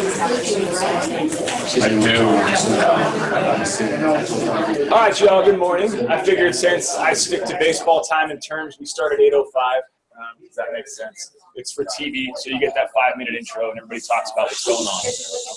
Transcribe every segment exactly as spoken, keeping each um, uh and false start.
I knew. All right, y'all, good morning. I figured since I stick to baseball time and terms, we start at eight oh five. Um, does that make sense? It's for T V, so you get that five-minute intro and everybody talks about what's going on.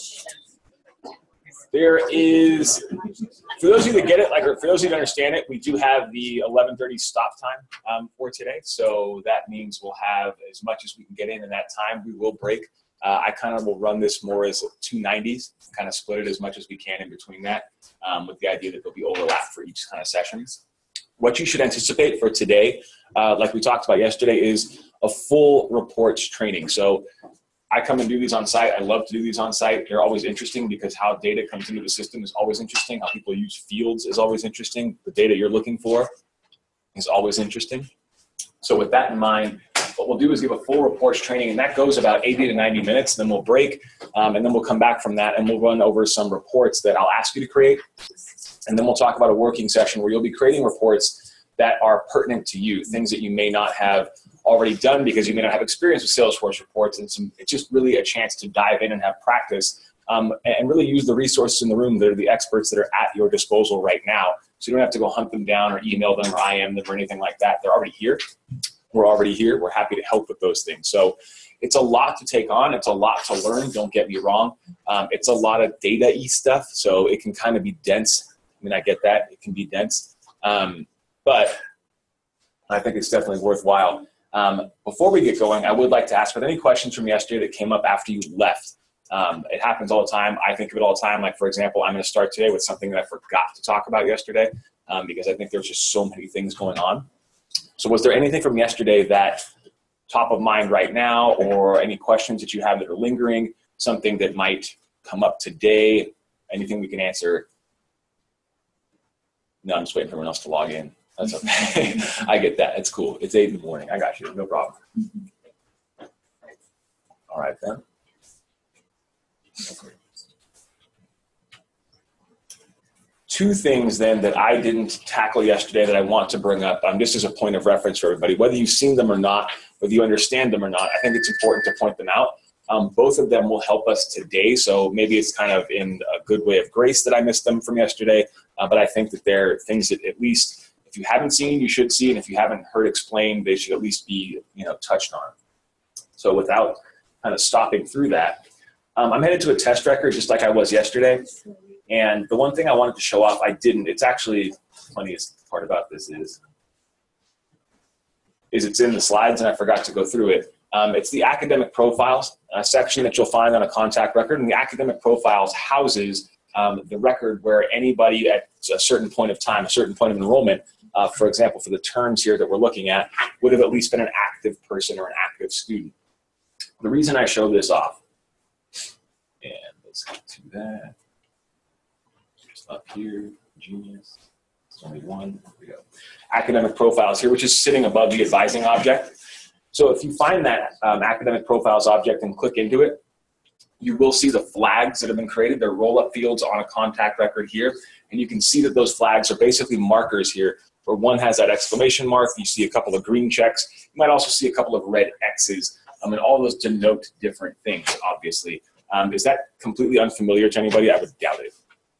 There is, for those of you that get it, like, or for those of you that understand it, we do have the eleven thirty stop time um, for today. So that means we'll have as much as we can get in in that time. We will break. Uh, I kind of will run this more as two nineties, kind of split it as much as we can in between that, um, with the idea that there'll be overlap for each kind of sessions. What you should anticipate for today, uh, like we talked about yesterday, is a full reports training. So I come and do these on site. I love to do these on site. They're always interesting because how data comes into the system is always interesting. How people use fields is always interesting. The data you're looking for is always interesting. So with that in mind, what we'll do is give a full reports training, and that goes about eighty to ninety minutes. Then we'll break, um, and then we'll come back from that, and we'll run over some reports that I'll ask you to create. And then we'll talk about a working session where you'll be creating reports that are pertinent to you, things that you may not have already done because you may not have experience with Salesforce reports, and some, it's just really a chance to dive in and have practice um, and really use the resources in the room that are the experts that are at your disposal right now. So you don't have to go hunt them down or email them or I M them or anything like that. They're already here. We're already here. We're happy to help with those things. So it's a lot to take on. It's a lot to learn. Don't get me wrong. Um, it's a lot of data-y stuff, so it can kind of be dense. I mean, I get that. It can be dense. Um, but I think it's definitely worthwhile. Um, before we get going, I would like to ask, were there any questions from yesterday that came up after you left? Um, it happens all the time. I think of it all the time. Like, for example, I'm going to start today with something that I forgot to talk about yesterday um, because I think there's just so many things going on. So was there anything from yesterday that top of mind right now, or any questions that you have that are lingering, something that might come up today, anything we can answer? No, I'm just waiting for everyone else to log in. That's okay. I get that. It's cool. It's eight in the morning. I got you. No problem. All right, then. Okay. Two things then that I didn't tackle yesterday that I want to bring up, um, just as a point of reference for everybody, whether you've seen them or not, whether you understand them or not, I think it's important to point them out. Um, both of them will help us today, so maybe it's kind of in a good way of grace that I missed them from yesterday, uh, but I think that they're things that at least, if you haven't seen, you should see, and if you haven't heard explained, they should at least be, you know, touched on. So without kind of stopping through that, um, I'm headed to a test record just like I was yesterday. And the one thing I wanted to show off, I didn't. It's actually, the funniest part about this is, is it's in the slides and I forgot to go through it. Um, it's the academic profiles, a section that you'll find on a contact record. And the academic profiles houses um, the record where anybody at a certain point of time, a certain point of enrollment, uh, for example, for the terms here that we're looking at, would have at least been an active person or an active student. The reason I show this off, and let's get to that. Up here, genius, there's only one, there we go. Academic profiles here, which is sitting above the advising object. So if you find that um, academic profiles object and click into it, you will see the flags that have been created. They're roll-up fields on a contact record here, and you can see that those flags are basically markers here, where one has that exclamation mark, you see a couple of green checks, you might also see a couple of red X's, um, and all those denote different things, obviously. Um, is that completely unfamiliar to anybody? I would doubt it.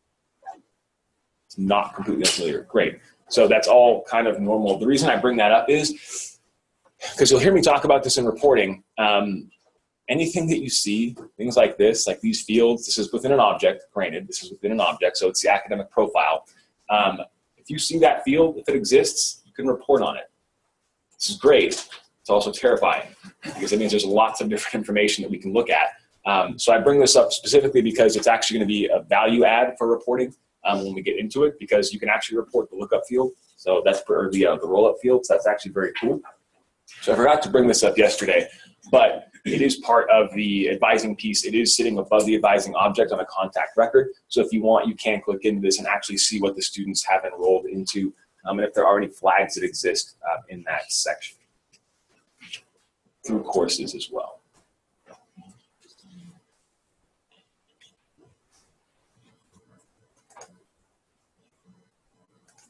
Not completely unfamiliar. Great. So that's all kind of normal. The reason I bring that up is because you'll hear me talk about this in reporting. Um, anything that you see, things like this, like these fields, this is within an object, granted, this is within an object, so it's the academic profile. Um, if you see that field, if it exists, you can report on it. This is great. It's also terrifying because it means there's lots of different information that we can look at. Um, so I bring this up specifically because it's actually going to be a value add for reporting. Um, when we get into it, because you can actually report the lookup field. So that's for the, uh, the roll-up field. So that's actually very cool. So I forgot to bring this up yesterday, but it is part of the advising piece. It is sitting above the advising object on a contact record. So if you want, you can click into this and actually see what the students have enrolled into, um, and if there are any flags that exist uh, in that section through courses as well.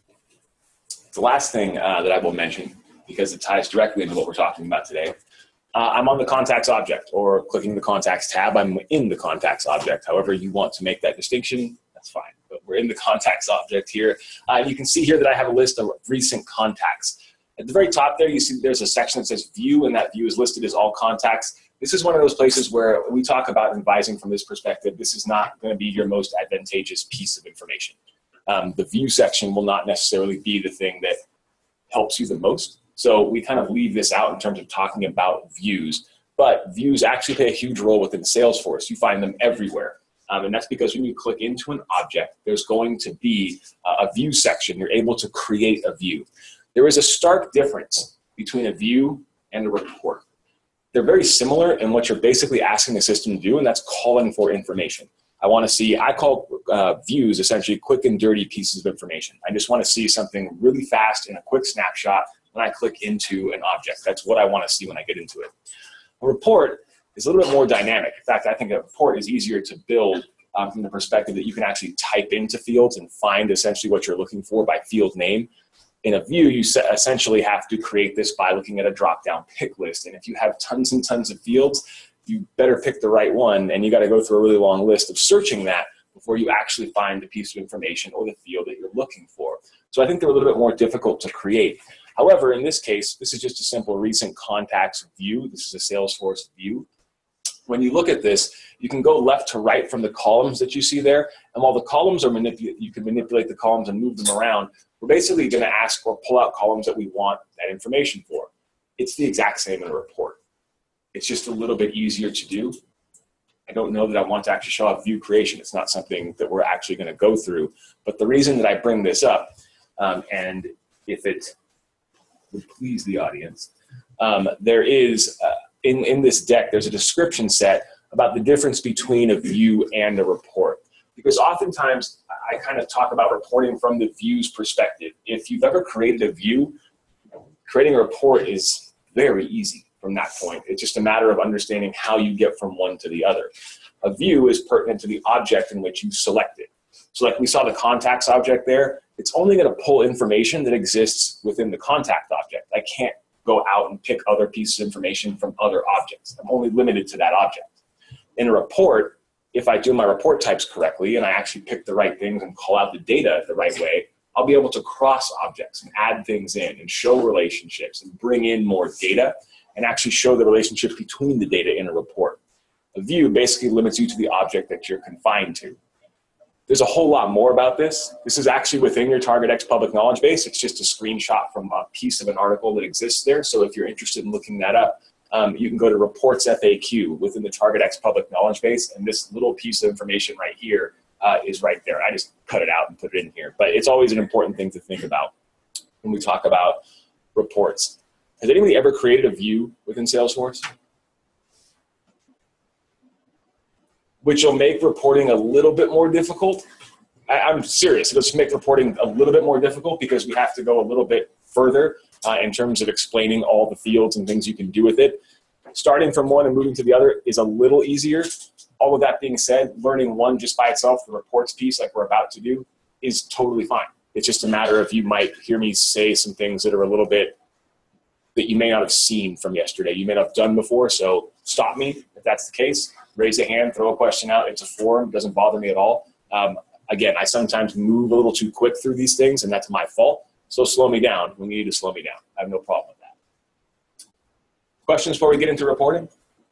The last thing uh, that I will mention, because it ties directly into what we're talking about today, Uh, I'm on the contacts object, or clicking the contacts tab, I'm in the contacts object. However you want to make that distinction, that's fine. But we're in the contacts object here. Uh, and you can see here that I have a list of recent contacts. At the very top there, you see there's a section that says view, and that view is listed as all contacts. This is one of those places where we talk about advising from this perspective. This is not going to be your most advantageous piece of information. Um, the view section will not necessarily be the thing that helps you the most. So we kind of leave this out in terms of talking about views, but views actually play a huge role within Salesforce. You find them everywhere. Um, and that's because when you click into an object, there's going to be a view section. You're able to create a view. There is a stark difference between a view and a report. They're very similar in what you're basically asking the system to do, and that's calling for information. I want to see, I call uh, views essentially quick and dirty pieces of information. I just want to see something really fast in a quick snapshot when I click into an object. That's what I want to see when I get into it. A report is a little bit more dynamic. In fact, I think a report is easier to build um, from the perspective that you can actually type into fields and find essentially what you're looking for by field name. In a view, you essentially have to create this by looking at a drop-down pick list. And if you have tons and tons of fields, you better pick the right one, and you got to go through a really long list of searching that before you actually find the piece of information or the field that you're looking for. So I think they're a little bit more difficult to create. However, in this case, this is just a simple recent contacts view. This is a Salesforce view. When you look at this, you can go left to right from the columns that you see there. And while the columns are manipulated, you can manipulate the columns and move them around. We're basically going to ask or pull out columns that we want that information for. It's the exact same in a report. It's just a little bit easier to do. I don't know that I want to actually show off view creation. It's not something that we're actually going to go through. But the reason that I bring this up, um, and if it would please the audience, um, there is, uh, in, in this deck, there's a description set about the difference between a view and a report. Because oftentimes, I kind of talk about reporting from the view's perspective. If you've ever created a view, creating a report is very easy from that point. It's just a matter of understanding how you get from one to the other. A view is pertinent to the object in which you selected. So like we saw the contacts object there, it's only going to pull information that exists within the contact object. I can't go out and pick other pieces of information from other objects. I'm only limited to that object. In a report, if I do my report types correctly and I actually pick the right things and call out the data the right way, I'll be able to cross objects and add things in and show relationships and bring in more data and actually show the relationship between the data in a report. A view basically limits you to the object that you're confined to. There's a whole lot more about this. This is actually within your TargetX public knowledge base. It's just a screenshot from a piece of an article that exists there. So if you're interested in looking that up, um, you can go to Reports F A Q within the TargetX public knowledge base, and this little piece of information right here uh, is right there. I just cut it out and put it in here. But it's always an important thing to think about when we talk about reports. Has anybody ever created a view within Salesforce? Which will make reporting a little bit more difficult. I, I'm serious, it'll just make reporting a little bit more difficult because we have to go a little bit further uh, in terms of explaining all the fields and things you can do with it. Starting from one and moving to the other is a little easier. All of that being said, learning one just by itself, the reports piece like we're about to do, is totally fine. It's just a matter of you might hear me say some things that are a little bit that you may not have seen from yesterday. You may not have done before, so stop me if that's the case. Raise a hand, throw a question out. It's a forum, it doesn't bother me at all. Um, again, I sometimes move a little too quick through these things, and that's my fault. So slow me down when you need to slow me down. I have no problem with that. Questions before we get into reporting?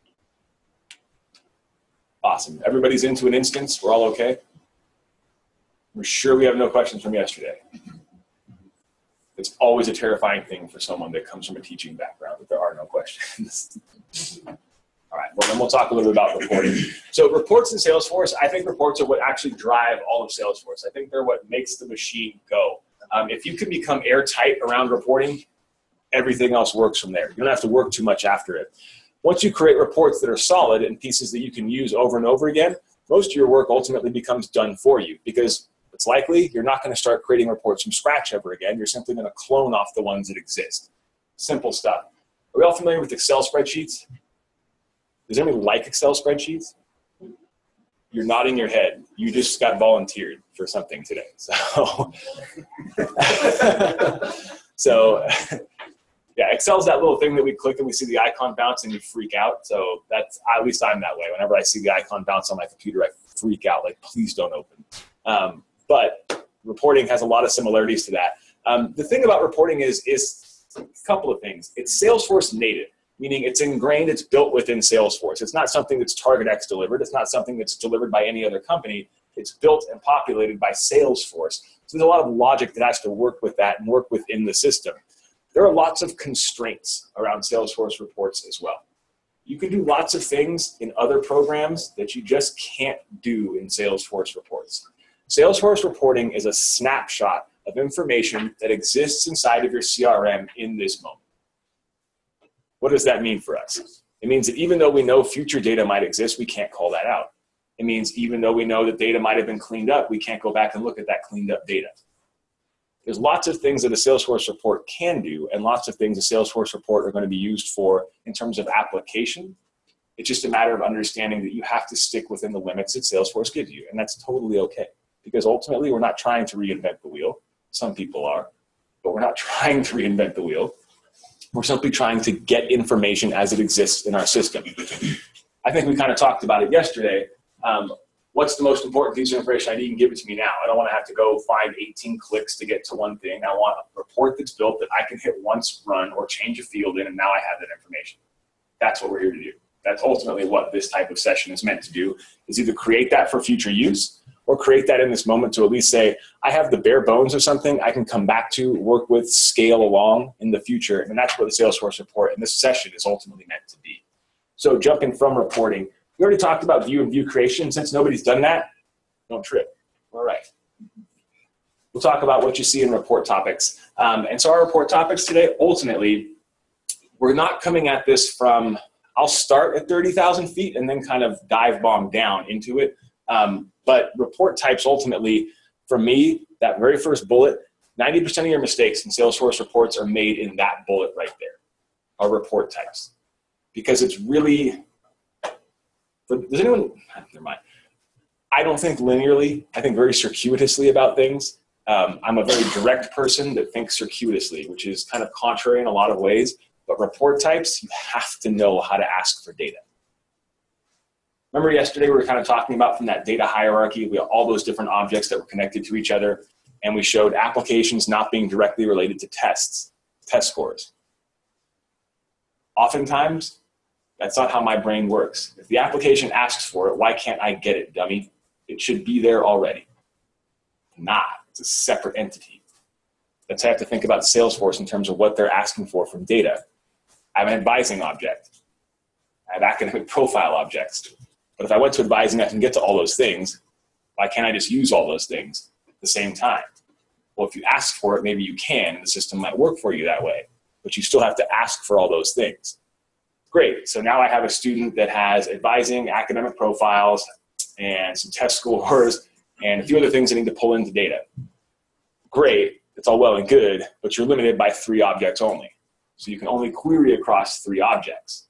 Awesome. Everybody's into an instance. We're all okay? We're sure we have no questions from yesterday. It's always a terrifying thing for someone that comes from a teaching background that there are no questions. All right, well, then we'll talk a little bit about reporting. So reports in Salesforce, I think reports are what actually drive all of Salesforce. I think they're what makes the machine go. Um, if you can become airtight around reporting, everything else works from there. You don't have to work too much after it. Once you create reports that are solid and pieces that you can use over and over again, most of your work ultimately becomes done for you because it's likely you're not going to start creating reports from scratch ever again. You're simply going to clone off the ones that exist. Simple stuff. Are we all familiar with Excel spreadsheets? Does anybody like Excel spreadsheets? You're nodding your head. You just got volunteered for something today. So, so Yeah, Excel's that little thing that we click and we see the icon bounce and you freak out. So that's, at least I'm that way. Whenever I see the icon bounce on my computer, I freak out, like, please don't open. Um, but reporting has a lot of similarities to that. Um, the thing about reporting is, is a couple of things. It's Salesforce native, meaning it's ingrained, it's built within Salesforce. It's not something that's TargetX delivered. It's not something that's delivered by any other company. It's built and populated by Salesforce. So there's a lot of logic that has to work with that and work within the system. There are lots of constraints around Salesforce reports as well. You can do lots of things in other programs that you just can't do in Salesforce reports. Salesforce reporting is a snapshot of information that exists inside of your C R M in this moment. What does that mean for us? It means that even though we know future data might exist, we can't call that out. It means even though we know that data might have been cleaned up, we can't go back and look at that cleaned up data. There's lots of things that a Salesforce report can do, and lots of things a Salesforce report are going to be used for in terms of application. It's just a matter of understanding that you have to stick within the limits that Salesforce gives you, and that's totally okay. Because ultimately, we're not trying to reinvent the wheel. Some people are, but we're not trying to reinvent the wheel. We're simply trying to get information as it exists in our system. I think we kind of talked about it yesterday. Um, What's the most important piece of information I need? You can give it to me now. I don't want to have to go find eighteen clicks to get to one thing. I want a report that's built that I can hit once, run, or change a field in, and now I have that information. That's what we're here to do. That's ultimately what this type of session is meant to do, is either create that for future use or create that in this moment to at least say, I have the bare bones of something I can come back to, work with, scale along in the future. And that's what the Salesforce report and this session is ultimately meant to be. So jumping from reporting, we already talked about view and view creation. Since nobody's done that, don't trip. All right. We'll talk about what you see in report topics. Um, and so our report topics today, ultimately, we're not coming at this from, I'll start at thirty thousand feet and then kind of dive bomb down into it. Um, but report types, ultimately, for me, that very first bullet, ninety percent of your mistakes in Salesforce reports are made in that bullet right there, are report types. Because it's really... But does anyone, never mind. I don't think linearly. I think very circuitously about things. Um, I'm a very direct person that thinks circuitously, which is kind of contrary in a lot of ways. But report types, you have to know how to ask for data. Remember yesterday we were kind of talking about from that data hierarchy, we have all those different objects that were connected to each other, and we showed applications not being directly related to tests, test scores. Oftentimes, that's not how my brain works. If the application asks for it, why can't I get it, dummy? It should be there already. Not. It's a separate entity. Let's have to think about Salesforce in terms of what they're asking for from data. I have an advising object. I have academic profile objects. But if I went to advising, I can get to all those things. Why can't I just use all those things at the same time? Well, if you ask for it, maybe you can, and the system might work for you that way. But you still have to ask for all those things. Great, so now I have a student that has advising, academic profiles, and some test scores, and a few other things I need to pull into data. Great, it's all well and good, but you're limited by three objects only. So you can only query across three objects.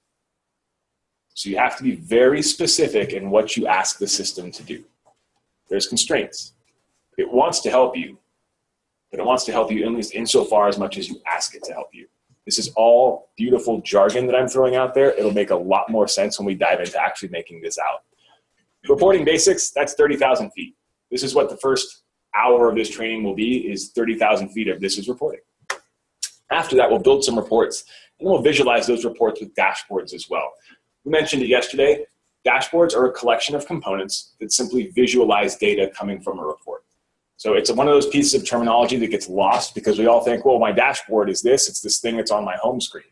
So you have to be very specific in what you ask the system to do. There's constraints. It wants to help you, but it wants to help you at least insofar as much as you ask it to help you. This is all beautiful jargon that I'm throwing out there. It'll make a lot more sense when we dive into actually making this out. Reporting basics, that's thirty thousand feet. This is what the first hour of this training will be, is thirty thousand feet of this is reporting. After that, we'll build some reports, and then we'll visualize those reports with dashboards as well. We mentioned it yesterday. Dashboards are a collection of components that simply visualize data coming from a report. So it's one of those pieces of terminology that gets lost because we all think, well, my dashboard is this. It's this thing that's on my home screen.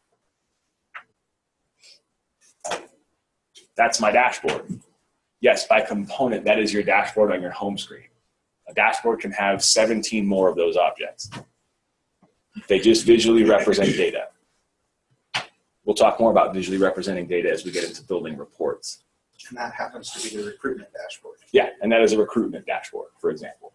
That's my dashboard. Yes, by component, that is your dashboard on your home screen. A dashboard can have seventeen more of those objects. They just visually represent data. We'll talk more about visually representing data as we get into building reports. And that happens to be the recruitment dashboard. Yeah, and that is a recruitment dashboard, for example.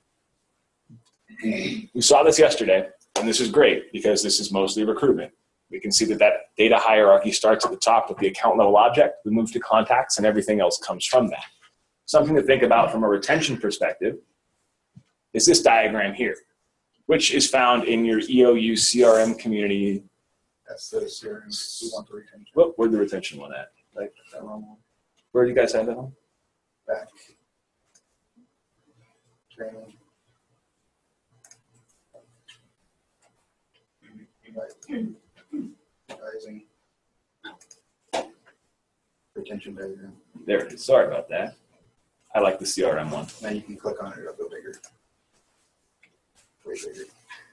We saw this yesterday, and this is great because this is mostly recruitment. We can see that that data hierarchy starts at the top with the account level object. We move to contacts, and everything else comes from that. Something to think about from a retention perspective is this diagram here, which is found in your E O U C R M community That's the C R M. We want the retention. What, where'd the retention one at? Like, that wrong one? Where do you guys have that one? Back. Training. Advising. Retention diagram. There it is. Sorry about that. I like the C R M one. Now you can click on it, it'll go bigger. Way bigger.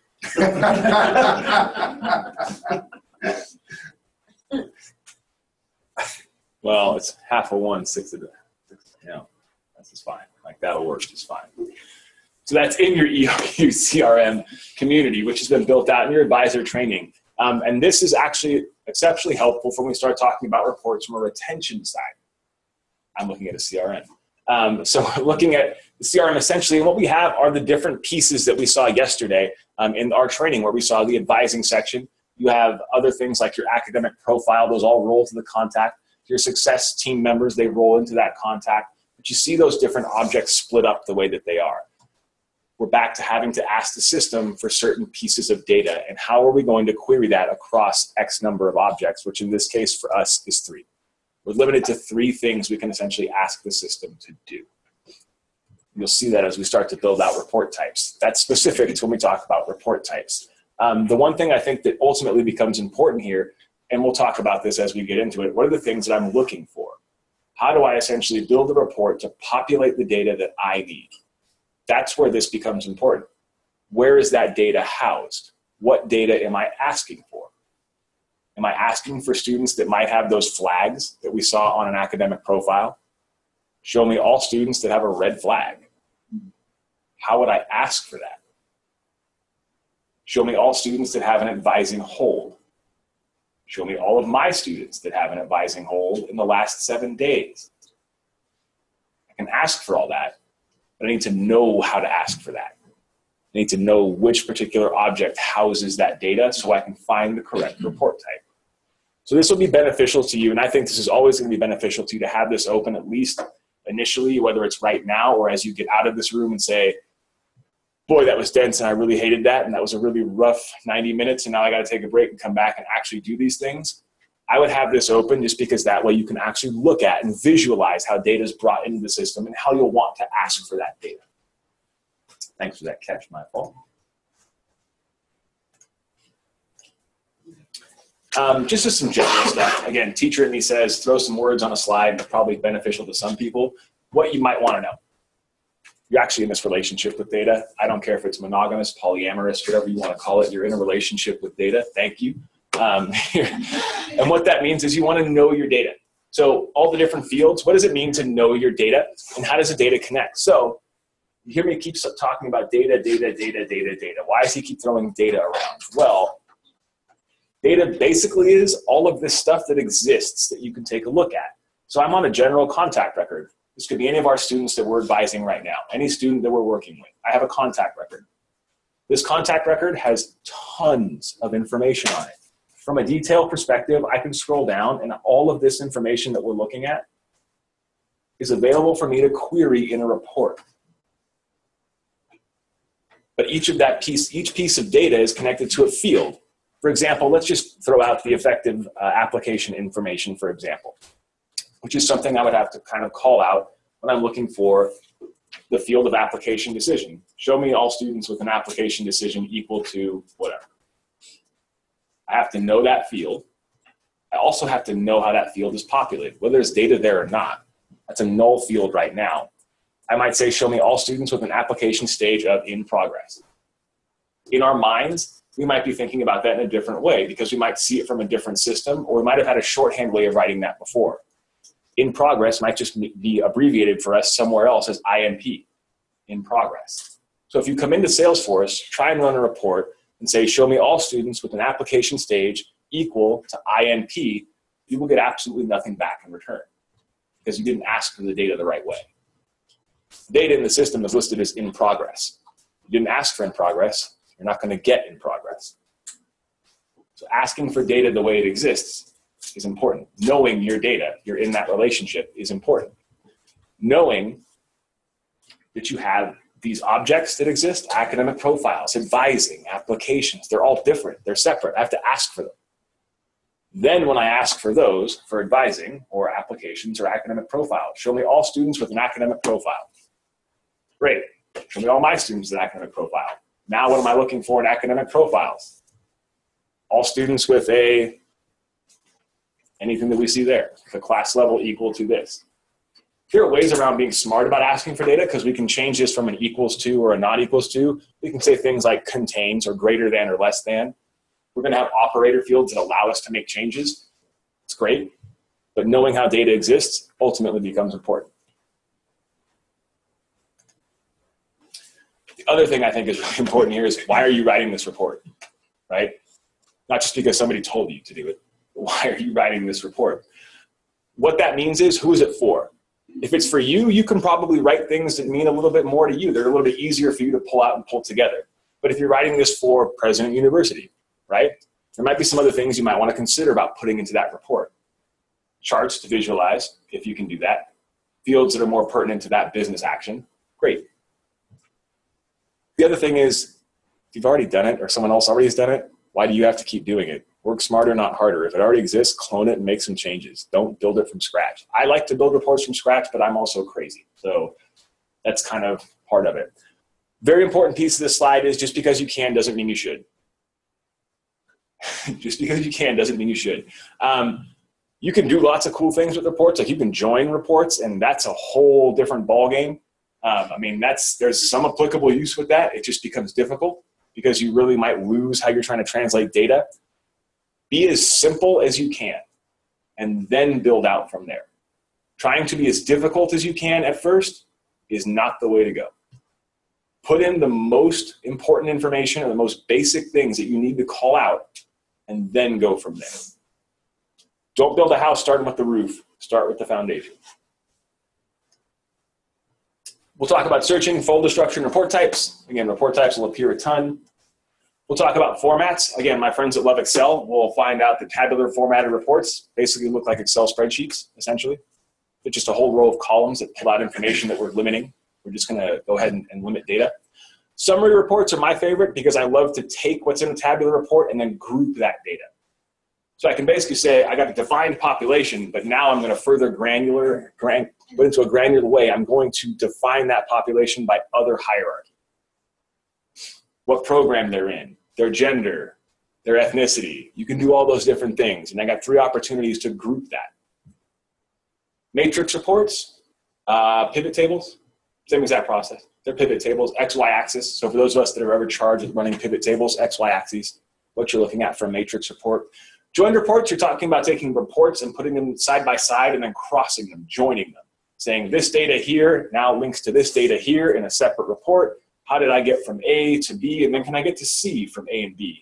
Well, it's half of one, six of the, you know, that's just fine. Like, that'll work just fine. So that's in your E O U C R M community, which has been built out in your advisor training. Um, and this is actually exceptionally helpful for when we start talking about reports from a retention side. I'm looking at a C R M. Um, so looking at the C R M essentially, and what we have are the different pieces that we saw yesterday um, in our training, where we saw the advising section. You have other things like your academic profile. Those all roll to the contact. Your success team members, they roll into that contact. But you see those different objects split up the way that they are. We're back to having to ask the system for certain pieces of data, and how are we going to query that across X number of objects, which in this case for us is three. We're limited to three things we can essentially ask the system to do. You'll see that as we start to build out report types. That's specific to when we talk about report types. Um, the one thing I think that ultimately becomes important here, and we'll talk about this as we get into it, what are the things that I'm looking for? How do I essentially build a report to populate the data that I need? That's where this becomes important. Where is that data housed? What data am I asking for? Am I asking for students that might have those flags that we saw on an academic profile? Show me all students that have a red flag. How would I ask for that? Show me all students that have an advising hold. Show me all of my students that have an advising hold in the last seven days. I can ask for all that, but I need to know how to ask for that. I need to know which particular object houses that data so I can find the correct report type. So this will be beneficial to you, and I think this is always going to be beneficial to you to have this open at least initially, whether it's right now or as you get out of this room and say, boy, that was dense and I really hated that, and that was a really rough ninety minutes, and now I got to take a break and come back and actually do these things. I would have this open just because that way you can actually look at and visualize how data is brought into the system and how you'll want to ask for that data. Thanks for that catch, my fault. Um, just as some general stuff. Again, teacher in me says throw some words on a slide, probably beneficial to some people. What you might want to know. You're actually in this relationship with data. I don't care if it's monogamous, polyamorous, whatever you want to call it. You're in a relationship with data. Thank you. Um, and what that means is you want to know your data. So all the different fields, what does it mean to know your data? And how does the data connect? So you hear me keep talking about data, data, data, data, data. Why does he keep throwing data around? Well, data basically is all of this stuff that exists that you can take a look at. So I'm on a general contact record. This could be any of our students that we're advising right now, any student that we're working with. I have a contact record. This contact record has tons of information on it. From a detailed perspective, I can scroll down and all of this information that we're looking at is available for me to query in a report. But each of that piece, each piece of data is connected to a field. For example, let's just throw out the effective uh, application information, for example, which is something I would have to kind of call out when I'm looking for the field of application decision. Show me all students with an application decision equal to whatever. I have to know that field. I also have to know how that field is populated, whether there's data there or not. That's a null field right now. I might say, show me all students with an application stage of in progress. In our minds, we might be thinking about that in a different way because we might see it from a different system, or we might have had a shorthand way of writing that before. In progress might just be abbreviated for us somewhere else as I M P, in progress. So if you come into Salesforce, try and run a report and say, show me all students with an application stage equal to I M P, you will get absolutely nothing back in return because you didn't ask for the data the right way. Data in the system is listed as in progress. You didn't ask for in progress, you're not going to get in progress. So asking for data the way it exists is important. Knowing your data, you're in that relationship, is important. Knowing that you have these objects that exist, academic profiles, advising, applications, they're all different, they're separate. I have to ask for them. Then when I ask for those for advising or applications or academic profiles, show me all students with an academic profile. Great. Show me all my students with an academic profile. Now what am I looking for in academic profiles? All students with a, anything that we see there, the class level equal to this. Here are ways around being smart about asking for data, because we can change this from an equals to or a not equals to. We can say things like contains or greater than or less than. We're going to have operator fields that allow us to make changes. It's great, but knowing how data exists ultimately becomes important. The other thing I think is really important here is, why are you writing this report, right? Not just because somebody told you to do it. Why are you writing this report? What that means is, who is it for? If it's for you, you can probably write things that mean a little bit more to you. They're a little bit easier for you to pull out and pull together. But if you're writing this for President University, right, there might be some other things you might want to consider about putting into that report. Charts to visualize, if you can do that. Fields that are more pertinent to that business action. Great. The other thing is, if you've already done it or someone else already has done it, why do you have to keep doing it? Work smarter, not harder. If it already exists, clone it and make some changes. Don't build it from scratch. I like to build reports from scratch, but I'm also crazy. So that's kind of part of it. Very important piece of this slide is, just because you can doesn't mean you should. Just because you can doesn't mean you should. Um, you can do lots of cool things with reports. Like, you can join reports, and that's a whole different ballgame. Um, I mean, that's, there's some applicable use with that. It just becomes difficult because you really might lose how you're trying to translate data. Be as simple as you can, and then build out from there. Trying to be as difficult as you can at first is not the way to go. Put in the most important information or the most basic things that you need to call out, and then go from there. Don't build a house starting with the roof. Start with the foundation. We'll talk about searching, folder structure, and report types. Again, report types will appear a ton. We'll talk about formats. Again, my friends that love Excel will find out that tabular formatted reports basically look like Excel spreadsheets, essentially. They're just a whole row of columns that pull out information that we're limiting. We're just going to go ahead and, and limit data. Summary reports are my favorite, because I love to take what's in a tabular report and then group that data. So I can basically say, I got a defined population, but now I'm going to further granular, gran, put into a granular way. I'm going to define that population by other hierarchy. What program they're in, their gender, their ethnicity. You can do all those different things. And I got three opportunities to group that. Matrix reports, uh, pivot tables, same exact process. They're pivot tables, X Y axis. So for those of us that are ever charged with running pivot tables, X Y axes, what you're looking at for a matrix report. Joined reports, you're talking about taking reports and putting them side by side and then crossing them, joining them. Saying this data here now links to this data here in a separate report. How did I get from A to B, and then can I get to C from A and B?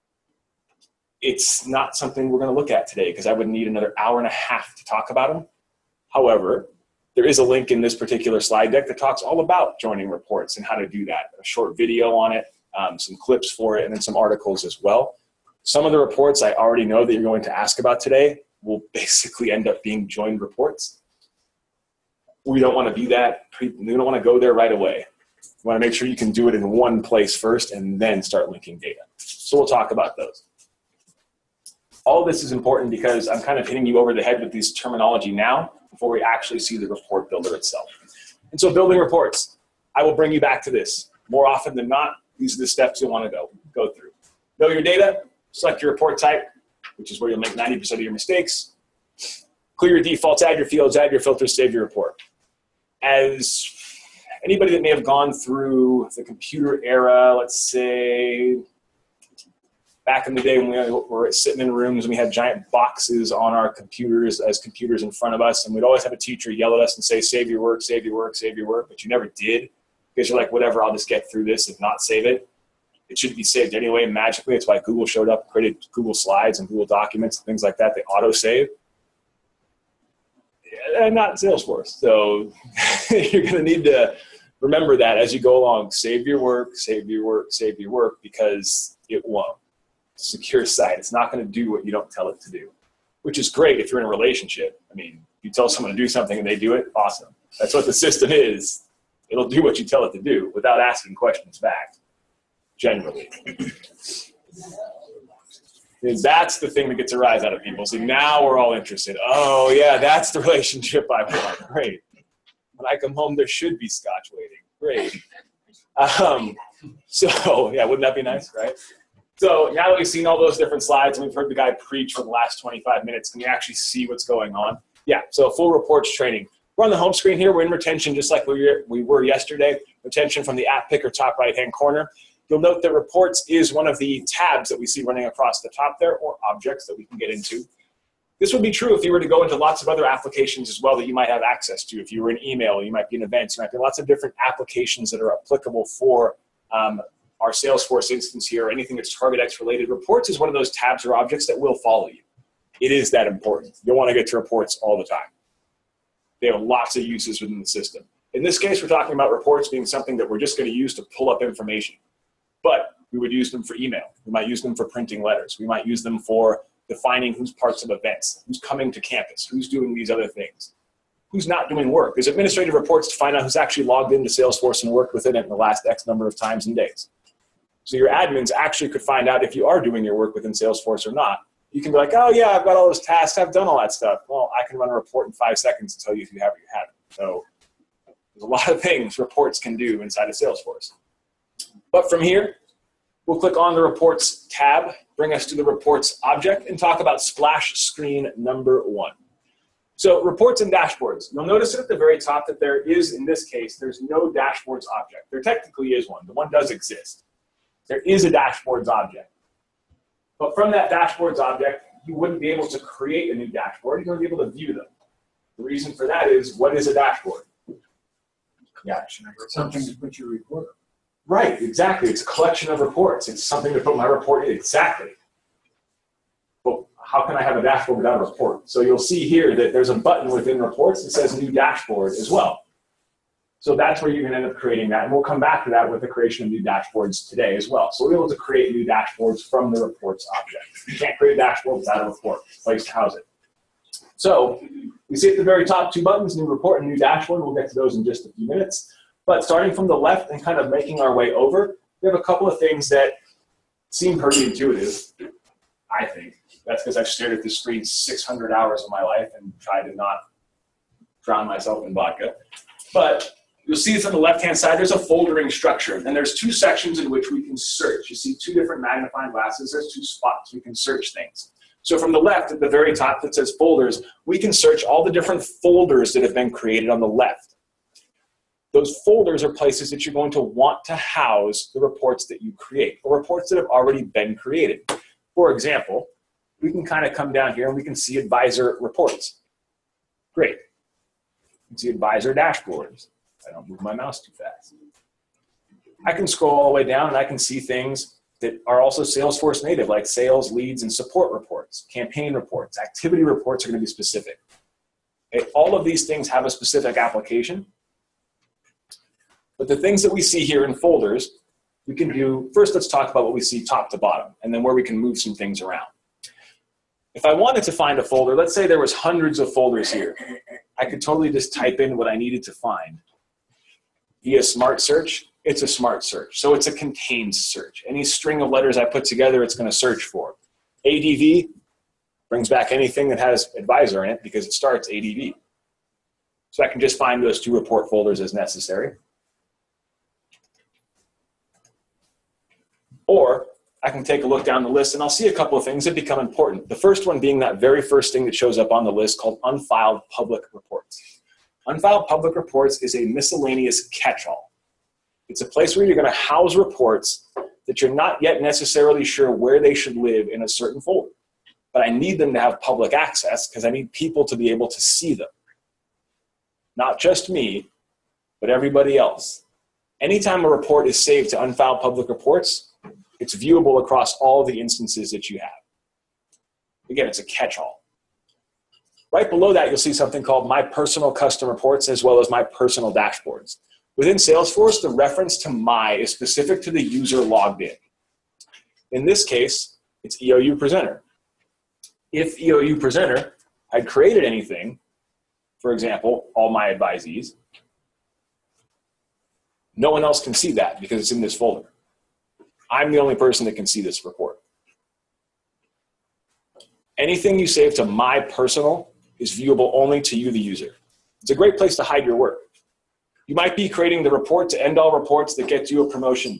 It's not something we're going to look at today, because I would need another hour and a half to talk about them. However, there is a link in this particular slide deck that talks all about joining reports and how to do that. A short video on it, um, some clips for it, and then some articles as well. Some of the reports I already know that you're going to ask about today will basically end up being joined reports. We don't want to be that. We don't want to go there right away. You want to make sure you can do it in one place first and then start linking data. So we'll talk about those. All this is important because I'm kind of hitting you over the head with this terminology now before we actually see the report builder itself. And so building reports, I will bring you back to this. More often than not, these are the steps you'll want to go, go through. Know your data, select your report type, which is where you'll make ninety percent of your mistakes. Clear your defaults, add your fields, add your filters, save your report. As anybody that may have gone through the computer era, let's say back in the day when we were sitting in rooms and we had giant boxes on our computers as computers in front of us, and we'd always have a teacher yell at us and say, save your work, save your work, save your work, but you never did, because you're like, whatever, I'll just get through this and not save it. It should be saved anyway, magically. It's why Google showed up and created Google Slides and Google Documents and things like that. They auto-save. And not Salesforce. So you're going to need to remember that as you go along. Save your work, save your work, save your work, because it won't. Secure site. It's not going to do what you don't tell it to do, which is great if you're in a relationship. I mean, you tell someone to do something and they do it, awesome. That's what the system is. It'll do what you tell it to do without asking questions back, generally. And that's the thing that gets a rise out of people. So now we're all interested. Oh, yeah, that's the relationship I want. Great. When I come home, there should be scotch waiting. Great. Um, so, yeah, wouldn't that be nice, right? So now that we've seen all those different slides and we've heard the guy preach for the last twenty-five minutes, can we actually see what's going on? Yeah, so full reports training. We're on the home screen here. We're in retention just like we were, we were yesterday. Retention from the app picker top right-hand corner. You'll note that reports is one of the tabs that we see running across the top there, or objects that we can get into. This would be true if you were to go into lots of other applications as well that you might have access to. If you were in email, you might be in events, you might be in lots of different applications that are applicable for um, our Salesforce instance here, or anything that's TargetX related. Reports is one of those tabs or objects that will follow you. It is that important. You'll want to get to reports all the time. They have lots of uses within the system. In this case, we're talking about reports being something that we're just going to use to pull up information. But we would use them for email. We might use them for printing letters. We might use them for defining who's parts of events, who's coming to campus, who's doing these other things, who's not doing work. There's administrative reports to find out who's actually logged into Salesforce and worked within it in the last X number of times and days. So your admins actually could find out if you are doing your work within Salesforce or not. You can be like, oh yeah, I've got all those tasks, I've done all that stuff. Well, I can run a report in five seconds to tell you if you have or you haven't. So there's a lot of things reports can do inside of Salesforce. But from here, we'll click on the Reports tab, bring us to the Reports object, and talk about splash screen number one. So reports and dashboards. You'll notice at the very top that there is, in this case, there's no dashboards object. There technically is one. The one does exist. There is a dashboards object. But from that dashboards object, you wouldn't be able to create a new dashboard. You wouldn't be able to view them. The reason for that is, what is a dashboard? Yeah. Something to put your report. Right, exactly. It's a collection of reports. It's something to put my report in. Exactly. Well, how can I have a dashboard without a report? So you'll see here that there's a button within reports that says new dashboard as well. So that's where you're going to end up creating that. And we'll come back to that with the creation of new dashboards today as well. So we're able to create new dashboards from the reports object. You can't create a dashboard without a report, place to house it. So we see at the very top two buttons, new report and new dashboard. We'll get to those in just a few minutes. But starting from the left and kind of making our way over, we have a couple of things that seem pretty intuitive, I think. That's because I've stared at this screen six hundred hours of my life and tried to not drown myself in vodka. But you'll see it's on the left-hand side, there's a foldering structure. And there's two sections in which we can search. You see two different magnifying glasses. There's two spots we can search things. So from the left at the very top that says folders, we can search all the different folders that have been created on the left. Those folders are places that you're going to want to house the reports that you create, or reports that have already been created. For example, we can kind of come down here and we can see advisor reports. Great. You can see advisor dashboards. I don't move my mouse too fast. I can scroll all the way down and I can see things that are also Salesforce native, like sales, leads, and support reports, campaign reports, activity reports are going to be specific. Okay? All of these things have a specific application. But the things that we see here in folders, we can do, first let's talk about what we see top to bottom, and then where we can move some things around. If I wanted to find a folder, let's say there was hundreds of folders here. I could totally just type in what I needed to find. Via smart search, it's a smart search. So it's a contained search. Any string of letters I put together, it's going to search for. A D V brings back anything that has advisor in it because it starts A D V. So I can just find those two report folders as necessary. Or I can take a look down the list and I'll see a couple of things that become important. The first one being that very first thing that shows up on the list called unfiled public reports. Unfiled public reports is a miscellaneous catch-all. It's a place where you're going to house reports that you're not yet necessarily sure where they should live in a certain folder. But I need them to have public access because I need people to be able to see them. Not just me, but everybody else. Anytime a report is saved to unfiled public reports, it's viewable across all the instances that you have. Again, it's a catch-all. Right below that, you'll see something called My Personal Custom Reports as well as My Personal Dashboards. Within Salesforce, the reference to My is specific to the user logged in. In this case, it's E O U Presenter. If E O U Presenter had created anything, for example, all my advisees, no one else can see that because it's in this folder. I'm the only person that can see this report. Anything you save to my personal is viewable only to you, the user. It's a great place to hide your work. You might be creating the report to end all reports that get you a promotion.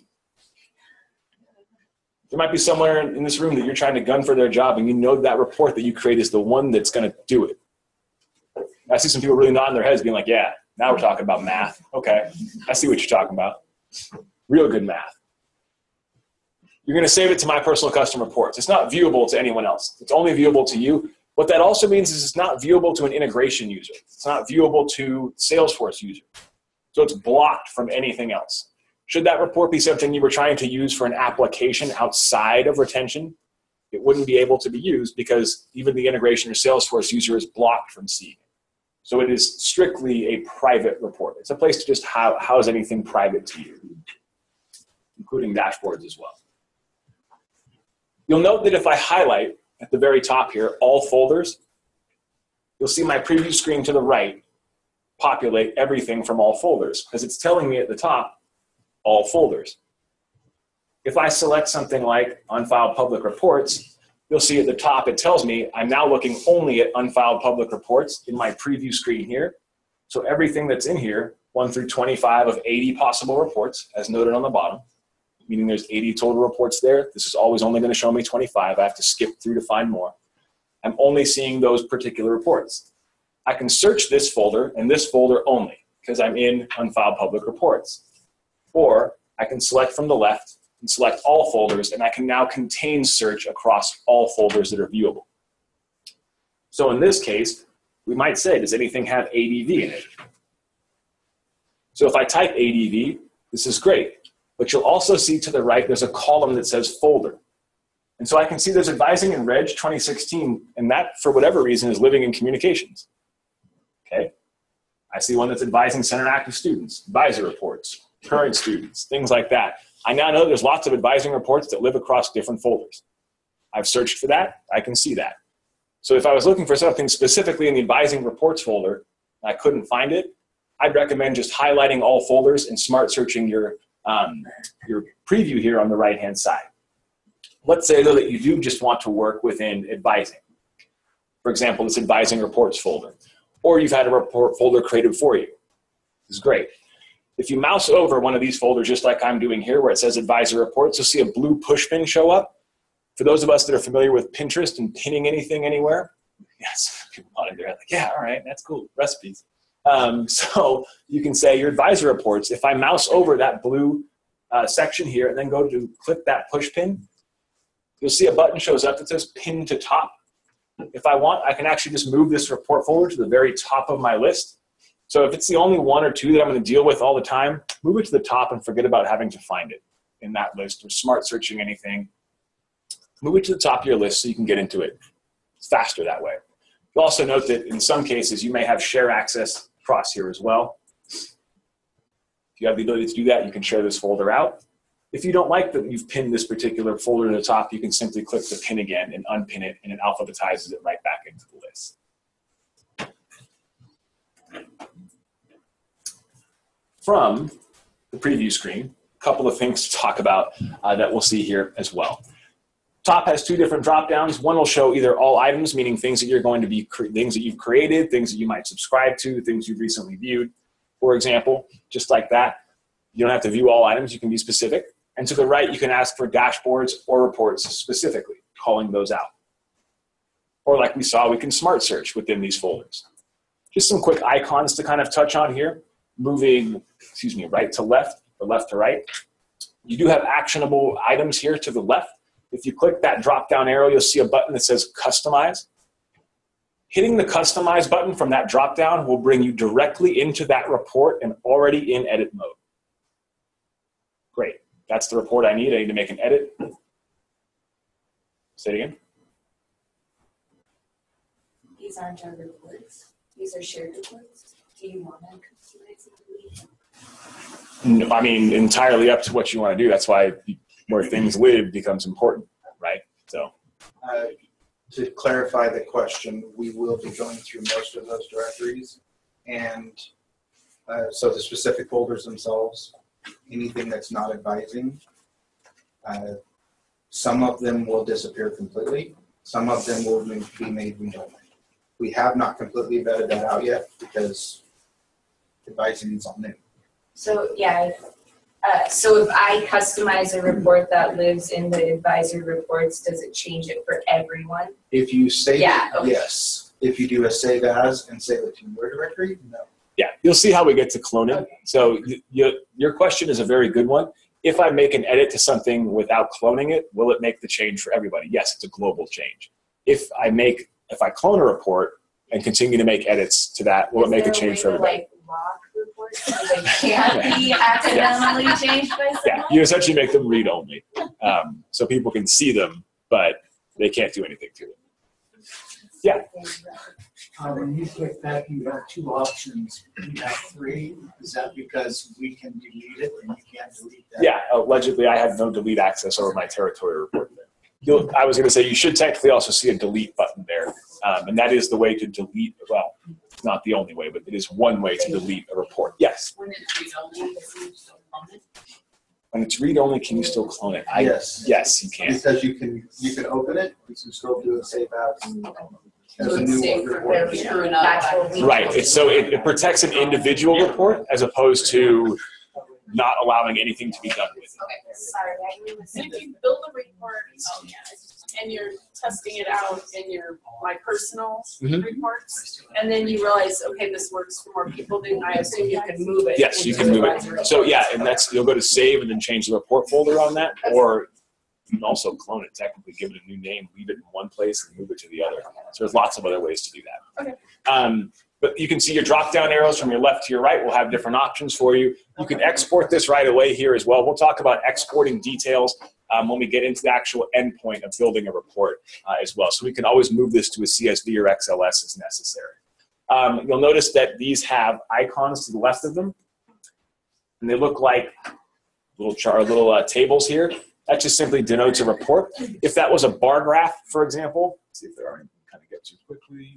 There might be somewhere in this room that you're trying to gun for their job and you know that report that you create is the one that's going to do it. I see some people really nodding their heads being like, yeah, now we're talking about math. Okay, I see what you're talking about. Real good math. You're going to save it to my personal custom reports. It's not viewable to anyone else. It's only viewable to you. What that also means is it's not viewable to an integration user. It's not viewable to Salesforce user. So it's blocked from anything else. Should that report be something you were trying to use for an application outside of retention, it wouldn't be able to be used because even the integration or Salesforce user is blocked from seeing it. So it is strictly a private report. It's a place to just house anything private to you, including dashboards as well. You'll note that if I highlight at the very top here, all folders, you'll see my preview screen to the right populate everything from all folders, because it's telling me at the top, all folders. If I select something like unfiled public reports, you'll see at the top it tells me I'm now looking only at unfiled public reports in my preview screen here. So everything that's in here, one through twenty-five of eighty possible reports, as noted on the bottom, meaning there's eighty total reports there. This is always only going to show me twenty-five. I have to skip through to find more. I'm only seeing those particular reports. I can search this folder and this folder only because I'm in unfiled public reports. Or I can select from the left and select all folders, and I can now contain search across all folders that are viewable. So in this case, we might say, does anything have A D V in it? So if I type A D V, this is great. But you'll also see to the right, there's a column that says folder. And so I can see there's advising in Reg twenty sixteen, and that, for whatever reason, is living in communications. Okay? I see one that's advising center active students, advisor reports, current students, things like that. I now know there's lots of advising reports that live across different folders. I've searched for that. I can see that. So if I was looking for something specifically in the advising reports folder, and I couldn't find it, I'd recommend just highlighting all folders and smart searching your Um, your preview here on the right-hand side. Let's say, though, that you do just want to work within advising. For example, this advising reports folder. Or you've had a report folder created for you. This is great. If you mouse over one of these folders, just like I'm doing here, where it says advisor reports, you'll see a blue push pin show up. For those of us that are familiar with Pinterest and pinning anything anywhere, yes, people nodding their head like, yeah, all right, that's cool, recipes. Um, so you can say your advisor reports. If I mouse over that blue uh, section here and then go to click that push pin, you'll see a button shows up that says pin to top. If I want, I can actually just move this report folder to the very top of my list. So if it's the only one or two that I'm going to deal with all the time, move it to the top and forget about having to find it in that list or smart searching anything. Move it to the top of your list so you can get into it. It's faster that way. You'll also note that in some cases you may have share access across here as well. If you have the ability to do that, you can share this folder out. If you don't like that you've pinned this particular folder to the top, you can simply click the pin again and unpin it, and it alphabetizes it right back into the list. From the preview screen, a couple of things to talk about uh, that we'll see here as well. Top has two different drop downs. One will show either all items, meaning things that you're going to be, things that you've created, things that you might subscribe to, things you've recently viewed, for example, just like that. You don't have to view all items, you can be specific. And to the right, you can ask for dashboards or reports specifically, calling those out. Or like we saw, we can smart search within these folders. Just some quick icons to kind of touch on here. Moving, excuse me, right to left or left to right. You do have actionable items here to the left. If you click that drop-down arrow, you'll see a button that says Customize. Hitting the Customize button from that drop-down will bring you directly into that report and already in edit mode. Great. That's the report I need. I need to make an edit. Say it again. These aren't our reports. These are shared reports. Do you want to customize it? No, I mean, entirely up to what you want to do. That's why where things live becomes important, right? So, uh, to clarify the question, we will be going through most of those directories, and uh, so the specific folders themselves, anything that's not advising, uh, some of them will disappear completely, Some of them will be made read-only. We have not completely vetted that out yet because advising is all new. So, yeah, uh, so if I customize a report that lives in the advisory reports, does it change it for everyone? If you save Yeah, it, okay. yes. If you do a save as and save it to your directory, no. Yeah, you'll see how we get to cloning. Okay. So y y your question is a very good one. If I make an edit to something without cloning it, will it make the change for everybody? Yes, it's a global change. If I make, if I clone a report and continue to make edits to that, will it make a change for everybody? Like lock reports so they can't be accidentally changed by someone? Yeah, you essentially make them read only, um, so people can see them, but they can't do anything to them. Yeah. Uh, when you click that, you have two options. You have three. Is that because we can delete it and you can't delete that? Yeah, allegedly I have no delete access over my territory report there. You'll, I was going to say you should technically also see a delete button there, um, and that is the way to delete, well, it's not the only way, but it is one way to delete a report. Yes? When it's read-only, can you still clone it? When it's read-only, can you still clone it? I, Yes. Yes, you can. Because you can you can open it, you can still do a save as. As a It's new safe for report. them screwing up. That's what we- Right, it's, so it, it protects an individual report as opposed to not allowing anything to be done with it. Okay. Sorry, I knew it was. So if you build a report, oh, yeah, and you're testing it out in your my personal Mhm. reports, and then you realize, okay, this works for more people, then I assume you can move it. Yes, you into can move advisory. it. So yeah, and that's, you'll go to save and then change the report folder on that, or you can also clone it, technically give it a new name, leave it in one place and move it to the other. So there's lots of other ways to do that. Okay. Um, but you can see your drop-down arrows from your left to your right will have different options for you. You can export this right away here as well. We'll talk about exporting details um, when we get into the actual endpoint of building a report uh, as well. So we can always move this to a C S V or X L S as necessary. Um, you'll notice that these have icons to the left of them, and they look like little chart, little uh, tables here. That just simply denotes a report. If that was a bar graph, for example, let's see if there are any kind of get to quickly.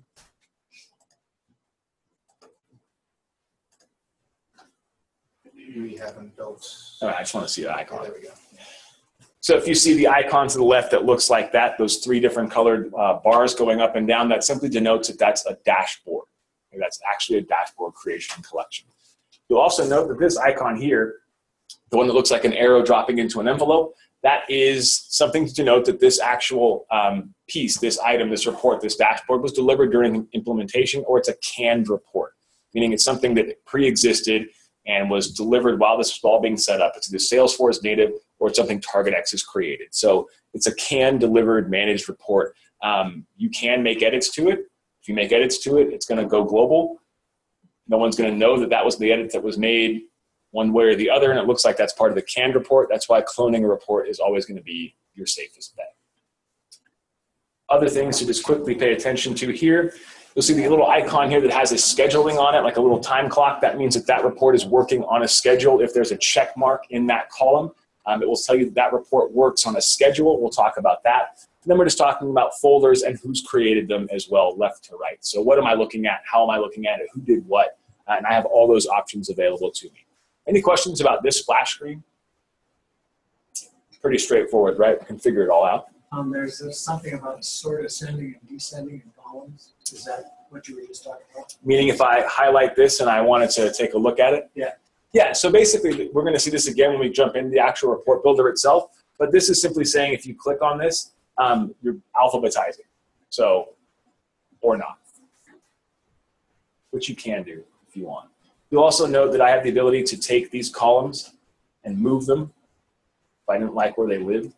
We haven't built. Oh, I just want to see the icon. There we go. So if you see the icon to the left that looks like that, those three different colored uh, bars going up and down, that simply denotes that that's a dashboard. Okay, that's actually a dashboard creation and collection. You'll also note that this icon here, the one that looks like an arrow dropping into an envelope, that is something to denote that this actual um, piece, this item, this report, this dashboard was delivered during implementation, or it's a canned report, meaning it's something that pre-existed and was delivered while this was all being set up. It's either Salesforce native or it's something TargetX has created. So it's a canned, delivered, managed report. Um, you can make edits to it. If you make edits to it, it's going to go global. No one's going to know that that was the edit that was made one way or the other, and it looks like that's part of the canned report. That's why cloning a report is always going to be your safest bet. Other things to just quickly pay attention to here. You'll see the little icon here that has a scheduling on it, like a little time clock. That means that that report is working on a schedule. If there's a check mark in that column, um, it will tell you that that report works on a schedule. We'll talk about that. And then we're just talking about folders and who's created them as well, left to right. So what am I looking at? How am I looking at it? Who did what? Uh, and I have all those options available to me. Any questions about this splash screen? Pretty straightforward, right? We can figure it all out. Um, there's uh, something about sort ascending and descending in columns. Is that what you were just talking about? Meaning if I highlight this and I wanted to take a look at it? Yeah. Yeah, so basically we're gonna see this again when we jump into the actual report builder itself, but this is simply saying if you click on this, um, you're alphabetizing, so, or not, which you can do if you want. You'll also note that I have the ability to take these columns and move them if I didn't like where they lived.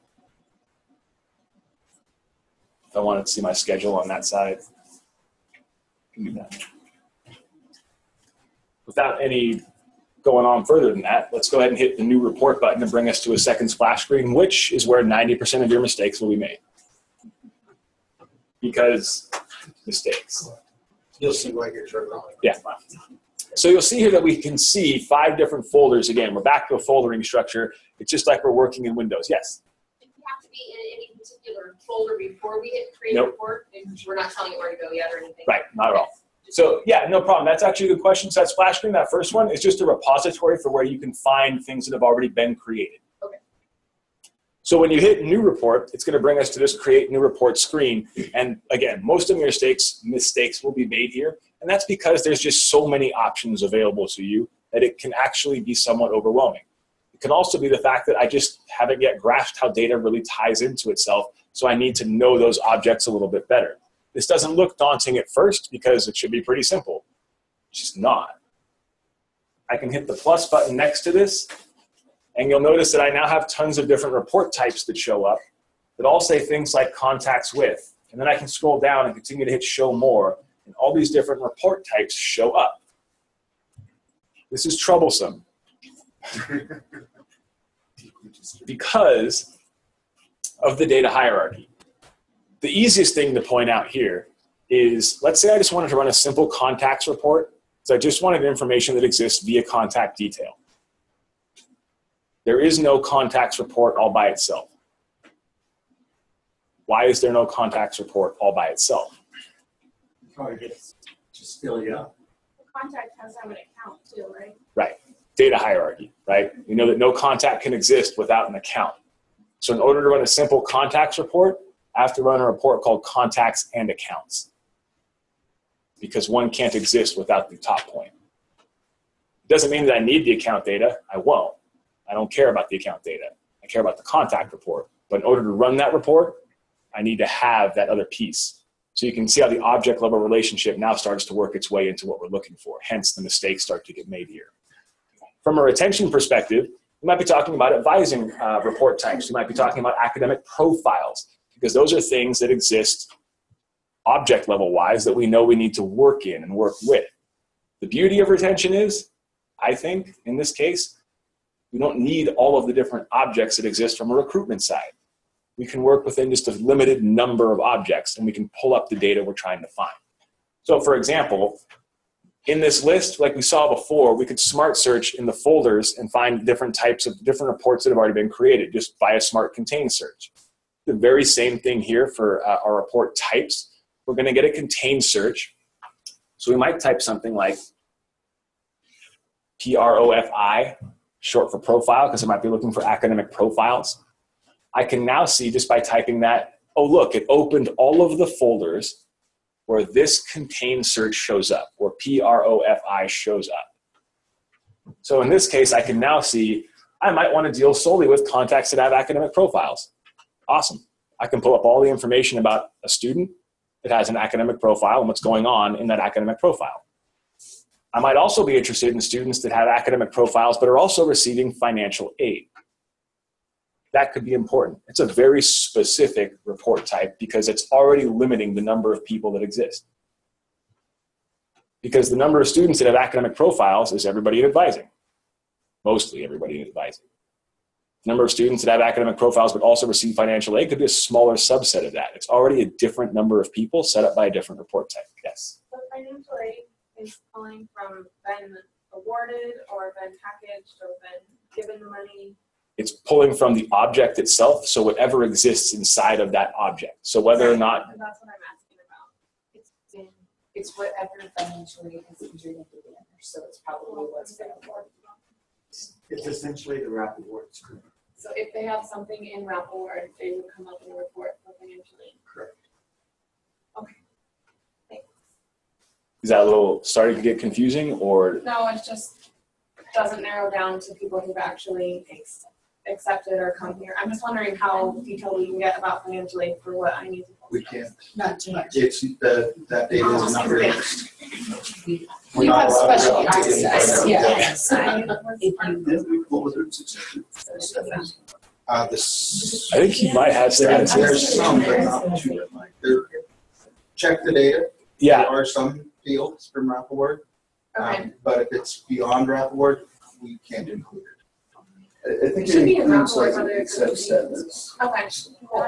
If I wanted to see my schedule on that side, I can do that. Without any going on further than that, let's go ahead and hit the new report button and bring us to a second splash screen, which is where ninety percent of your mistakes will be made. Because mistakes. You'll see why you're sure wrong. Yeah. So you'll see here that we can see five different folders. Again, we're back to a foldering structure. It's just like we're working in Windows. Yes? Do you have to be in any particular folder before we hit create Nope. report? And we're not telling it where to go yet or anything? Right, not at all. So yeah, no problem. That's actually a good question. So that splash screen, that first one, is just a repository for where you can find things that have already been created. Okay. So when you hit new report, it's going to bring us to this create new report screen. And again, most of your mistakes, mistakes will be made here. And that's because there's just so many options available to you that it can actually be somewhat overwhelming. It can also be the fact that I just haven't yet grasped how data really ties into itself. So I need to know those objects a little bit better. This doesn't look daunting at first because it should be pretty simple. It's just not. I can hit the plus button next to this, and you'll notice that I now have tons of different report types that show up that all say things like contacts with. And then I can scroll down and continue to hit show more, and all these different report types show up. This is troublesome because of the data hierarchy. The easiest thing to point out here is, let's say I just wanted to run a simple contacts report. So I just wanted information that exists via contact detail. There is no contacts report all by itself. Why is there no contacts report all by itself? Targets just fill you up. The contact has to have an account too, right? Right. Data hierarchy, right? We know that no contact can exist without an account. So in order to run a simple contacts report, I have to run a report called contacts and accounts, because one can't exist without the top point. It doesn't mean that I need the account data. I won't. I don't care about the account data. I care about the contact report. But in order to run that report, I need to have that other piece. So you can see how the object level relationship now starts to work its way into what we're looking for. Hence, the mistakes start to get made here. From a retention perspective, you might be talking about advising uh, report types. You might be talking about academic profiles, because those are things that exist object level wise that we know we need to work in and work with. The beauty of retention is, I think, in this case, we don't need all of the different objects that exist from a recruitment side. We can work within just a limited number of objects, and we can pull up the data we're trying to find. So for example, in this list, like we saw before, we could smart search in the folders and find different types of different reports that have already been created just by a smart contain search. The very same thing here for uh, our report types. We're going to get a contain search. So we might type something like P R O F I, short for profile, because I might be looking for academic profiles. I can now see just by typing that, oh look, it opened all of the folders where this contain search shows up, where P R O F I shows up. So in this case, I can now see I might want to deal solely with contacts that have academic profiles. Awesome. I can pull up all the information about a student that has an academic profile and what's going on in that academic profile. I might also be interested in students that have academic profiles but are also receiving financial aid. That could be important. It's a very specific report type because it's already limiting the number of people that exist. Because the number of students that have academic profiles is everybody in advising. Mostly everybody in advising. The number of students that have academic profiles but also receive financial aid could be a smaller subset of that. It's already a different number of people set up by a different report type. Yes? The financial aid is pulling from been awarded or been packaged or been given the money. It's pulling from the object itself, so whatever exists inside of that object. So whether or not... That's what I'm asking about. It's been, it's whatever financial aid has entered into the owner, so it's probably what's been awarded. It's essentially the rapid word screen. So if they have something in Rappelword, they would come up in a report for financial aid. Correct. Okay. Thanks. Is that a little starting to get confusing, or... No, it just doesn't narrow down to people who've actually accepted or come here. I'm just wondering how detailed we can get about financial aid for what I need to. We can't. Not too much. It's, the, that data is not released. We're You not have allowed to special go into the access, data. yes. I- If you- What was it? Uh, this. I think he might have There's, some. there's some, but not too much. There, check the data. Yeah, There are some fields from Rappelword, Okay. um, but if it's beyond Rappelword, we can't include it. I I think Should it be in includes Rappelword, like whether an it's- accept status. Okay. Cool.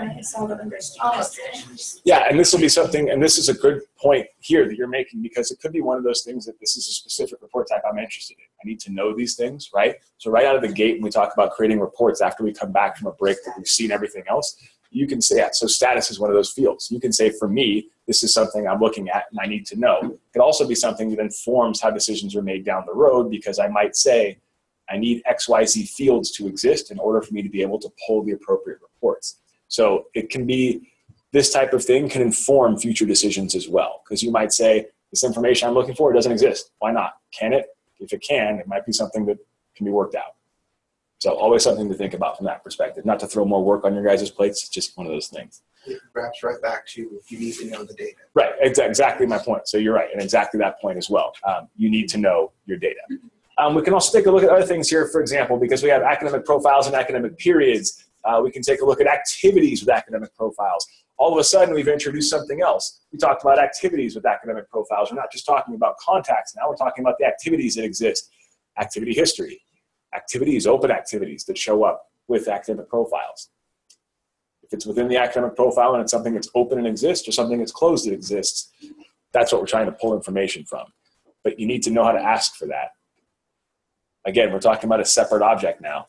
Oh, yeah, and this will be something, and this is a good point here that you're making, because it could be one of those things that this is a specific report type I'm interested in. I need to know these things, right? So right out of the gate, when we talk about creating reports after we come back from a break that we've seen everything else, you can say, yeah, so status is one of those fields. You can say, for me, this is something I'm looking at and I need to know. It could also be something that informs how decisions are made down the road, because I might say, I need X Y Z fields to exist in order for me to be able to pull the appropriate report. reports. So it can be, this type of thing can inform future decisions as well. Because you might say, this information I'm looking for, it doesn't exist. Why not? Can it? If it can, it might be something that can be worked out. So always something to think about from that perspective. Not to throw more work on your guys' plates, it's just one of those things. It wraps right back to you need to know the data. Right, ex- exactly my point. So you're right, and exactly that point as well. Um, you need to know your data. Um, we can also take a look at other things here, for example, because we have academic profiles and academic periods. Uh, we can take a look at activities with academic profiles. All of a sudden, we've introduced something else. We talked about activities with academic profiles. We're not just talking about contacts. Now we're talking about the activities that exist. Activity history. Activities, open activities that show up with academic profiles. If it's within the academic profile and it's something that's open and exists or something that's closed that exists, that's what we're trying to pull information from. But you need to know how to ask for that. Again, we're talking about a separate object now.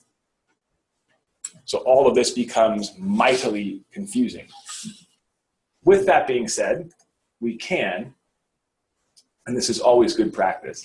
So all of this becomes mightily confusing. With that being said, we can, and this is always good practice,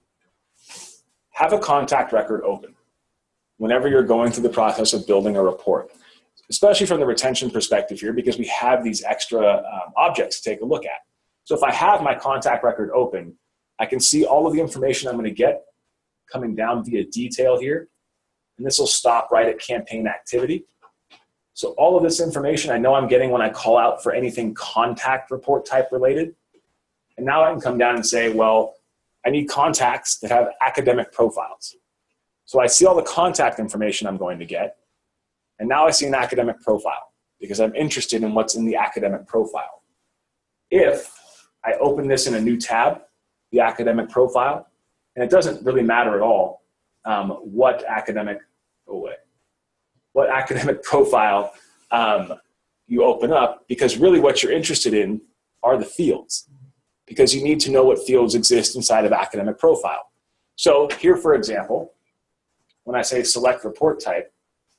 have a contact record open whenever you're going through the process of building a report, especially from the retention perspective here, because we have these extra um, objects to take a look at. So if I have my contact record open, I can see all of the information I'm going to get coming down via detail here, and this will stop right at campaign activity. So all of this information I know I'm getting when I call out for anything contact report type related. And now I can come down and say, well, I need contacts that have academic profiles. So I see all the contact information I'm going to get. And now I see an academic profile because I'm interested in what's in the academic profile. If I open this in a new tab, the academic profile, and it doesn't really matter at all um, what academic, oh wait, what academic profile um, you open up, because really what you're interested in are the fields, because you need to know what fields exist inside of academic profile. So here, for example, when I say select report type,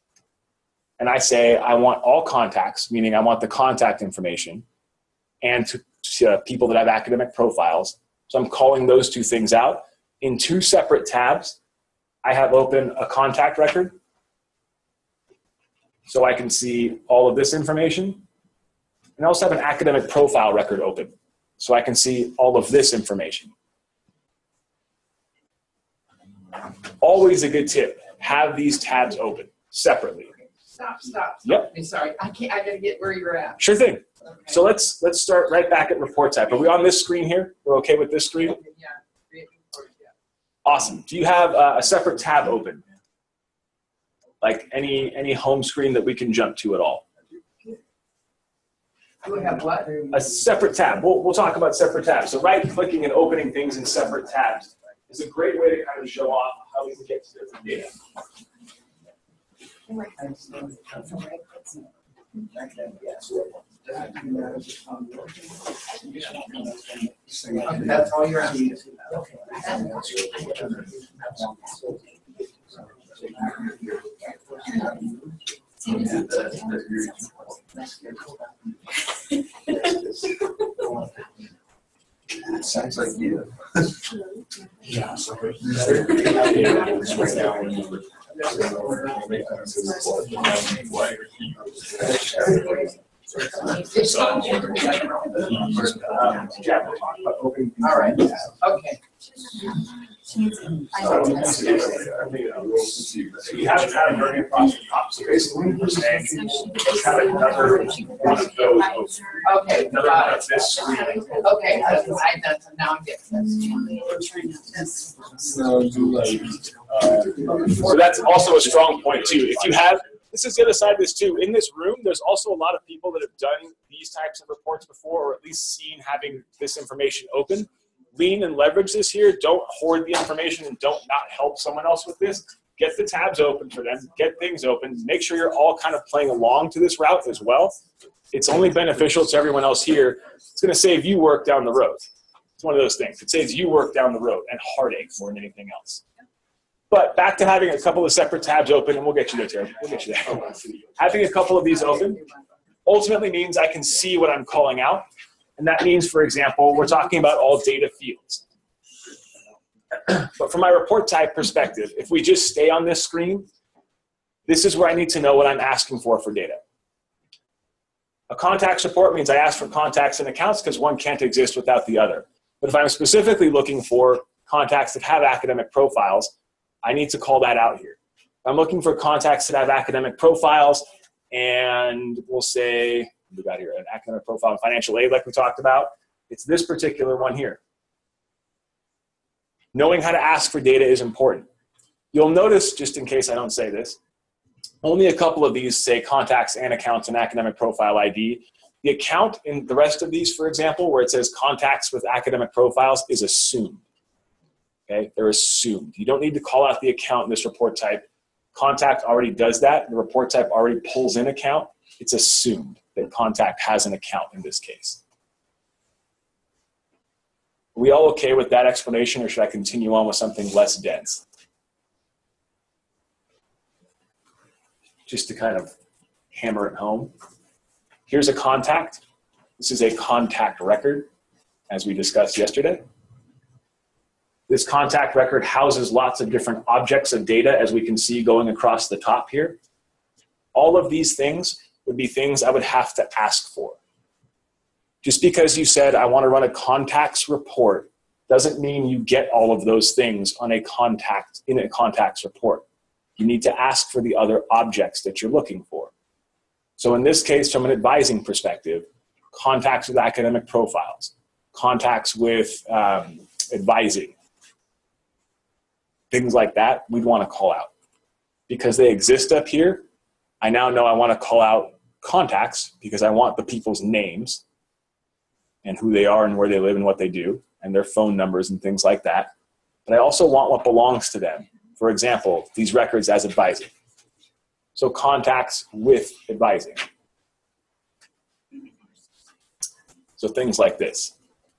and I say I want all contacts, meaning I want the contact information, and to, to uh, people that have academic profiles. So I'm calling those two things out. In two separate tabs, I have open a contact record, so I can see all of this information. And I also have an academic profile record open, so I can see all of this information. Always a good tip, have these tabs open separately. Stop, stop, stop. Yep. I'm sorry, I can't, I gotta get where you're at. Sure thing. Okay. So let's let's start right back at report type. Are we on this screen here? We're okay with this screen? Yeah, create report, yeah. Awesome. Do you have uh, a separate tab open? Like any any home screen that we can jump to at all? Do we have what? A separate tab. We'll, we'll talk about separate tabs. So right-clicking and opening things in separate tabs is a great way to kind of show off how we can get to different data. Okay, that's all you're asking. Sounds like you. Yeah, so. All right, okay. So you haven't had a learning process. So basically, we're saying let's have another one of those. Okay, Another got one it. of this screen. Okay, that's, I, that's, now I'm getting this. So that's also a strong point too. If you have, this is the other side of this too. In this room, there's also a lot of people that have done these types of reports before, or at least seen having this information open. Lean and leverage this here. Don't hoard the information and don't not help someone else with this. Get the tabs open for them. Get things open. Make sure you're all kind of playing along to this route as well. It's only beneficial to everyone else here. It's going to save you work down the road. It's one of those things. It saves you work down the road and heartache more than anything else. But back to having a couple of separate tabs open, and we'll get you there, Terry. We'll get you there. Having a couple of these open ultimately means I can see what I'm calling out. And that means, for example, we're talking about all data fields. But from my report type perspective, if we just stay on this screen, this is where I need to know what I'm asking for for data. A contacts report means I ask for contacts and accounts because one can't exist without the other. But if I'm specifically looking for contacts that have academic profiles, I need to call that out here. I'm looking for contacts that have academic profiles, and we'll say, we got here an academic profile and financial aid like we talked about. It's this particular one here. Knowing how to ask for data is important. You'll notice, just in case I don't say this, only a couple of these say contacts and accounts and academic profile I D. The account in the rest of these, for example, where it says contacts with academic profiles is assumed. Okay, they're assumed. You don't need to call out the account in this report type. Contact already does that. The report type already pulls in account. It's assumed that contact has an account in this case. Are we all okay with that explanation, or should I continue on with something less dense? Just to kind of hammer it home. Here's a contact. This is a contact record, as we discussed yesterday. This contact record houses lots of different objects of data, as we can see going across the top here. All of these things would be things I would have to ask for. Just because you said, I want to run a contacts report, doesn't mean you get all of those things on a contact, in a contacts report. You need to ask for the other objects that you're looking for. So in this case, from an advising perspective, contacts with academic profiles, contacts with um, advising, things like that, we'd want to call out. Because they exist up here, I now know I want to call out contacts because I want the people's names and who they are and where they live and what they do and their phone numbers and things like that. But I also want what belongs to them. For example, these records as advising. So contacts with advising. So things like this.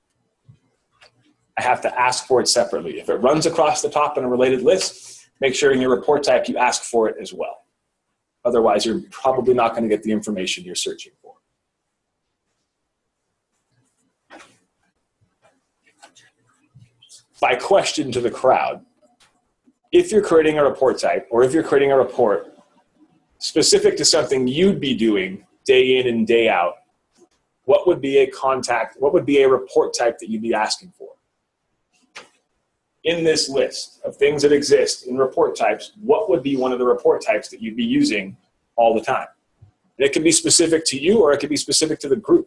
I have to ask for it separately. If it runs across the top in a related list, make sure in your report type you ask for it as well. Otherwise, you're probably not going to get the information you're searching for. By question to the crowd, if you're creating a report type, or if you're creating a report specific to something you'd be doing day in and day out, what would be a contact, what would be a report type that you'd be asking for? In this list of things that exist in report types, what would be one of the report types that you'd be using all the time? And it could be specific to you, or it could be specific to the group.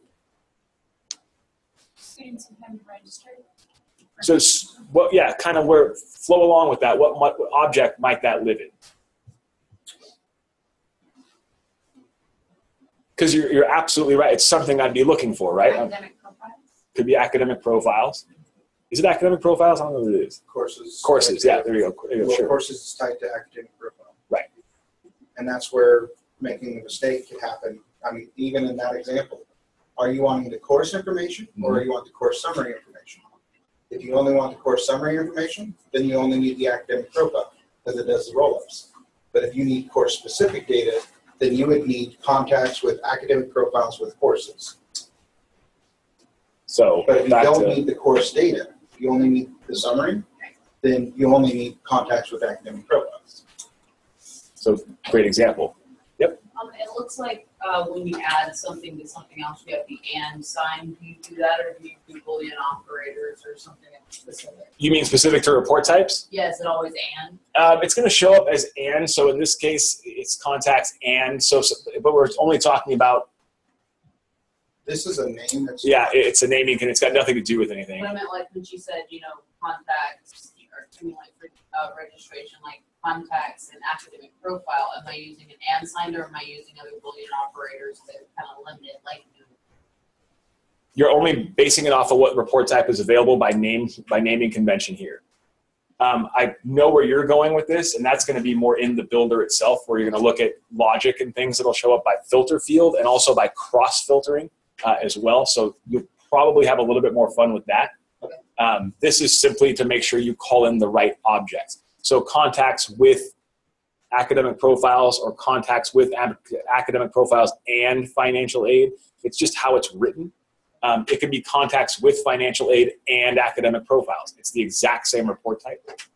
Students and registered. So, well, yeah, kind of where, flow along with that. What, what object might that live in? Because you're, you're absolutely right. It's something I'd be looking for, right? Academic profiles. Could be academic profiles. Is it academic profiles? I don't know what it is. Courses. Courses, yeah, there you go. There you go, Well, sure. courses is tied to academic profile. Right. And that's where making a mistake could happen. I mean, even in that example, are you wanting the course information or are you want the course summary information? If you only want the course summary information, then you only need the academic profile because it does the roll-ups. But if you need course-specific data, then you would need contacts with academic profiles with courses. So, But if you back don't to- need the course data, you only need the summary, then you only need contacts with academic profiles. So, great example. Um, it looks like, uh, when you add something to something else, you have the and sign. Do you do that, or do you do Boolean operators or something specific? You mean specific to report types? Yeah, is it always and? Um, it's going to show up as and. So in this case, it's contacts and. So, so, but we're only talking about. This is a name that's. Yeah, it's a naming, and it's got nothing to do with anything. What I meant, like, when she said, you know, contacts, or, I mean, like, for, uh, registration, like, contacts and academic profile, am I using an and sign, or am I using other Boolean operators that kind of limit it, like, You're only basing it off of what report type is available by name, by naming convention here. Um, I know where you're going with this, and that's going to be more in the builder itself, where you're going to look at logic and things that'll show up by filter field and also by cross filtering uh, as well. So you'll probably have a little bit more fun with that. Um, this is simply to make sure you call in the right objects. So contacts with academic profiles or contacts with ab- academic profiles and financial aid. It's just how it's written. Um, it could be contacts with financial aid and academic profiles. It's the exact same report type.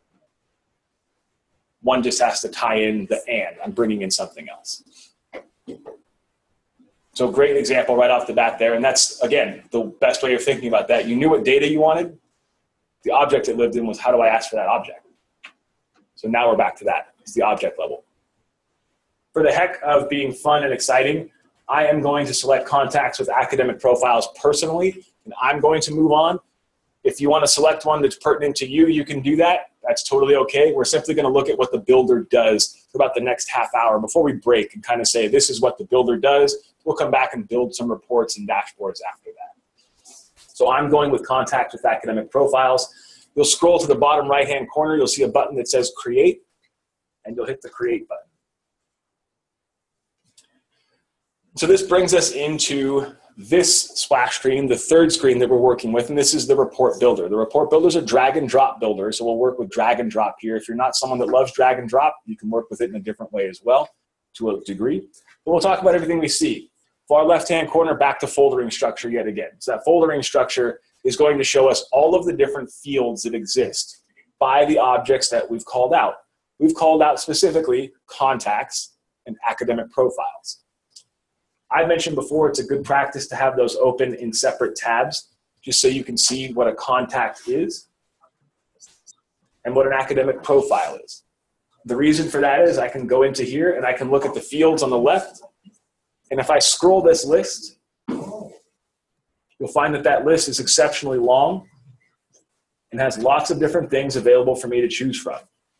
One just has to tie in the and. I'm bringing in something else. So great example right off the bat there. And that's, again, the best way of thinking about that. You knew what data you wanted. The object it lived in was, how do I ask for that object? So now we're back to that. It's the object level. For the heck of being fun and exciting, I am going to select contacts with academic profiles personally, and I'm going to move on. If you want to select one that's pertinent to you, you can do that. That's totally okay. We're simply going to look at what the builder does for about the next half hour before we break and kind of say, this is what the builder does. We'll come back and build some reports and dashboards after that. So I'm going with contacts with academic profiles. You'll scroll to the bottom right-hand corner. You'll see a button that says create, and you'll hit the create button. So this brings us into this splash screen, the third screen that we're working with, and this is the report builder. The report builder is a drag and drop builder, so we'll work with drag and drop here. If you're not someone that loves drag and drop, you can work with it in a different way as well, to a degree. But we'll talk about everything we see. Far left-hand corner, back to foldering structure yet again. So that foldering structure is going to show us all of the different fields that exist by the objects that we've called out. We've called out specifically contacts and academic profiles. I mentioned before it's a good practice to have those open in separate tabs just so you can see what a contact is and what an academic profile is. The reason for that is I can go into here and I can look at the fields on the left, and if I scroll this list, you'll find that that list is exceptionally long and has lots of different things available for me to choose from.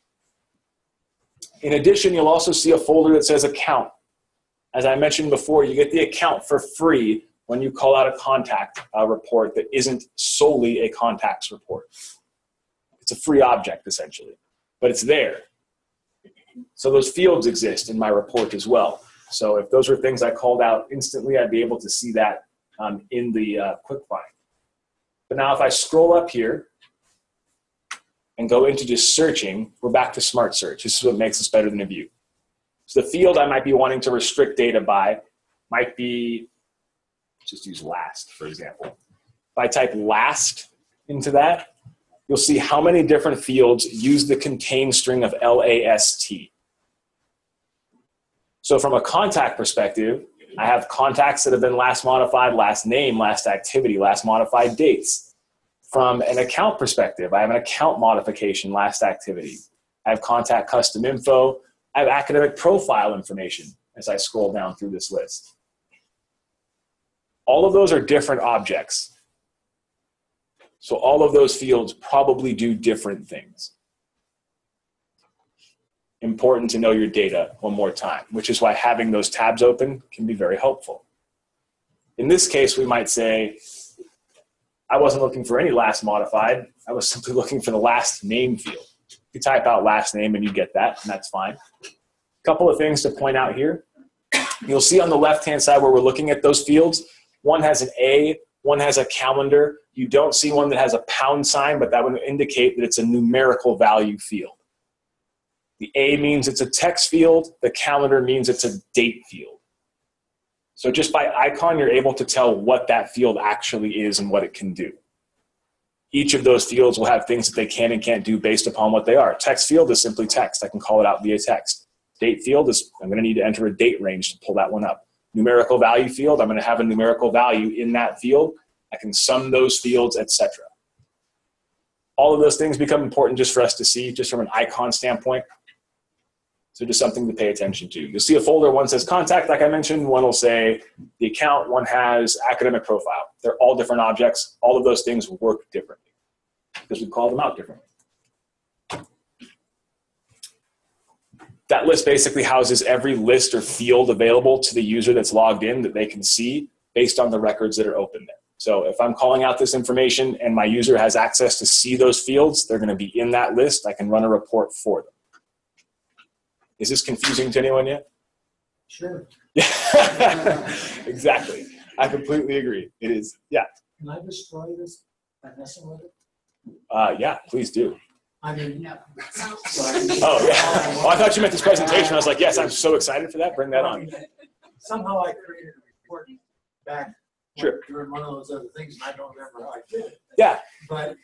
In addition, you'll also see a folder that says account. As I mentioned before, you get the account for free when you call out a contact uh, report that isn't solely a contacts report. It's a free object, essentially, but it's there. So those fields exist in my report as well. So if those were things I called out instantly, I'd be able to see that um, in the uh, quick find. But now if I scroll up here and go into just searching, we're back to Smart Search. This is what makes us better than a view. So the field I might be wanting to restrict data by might be, just use last, for example. If I type last into that, you'll see how many different fields use the contain string of L A S T. So from a contact perspective, I have contacts that have been last modified, last name, last activity, last modified dates. From an account perspective, I have an account modification, last activity. I have contact custom info. I have academic profile information as I scroll down through this list. All of those are different objects. So all of those fields probably do different things. Important to know your data one more time, which is why having those tabs open can be very helpful. In this case, we might say, I wasn't looking for any last modified. I was simply looking for the last name field. You type out last name and you get that, and that's fine. A couple of things to point out here. You'll see on the left-hand side where we're looking at those fields, one has an A, one has a calendar. You don't see one that has a pound sign, but that would indicate that it's a numerical value field. The A means it's a text field. The calendar means it's a date field. So just by icon, you're able to tell what that field actually is and what it can do. Each of those fields will have things that they can and can't do based upon what they are. Text field is simply text. I can call it out via text. Date field is, I'm going to need to enter a date range to pull that one up. Numerical value field, I'm going to have a numerical value in that field. I can sum those fields, et cetera. All of those things become important just for us to see, just from an icon standpoint. So just something to pay attention to. You'll see a folder, one says contact, like I mentioned, one will say the account, one has academic profile. They're all different objects. All of those things will work differently because we call them out differently. That list basically houses every list or field available to the user that's logged in that they can see based on the records that are open there. So if I'm calling out this information and my user has access to see those fields, they're going to be in that list. I can run a report for them. Is this confusing to anyone yet? Sure. Yeah, exactly. I completely agree. It is, yeah. Can I destroy this by messing with it? Uh, yeah, please do. I mean, No. Oh, yeah. Oh, I thought you meant this presentation. I was like, yes, I'm so excited for that. Bring that on. Somehow I created a report back Sure. during one of those other things, and I don't remember how I did it. Yeah. But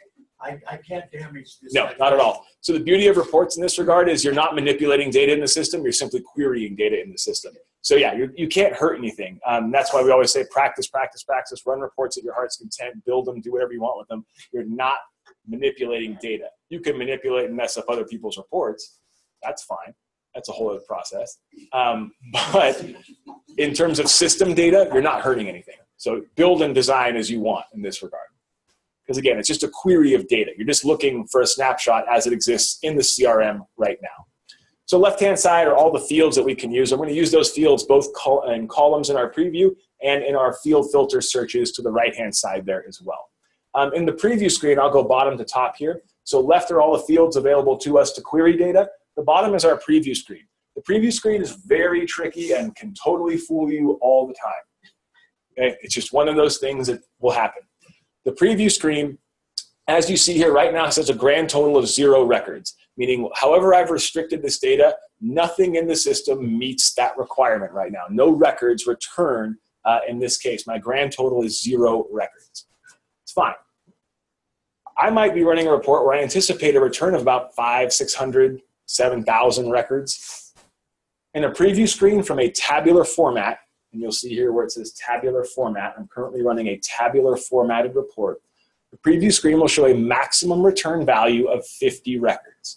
I, I can't damage this. No, not at all. So the beauty of reports in this regard is you're not manipulating data in the system. You're simply querying data in the system. So yeah, you're, you can't hurt anything. Um, that's why we always say practice, practice, practice. Run reports at your heart's content. Build them. Do whatever you want with them. You're not manipulating data. You can manipulate and mess up other people's reports. That's fine. That's a whole other process. Um, but in terms of system data, you're not hurting anything. So build and design as you want in this regard. Because again, it's just a query of data. You're just looking for a snapshot as it exists in the C R M right now. So left-hand side are all the fields that we can use. I'm going to use those fields both col in columns in our preview and in our field filter searches to the right-hand side there as well. Um, in the preview screen, I'll go bottom to top here. So left are all the fields available to us to query data. The bottom is our preview screen. The preview screen is very tricky and can totally fool you all the time. Okay? It's just one of those things that will happen. The preview screen, as you see here right now, says a grand total of zero records, meaning however I've restricted this data, nothing in the system meets that requirement right now. No records return uh, in this case. My grand total is zero records. It's fine. I might be running a report where I anticipate a return of about five, six hundred, seven thousand records. In a preview screen from a tabular format, and you'll see here where it says tabular format. I'm currently running a tabular formatted report. The preview screen will show a maximum return value of fifty records.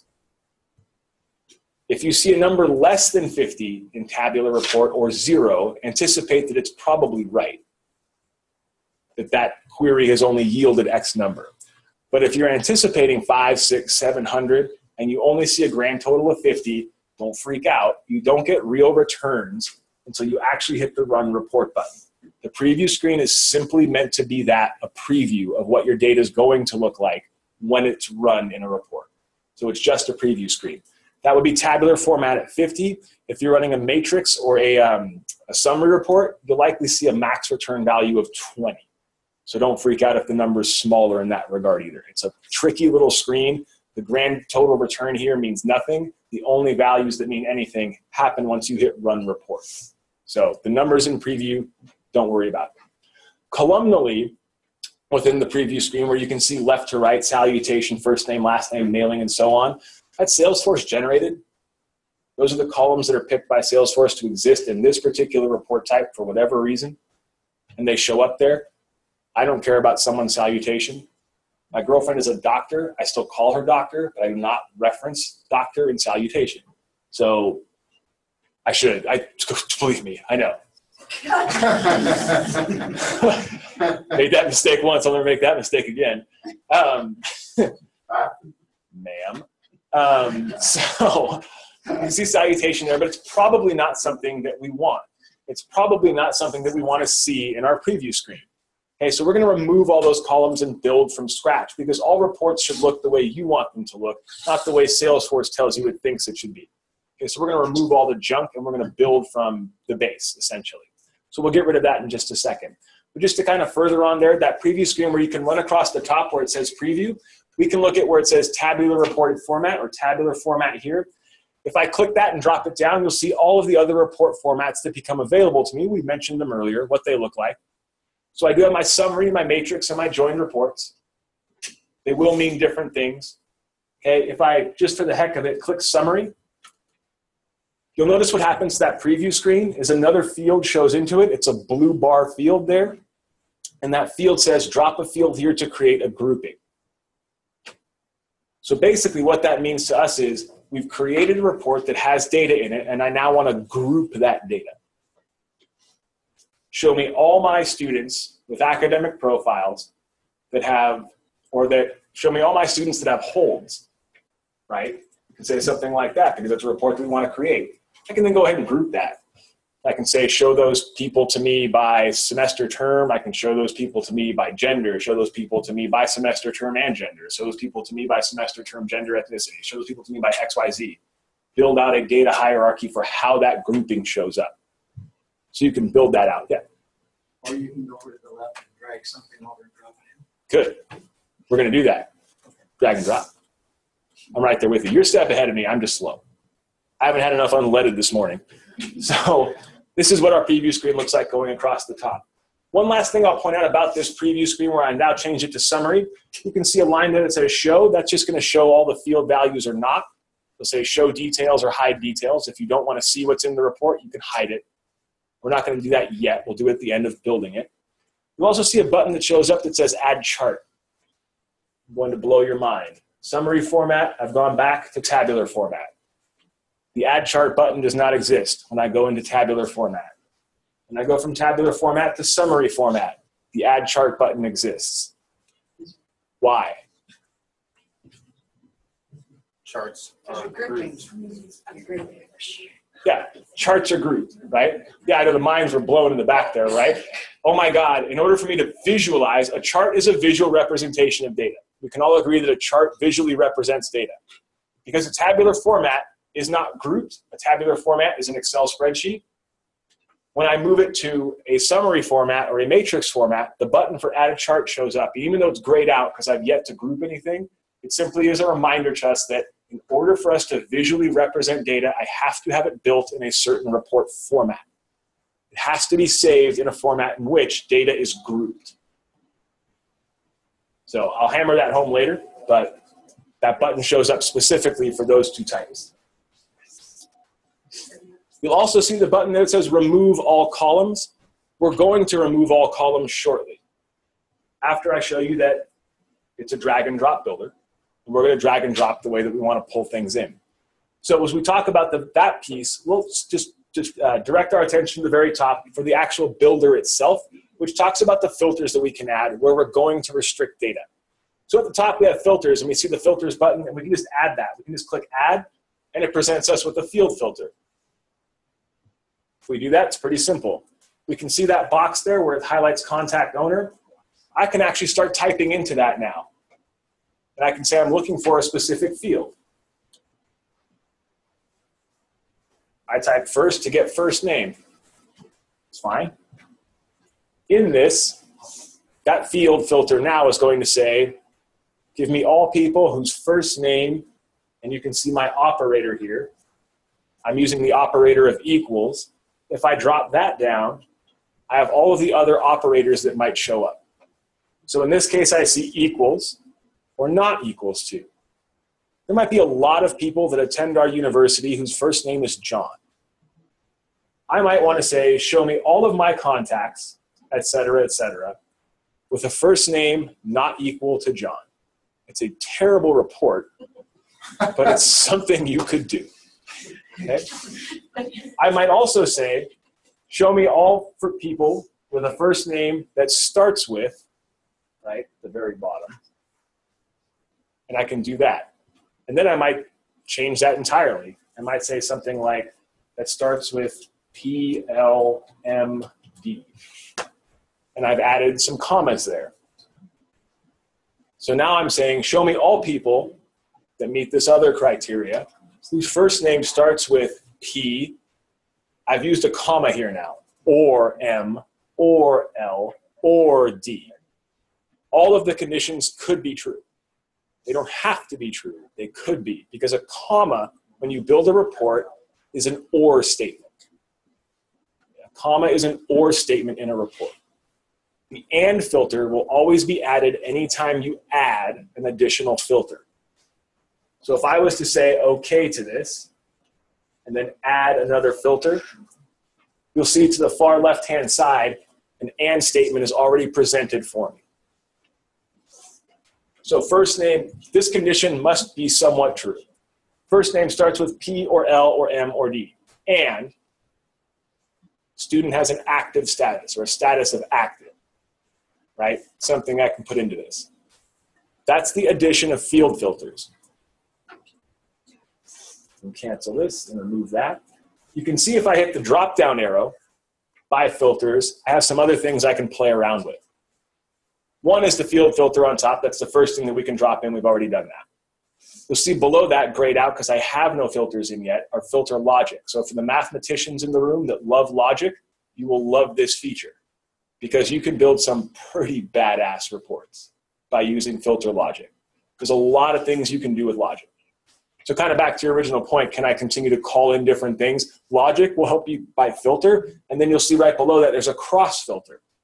If you see a number less than fifty in tabular report or zero, anticipate that it's probably right, that that query has only yielded X number. But if you're anticipating five, six, seven hundred, and you only see a grand total of fifty, don't freak out. You don't get real returns until you actually hit the run report button. The preview screen is simply meant to be that, a preview of what your data is going to look like when it's run in a report. So it's just a preview screen. That would be tabular format at fifty. If you're running a matrix or a, um, a summary report, you'll likely see a max return value of twenty. So don't freak out if the number is smaller in that regard either. It's a tricky little screen. The grand total return here means nothing. The only values that mean anything happen once you hit run report. So the numbers in preview, don't worry about them. Columnally, within the preview screen where you can see left to right, salutation, first name, last name, mailing, and so on, that's Salesforce generated. Those are the columns that are picked by Salesforce to exist in this particular report type for whatever reason, and they show up there. I don't care about someone's salutation. My girlfriend is a doctor. I still call her doctor, but I do not reference doctor in salutation. So I should. I believe me, I know. Made that mistake once, I'll never make that mistake again. Um, ma'am. Um, so you see salutation there, but it's probably not something that we want. It's probably not something that we want to see in our preview screen. Okay, so we're going to remove all those columns and build from scratch because all reports should look the way you want them to look, not the way Salesforce tells you it thinks it should be. Okay, so we're going to remove all the junk and we're going to build from the base, essentially. So we'll get rid of that in just a second. But just to kind of further on there, that preview screen where you can run across the top where it says preview, we can look at where it says tabular reported format or tabular format here. If I click that and drop it down, you'll see all of the other report formats that become available to me. We mentioned them earlier, what they look like. So I do have my summary, my matrix, and my joined reports. They will mean different things. Okay, if I, just for the heck of it, click summary, you'll notice what happens to that preview screen is another field shows into it. It's a blue bar field there. And that field says drop a field here to create a grouping. So basically what that means to us is we've created a report that has data in it, and I now want to group that data. Show me all my students with academic profiles that have, or that, show me all my students that have holds, right? You can say something like that because it's a report that we want to create. I can then go ahead and group that. I can say, show those people to me by semester term. I can show those people to me by gender, show those people to me by semester term and gender, show those people to me by semester term, gender, ethnicity, show those people to me by X Y Z. Build out a data hierarchy for how that grouping shows up. So you can build that out, yeah. Or you can go over to the left and drag something over and drop it in. Good. We're going to do that. Drag and drop. I'm right there with you. You're a step ahead of me. I'm just slow. I haven't had enough unleaded this morning. So this is what our preview screen looks like going across the top. One last thing I'll point out about this preview screen where I now change it to summary. You can see a line there that says show. That's just going to show all the field values or not. It'll say show details or hide details. If you don't want to see what's in the report, you can hide it. We're not going to do that yet. We'll do it at the end of building it. You'll also see a button that shows up that says add chart. I'm going to blow your mind. Summary format, I've gone back to tabular format. The add chart button does not exist when I go into tabular format. When I go from tabular format to summary format, the add chart button exists. Why? Charts Because are you're grouping. grouped. Yeah, charts are grouped, right? Yeah, I know the minds were blown in the back there, right? Oh my God, in order for me to visualize, a chart is a visual representation of data. We can all agree that a chart visually represents data. Because a tabular format is not grouped, a tabular format is an Excel spreadsheet. When I move it to a summary format or a matrix format, the button for add a chart shows up. Even though it's grayed out because I've yet to group anything, it simply is a reminder to us that in order for us to visually represent data, I have to have it built in a certain report format. It has to be saved in a format in which data is grouped. So I'll hammer that home later, but that button shows up specifically for those two types. You'll also see the button that says remove all columns. We're going to remove all columns shortly. After I show you that it's a drag and drop builder, we're going to drag and drop the way that we want to pull things in. So as we talk about the, that piece, we'll just, just uh, direct our attention to the very top for the actual builder itself, which talks about the filters that we can add where we're going to restrict data. So at the top we have filters, and we see the filters button, and we can just add that. We can just click add, and it presents us with a field filter. If we do that, it's pretty simple. We can see that box there where it highlights contact owner. I can actually start typing into that now. And I can say I'm looking for a specific field. I type first to get first name. It's fine. In this, that field filter now is going to say, give me all people whose first name, and you can see my operator here. I'm using the operator of equals. If I drop that down, I have all of the other operators that might show up. So in this case, I see equals or not equals to. There might be a lot of people that attend our university whose first name is John. I might want to say, show me all of my contacts, et cetera, et cetera, with a first name not equal to John. It's a terrible report, but it's something you could do. Okay? I might also say, show me all for people with a first name that starts with, right, the very bottom. And I can do that. And then I might change that entirely. I might say something like, that starts with P L M D. And I've added some commas there. So now I'm saying, show me all people that meet this other criteria whose first name starts with P. I've used a comma here now, or M, or L, or D. All of the conditions could be true. They don't have to be true. They could be, because a comma, when you build a report, is an or statement. A comma is an or statement in a report. The and filter will always be added anytime you add an additional filter. So if I was to say okay to this, and then add another filter, you'll see to the far left-hand side, an and statement is already presented for me. So first name, this condition must be somewhat true. First name starts with P or L or M or D. And student has an active status or a status of active, right? Something I can put into this. That's the addition of field filters. And cancel this and remove that. You can see if I hit the drop-down arrow by filters, I have some other things I can play around with. One is the field filter on top. That's the first thing that we can drop in. We've already done that. You'll see below that, grayed out because I have no filters in yet, are filter logic. So for the mathematicians in the room that love logic, you will love this feature because you can build some pretty badass reports by using filter logic. There's a lot of things you can do with logic. So kind of back to your original point, can I continue to call in different things? Logic will help you by filter, and then you'll see right below that there's a cross filter.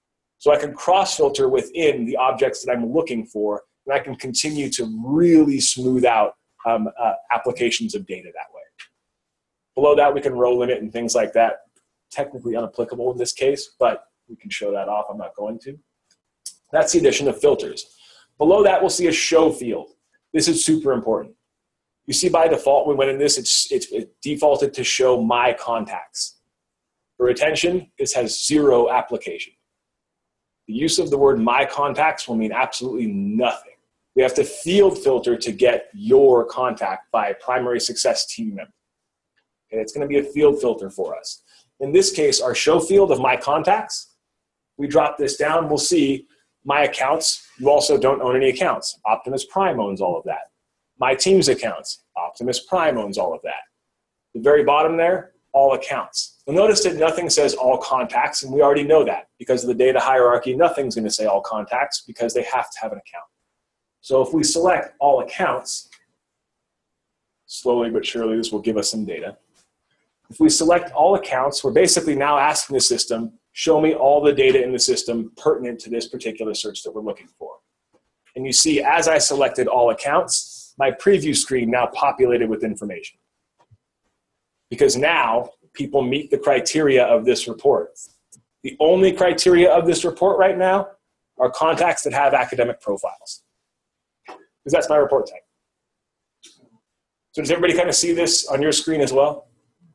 So I can cross-filter within the objects that I'm looking for, and I can continue to really smooth out um, uh, applications of data that way. Below that, we can row limit and things like that. Technically unapplicable in this case, but we can show that off. I'm not going to. That's the addition of filters. Below that, we'll see a show field. This is super important. You see by default, when we went in this, it's, it's it defaulted to show my contacts. For retention, this has zero application. The use of the word my contacts will mean absolutely nothing. We have to field filter to get your contact by a primary success team member. And it's going to be a field filter for us. In this case, our show field of my contacts, we drop this down, we'll see my accounts. You also don't own any accounts. Optimus Prime owns all of that. My team's accounts, Optimus Prime owns all of that. The very bottom there, all accounts. You'll notice that nothing says all contacts, and we already know that. Because of the data hierarchy, nothing's going to say all contacts because they have to have an account. So if we select all accounts, slowly but surely this will give us some data. If we select all accounts, we're basically now asking the system, show me all the data in the system pertinent to this particular search that we're looking for. And you see, as I selected all accounts, my preview screen now populated with information. Because now people meet the criteria of this report. The only criteria of this report right now are contacts that have academic profiles. Because that's my report type. So does everybody kind of see this on your screen as well?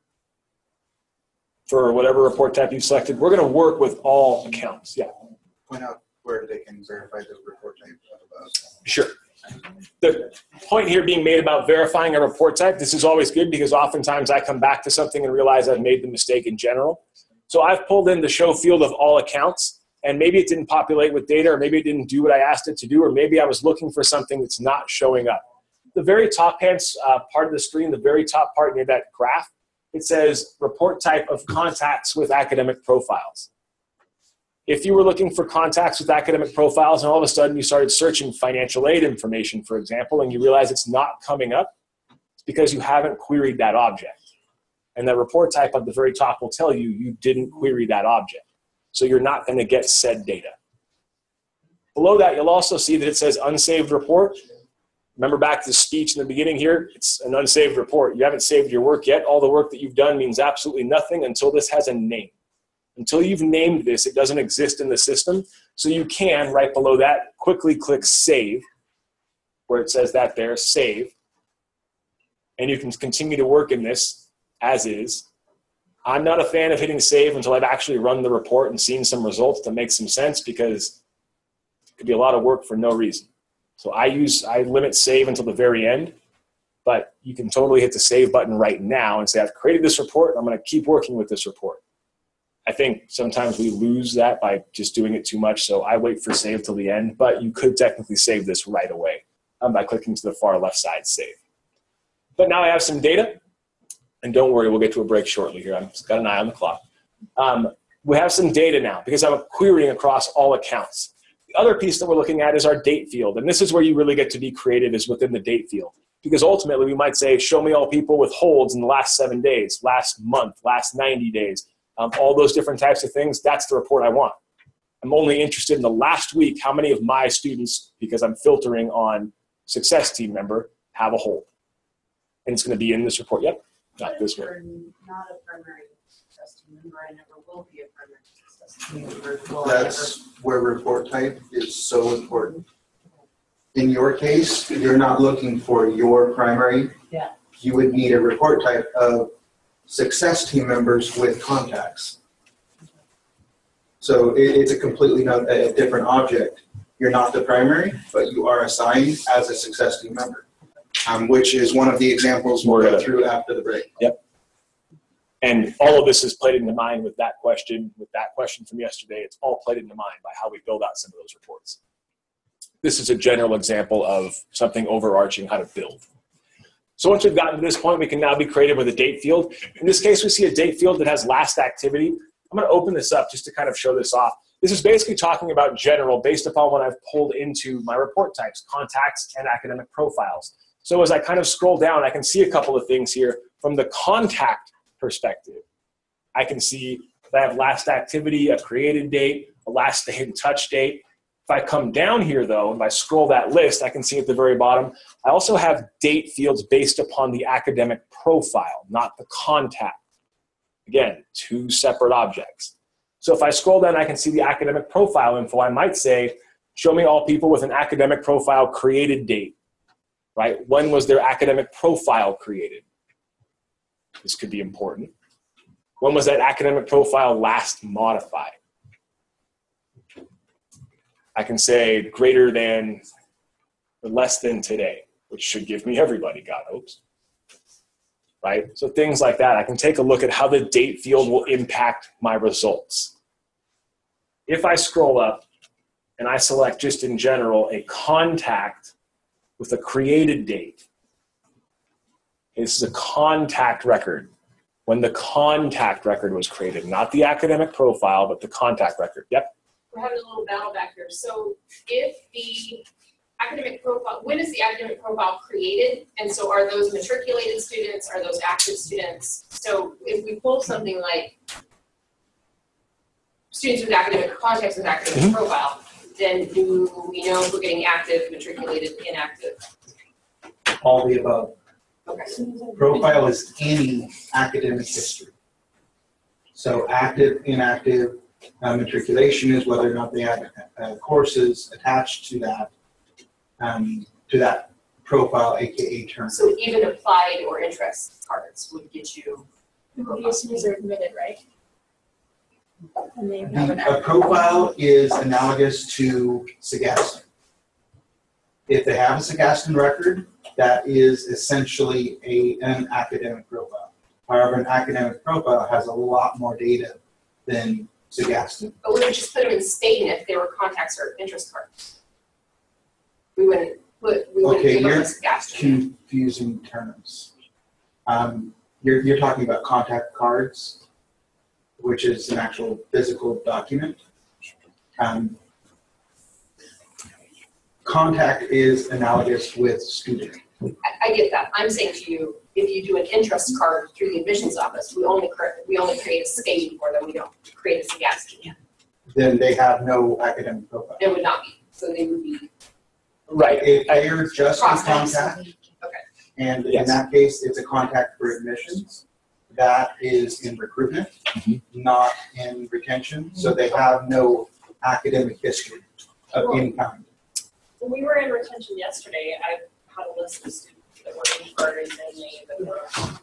For whatever report type you've selected, we're going to work with all accounts. Yeah. Point out where they can verify the report type of us. Sure. The point here being made about verifying a report type, this is always good because oftentimes I come back to something and realize I've made the mistake in general. So I've pulled in the show field of all accounts, and maybe it didn't populate with data, or maybe it didn't do what I asked it to do, or maybe I was looking for something that's not showing up. The very top hand uh, part of the screen, the very top part near that graph, it says report type of contacts with academic profiles. If you were looking for contacts with academic profiles and all of a sudden you started searching financial aid information, for example, and you realize it's not coming up, it's because you haven't queried that object. And the report type at the very top will tell you you didn't query that object. So you're not going to get said data. Below that, you'll also see that it says unsaved report. Remember back to the speech in the beginning here, it's an unsaved report. You haven't saved your work yet. All the work that you've done means absolutely nothing until this has a name. Until you've named this, it doesn't exist in the system. So you can, right below that, quickly click save, where it says that there, save. And you can continue to work in this as is. I'm not a fan of hitting save until I've actually run the report and seen some results that make some sense, because it could be a lot of work for no reason. So I use, I limit save until the very end, but you can totally hit the save button right now and say, I've created this report, and I'm going to keep working with this report. I think sometimes we lose that by just doing it too much, so I wait for save till the end, but you could technically save this right away um, by clicking to the far left side, save. But now I have some data, and don't worry, we'll get to a break shortly here. I've got an eye on the clock. Um, we have some data now because I'm querying across all accounts. The other piece that we're looking at is our date field, and this is where you really get to be creative, is within the date field. Because ultimately we might say, show me all people with holds in the last seven days, last month, last ninety days, um, all those different types of things. That's the report I want. I'm only interested in the last week, how many of my students, because I'm filtering on success team member, have a hold. And it's going to be in this report. Yep, not this one. Not a primary success team member, I never will be a primary success team member. Will I ever- That's where report type is so important. In your case, you're not looking for your primary. Yeah. You would need a report type of success team members with contacts. So it, it's a completely not, a different object. You're not the primary, but you are assigned as a success team member, um, which is one of the examples we'll go through after the break. Yep. And all of this is played into mind with that question, with that question from yesterday. It's all played into mind by how we build out some of those reports. This is a general example of something overarching how to build. So once we've gotten to this point, we can now be creative with a date field. In this case, we see a date field that has last activity. I'm going to open this up just to kind of show this off. This is basically talking about general based upon what I've pulled into my report types, contacts, and academic profiles. So as I kind of scroll down, I can see a couple of things here from the contact perspective. I can see that I have last activity, a created date, a last day in touch date. If I come down here though, if I scroll that list, I can see at the very bottom, I also have date fields based upon the academic profile, not the contact. Again, two separate objects. So if I scroll down, I can see the academic profile info. I might say, show me all people with an academic profile created date, right? When was their academic profile created? This could be important. When was that academic profile last modified? I can say greater than or less than today, which should give me everybody, God hopes. Right? So things like that. I can take a look at how the date field will impact my results. If I scroll up and I select just in general a contact with a created date, this is a contact record. When the contact record was created, not the academic profile, but the contact record. Yep. We're having a little battle back here. So if the academic profile, when is the academic profile created? And so are those matriculated students? Are those active students? So if we pull something like students with academic context with academic Mm-hmm. profile, then do we know if we're getting active, matriculated, inactive? All the above. Okay. Profile is any academic history. So active, inactive, uh, matriculation is whether or not they have uh, courses attached to that, um, to that profile, aka term. So even applied or interest cards would get you. The students are admitted, right? And they have an The, a profile is analogous to Sagaston. If they have a Sagaston record, that is essentially a, an academic profile. However, an academic profile has a lot more data than Sagaston. But we would just put them in Spain if they were contacts or interest cards. We wouldn't put, we wouldn't Okay, give them you're a Sagaston. confusing terms. Um, you're, you're talking about contact cards, which is an actual physical document. Um, contact is analogous with student. I, I get that. I'm saying to you, if you do an interest card through the admissions office, we only create, we only create a Spain for them. We don't create a Sagaston. Then they have no academic profile. It would not be. So they would be. Right. If they're just in Prospects. contact, Okay. and in Yes. that case, it's a contact for admissions, that is in recruitment, Mhm. not in retention, so they have no academic history of any kind. When we were in retention yesterday, I had a list of students that were inquiries and they that were.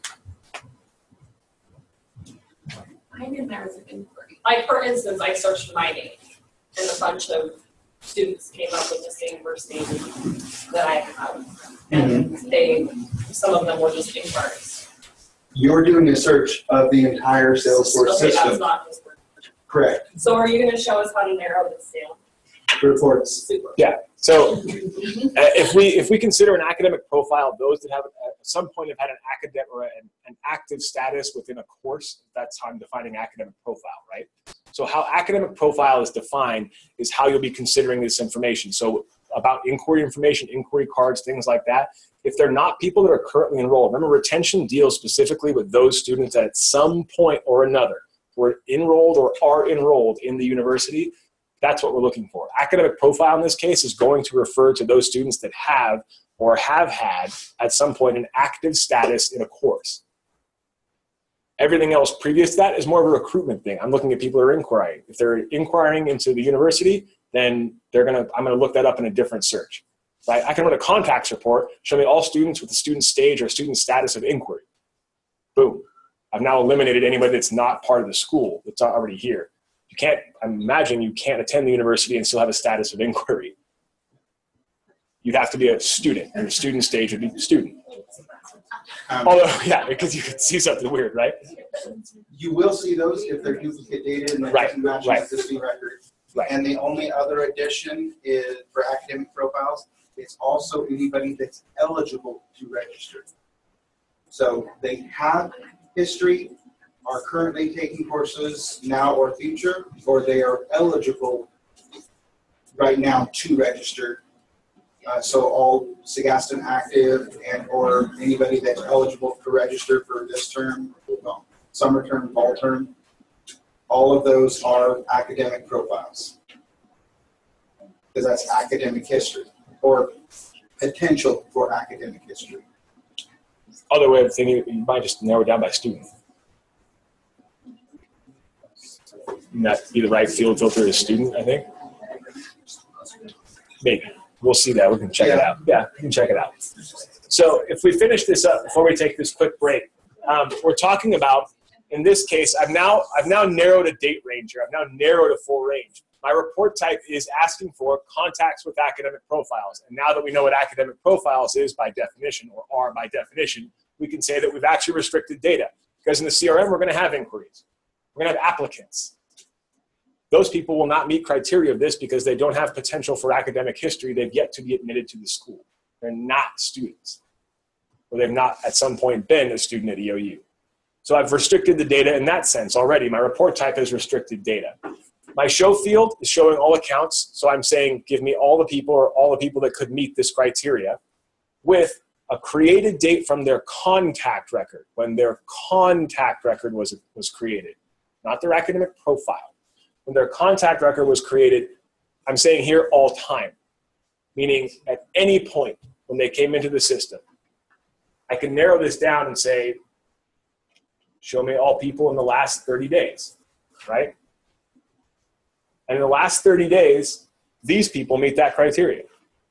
I knew there was an inquiry. Like, for instance, I searched my name and a bunch of students came up with the same first name that I have. And they, some of them were just inquiries. You're doing a search of the entire Salesforce Okay, that's system, not just work. correct? So are you gonna show us how to narrow this down? Reports. Super. So uh, if we if we consider an academic profile, those that have at some point have had an academic or an, an active status within a course, that's how I'm defining academic profile, right? So how academic profile is defined is how you'll be considering this information. So about inquiry information, inquiry cards, things like that. If they're not people that are currently enrolled, remember retention deals specifically with those students that at some point or another were enrolled or are enrolled in the university. That's what we're looking for. Academic profile in this case is going to refer to those students that have or have had at some point an active status in a course. Everything else previous to that is more of a recruitment thing. I'm looking at people that are inquiring. If they're inquiring into the university, then they're gonna, I'm gonna look that up in a different search. Right? I can run a contacts report, show me all students with the student stage or student status of inquiry. Boom. I've now eliminated anybody that's not part of the school, that's already here. You can't, I imagine you can't attend the university and still have a status of inquiry. You'd have to be a student, and your student stage would be student. Um, Although, yeah, because you could see something weird, right? You will see those if they're duplicate data and they Right, doesn't match right. an existing record. Right. And the only other addition is for academic profiles, it's also anybody that's eligible to register. So they have history, are currently taking courses now or future, or they are eligible right now to register. Uh, so all Sagaston active and or anybody that's eligible to register for this term, well, summer term, fall term, all of those are academic profiles. Because that's academic history, or potential for academic history. Other way of thinking, you might just narrow it down by student. And that'd be the right field filter as student, I think. Maybe. We'll see that. We can check it out. Yeah, we can check it out. So if we finish this up before we take this quick break, um, we're talking about, in this case, I've now, I've now narrowed a date range here. I've now narrowed a full range. My report type is asking for contacts with academic profiles. And now that we know what academic profiles is by definition, or are by definition, we can say that we've actually restricted data. Because in the C R M, we're going to have inquiries. We're going to have applicants. Those people will not meet criteria of this because they don't have potential for academic history. They've yet to be admitted to the school. They're not students. Or they've not at some point been a student at E O U. So I've restricted the data in that sense already. My report type is restricted data. My show field is showing all accounts. So I'm saying, give me all the people or all the people that could meet this criteria with a created date from their contact record, when their contact record was, was created, not their academic profile. When their contact record was created, I'm saying here all time, meaning at any point when they came into the system. I can narrow this down and say, show me all people in the last thirty days, right? And in the last thirty days, these people meet that criteria.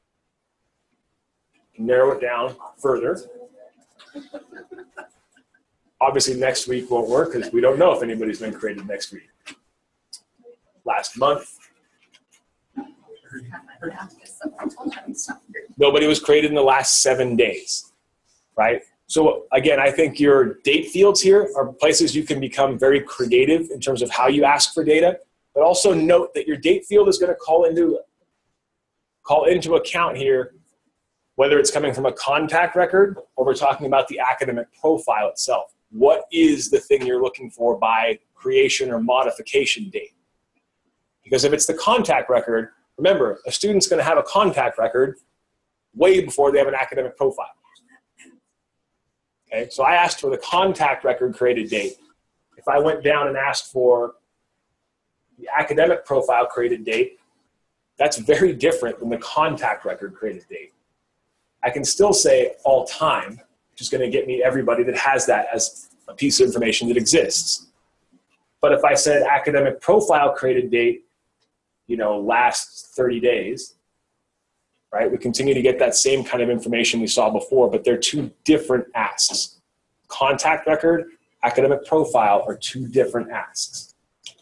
Narrow it down further. Obviously, next week won't work because we don't know if anybody's been created next week. Last month, nobody was created in the last seven days, right? So again, I think your date fields here are places you can become very creative in terms of how you ask for data, but also note that your date field is going to call into, call into account here whether it's coming from a contact record or we're talking about the academic profile itself. What is the thing you're looking for by creation or modification date? Because if it's the contact record, remember, a student's going to have a contact record way before they have an academic profile. Okay, so I asked for the contact record created date. If I went down and asked for the academic profile created date, that's very different than the contact record created date. I can still say all time, which is going to get me everybody that has that as a piece of information that exists. But if I said academic profile created date, you know, last thirty days, right? We continue to get that same kind of information we saw before, but they're two different asks. Contact record, academic profile are two different asks.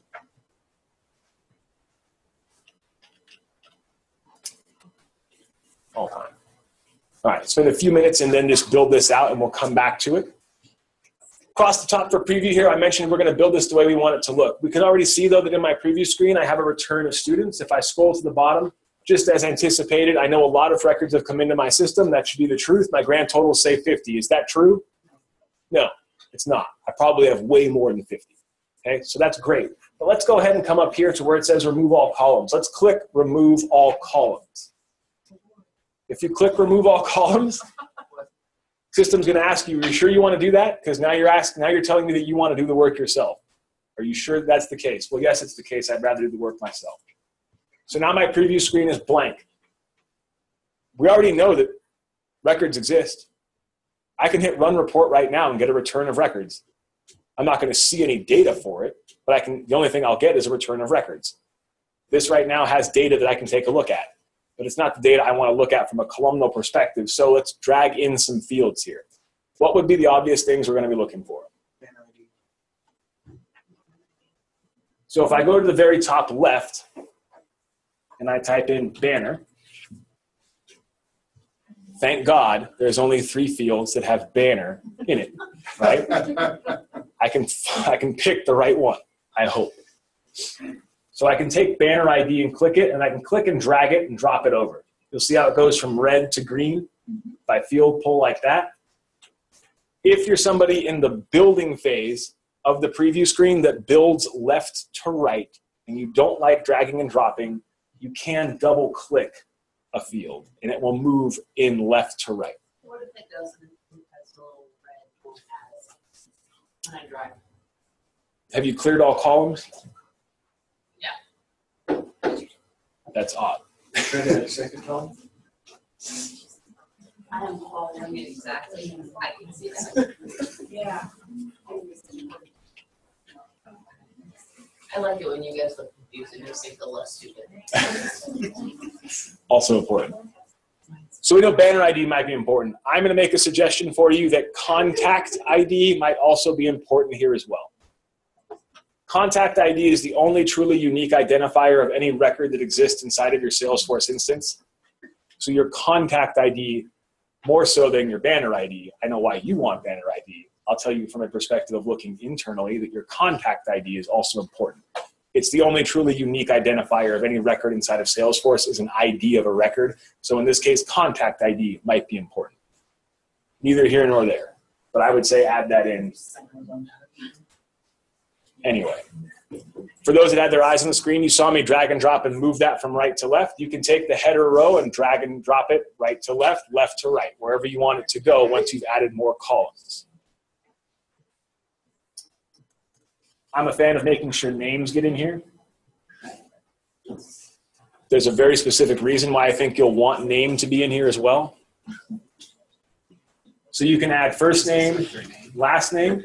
All time. All right, spend a few minutes and then just build this out and we'll come back to it. Across the top for preview here, I mentioned we're going to build this the way we want it to look. We can already see, though, that in my preview screen, I have a return of students. If I scroll to the bottom, just as anticipated, I know a lot of records have come into my system. That should be the truth. My grand totals say fifty. Is that true? No, it's not. I probably have way more than fifty. Okay, so that's great. But let's go ahead and come up here to where it says remove all columns. Let's click remove all columns. If you click remove all columns, system's going to ask you, are you sure you want to do that? Because now you're asking, now you're telling me that you want to do the work yourself. Are you sure that's the case? Well, yes, it's the case. I'd rather do the work myself. So now my preview screen is blank. We already know that records exist. I can hit run report right now and get a return of records. I'm not going to see any data for it, but I can. The only thing I'll get is a return of records. This right now has data that I can take a look at. But it's not the data I want to look at from a columnar perspective. So let's drag in some fields here. What would be the obvious things we're going to be looking for? So if I go to the very top left and I type in banner, thank God there's only three fields that have banner in it, right? I can, I can pick the right one, I hope. So I can take banner I D and click it, and I can click and drag it and drop it over. You'll see how it goes from red to green by field pull like that. If you're somebody in the building phase of the preview screen that builds left to right, and you don't like dragging and dropping, you can double click a field, and it will move in left to right. What if it doesn't include that little red has when I drive? have you cleared all columns? Yeah. That's odd. Try that second column. I am following it exactly. I can see that. Yeah. I like it when you guys look confused and just make the less stupid. Also important. So we know banner I D might be important. I'm going to make a suggestion for you that contact I D might also be important here as well. Contact I D is the only truly unique identifier of any record that exists inside of your Salesforce instance. So your contact I D, more so than your banner I D. I know why you want banner I D. I'll tell you from a perspective of looking internally that your contact I D is also important. It's the only truly unique identifier of any record inside of Salesforce is an I D of a record. So in this case, contact I D might be important. Neither here nor there, but I would say add that in. Anyway, for those that had their eyes on the screen, you saw me drag and drop and move that from right to left. You can take the header row and drag and drop it right to left, left to right, wherever you want it to go once you've added more columns. I'm a fan of making sure names get in here. There's a very specific reason why I think you'll want name to be in here as well. So you can add first name, last name.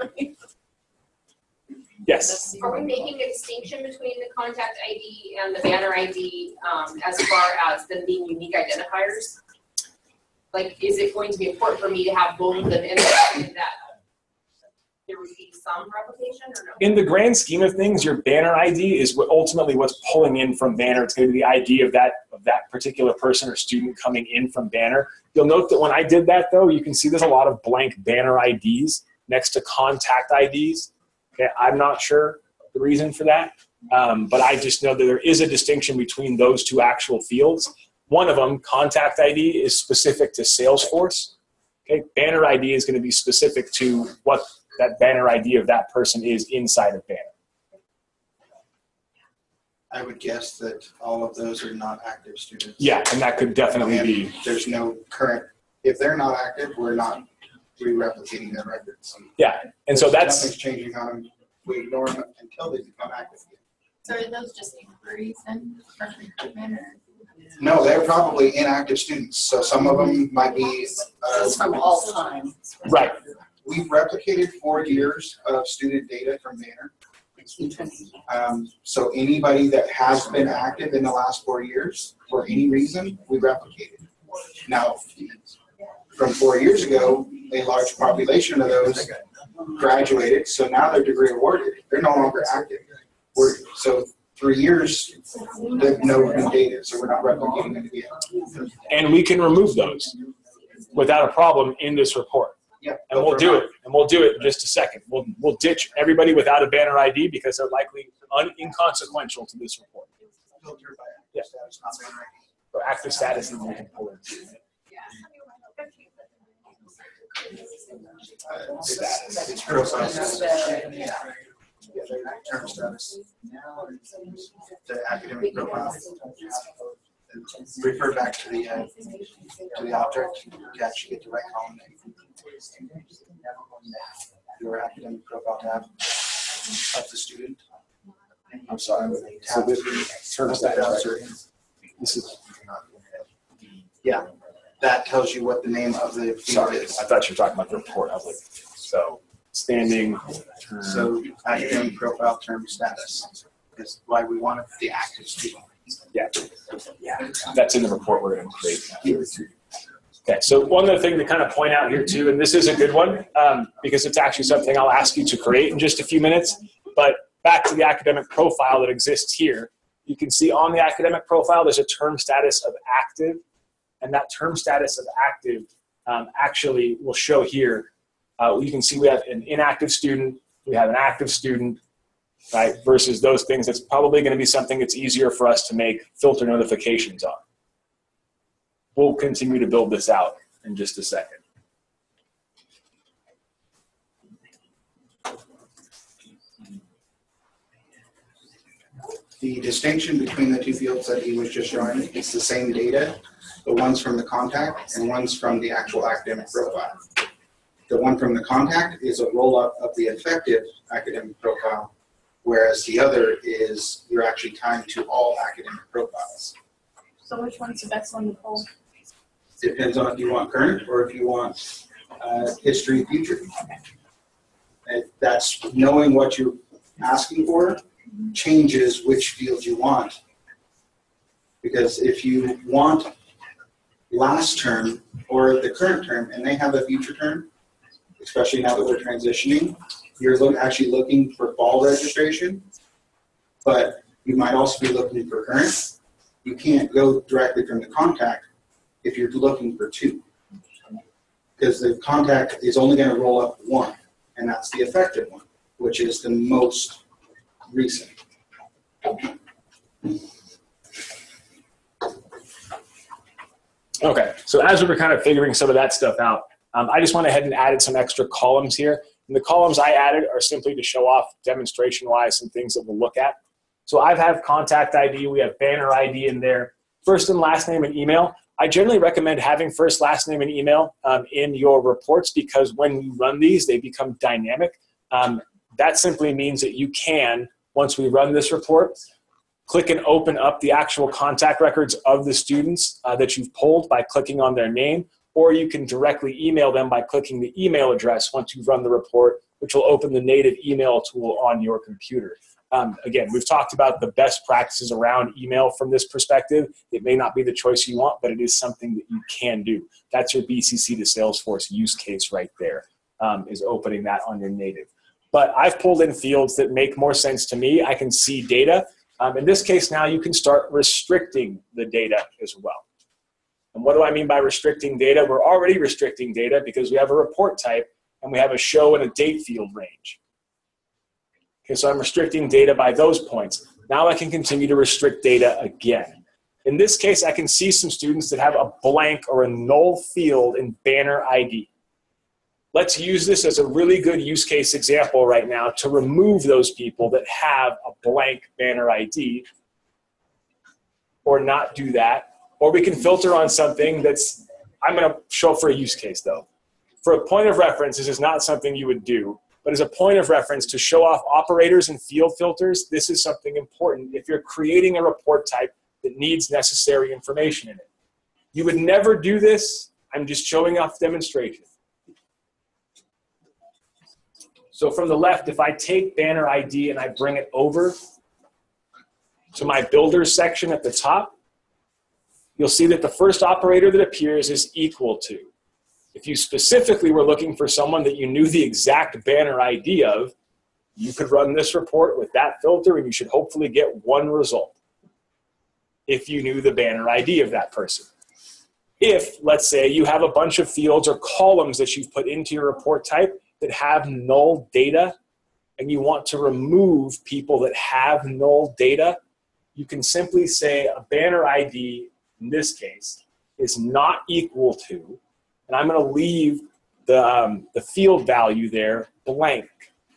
Yes. Are we making a distinction between the contact I D and the banner I D um, as far as them being unique identifiers? Like, is it going to be important for me to have both of them in there and that there would be some replication or no? In the grand scheme of things, your banner I D is what ultimately what's pulling in from banner. It's going to be the I D of that, of that particular person or student coming in from banner. You'll note that when I did that, though, you can see there's a lot of blank banner I Ds next to contact I Ds. Okay, I'm not sure the reason for that, um, but I just know that there is a distinction between those two actual fields. One of them, contact I D, is specific to Salesforce. Okay, banner I D is going to be specific to what that banner I D of that person is inside of banner. I would guess that all of those are not active students. Yeah, and that could definitely And be. There's no current, if they're not active, we're not re-replicating their records. Yeah, and so that's. Nothing's changing on them. We ignore them until they become active again. So are those just inquiries then? No, they're probably inactive students. So some of them might be. Uh, Those from all time. Right. We've replicated four years of student data from Banner. Um, so anybody that has been active in the last four years, for any reason, we replicated. Now, from four years ago, a large population of those graduated, so now they're degree awarded. They're no longer active. We're, so three years, there's no new data, so we're not replicating it again. And we can remove those without a problem in this report. Yeah, and we'll do it. And we'll do it in just a second. We'll, we'll ditch everybody without a banner I D because they're likely un, inconsequential to this report. Filtered by Yeah. status, not banner I D. So active status and we can pull in. Uh, it's, it's profile status. Yeah. Yeah, term status. The academic profile. Refer back to the uh, to the object to actually get the right column name. Your academic profile tab of the student. I'm sorry, but So tab this term status. Right? This is. Yeah, that tells you what the name of the field Sorry, is. I thought you were talking about the report. I was like, so standing. Term. So academic profile term status is why we wanted the active student. Yeah, yeah, that's in the report we're going to create. Okay, so one other thing to kind of point out here too, and this is a good one um, because it's actually something I'll ask you to create in just a few minutes, but back to the academic profile that exists here, you can see on the academic profile there's a term status of active, and that term status of active um, actually will show here. Uh, you can see we have an inactive student, we have an active student, right, versus those things. That's probably going to be something that's easier for us to make filter notifications on. We'll continue to build this out in just a second. The distinction between the two fields that he was just showing, it's the same data, but one's from the contact and one's from the actual academic profile. The one from the contact is a roll-up of the effective academic profile. whereas the other is you're actually tied to all academic profiles. So which one's the best one to pull? Depends on if you want current or if you want uh, history, future. And that's knowing what you're asking for changes which field you want. Because if you want last term or the current term and they have a future term, especially now that we're transitioning, you're look, actually looking for fall registration, but you might also be looking for current. You can't go directly from the contact if you're looking for two. Because the contact is only going to roll up one, and that's the effective one, which is the most recent. Okay, so as we were kind of figuring some of that stuff out, um, I just went ahead and added some extra columns here. And the columns I added are simply to show off demonstration-wise some things that we'll look at. So I have contact I D, we have banner I D in there, first and last name and email. I generally recommend having first, last name, and email um, in your reports because when you run these, they become dynamic. Um, that simply means that you can, once we run this report, click and open up the actual contact records of the students uh, that you've pulled by clicking on their name, or you can directly email them by clicking the email address once you've run the report, which will open the native email tool on your computer. Um, again, we've talked about the best practices around email from this perspective. It may not be the choice you want, but it is something that you can do. That's your B C C to Salesforce use case right there, um, is opening that on your native. But I've pulled in fields that make more sense to me. I can see data. Um, in this case now, you can start restricting the data as well. And what do I mean by restricting data? We're already restricting data because we have a report type and we have a show and a date field range. Okay, so I'm restricting data by those points. Now I can continue to restrict data again. In this case, I can see some students that have a blank or a null field in banner I D. Let's use this as a really good use case example right now to remove those people that have a blank banner I D, or not do that. Or we can filter on something that's, I'm going to show for a use case though. For a point of reference, this is not something you would do. But as a point of reference to show off operators and field filters, this is something important if you're creating a report type that needs necessary information in it. You would never do this. I'm just showing off demonstration. So from the left, if I take banner I D and I bring it over to my builders section at the top, you'll see that the first operator that appears is equal to. If you specifically were looking for someone that you knew the exact banner I D of, you could run this report with that filter and you should hopefully get one result if you knew the banner I D of that person. If, let's say, you have a bunch of fields or columns that you've put into your report type that have null data and you want to remove people that have null data, you can simply say a banner I D, in this case, is not equal to, and I'm going to leave the, um, the field value there blank.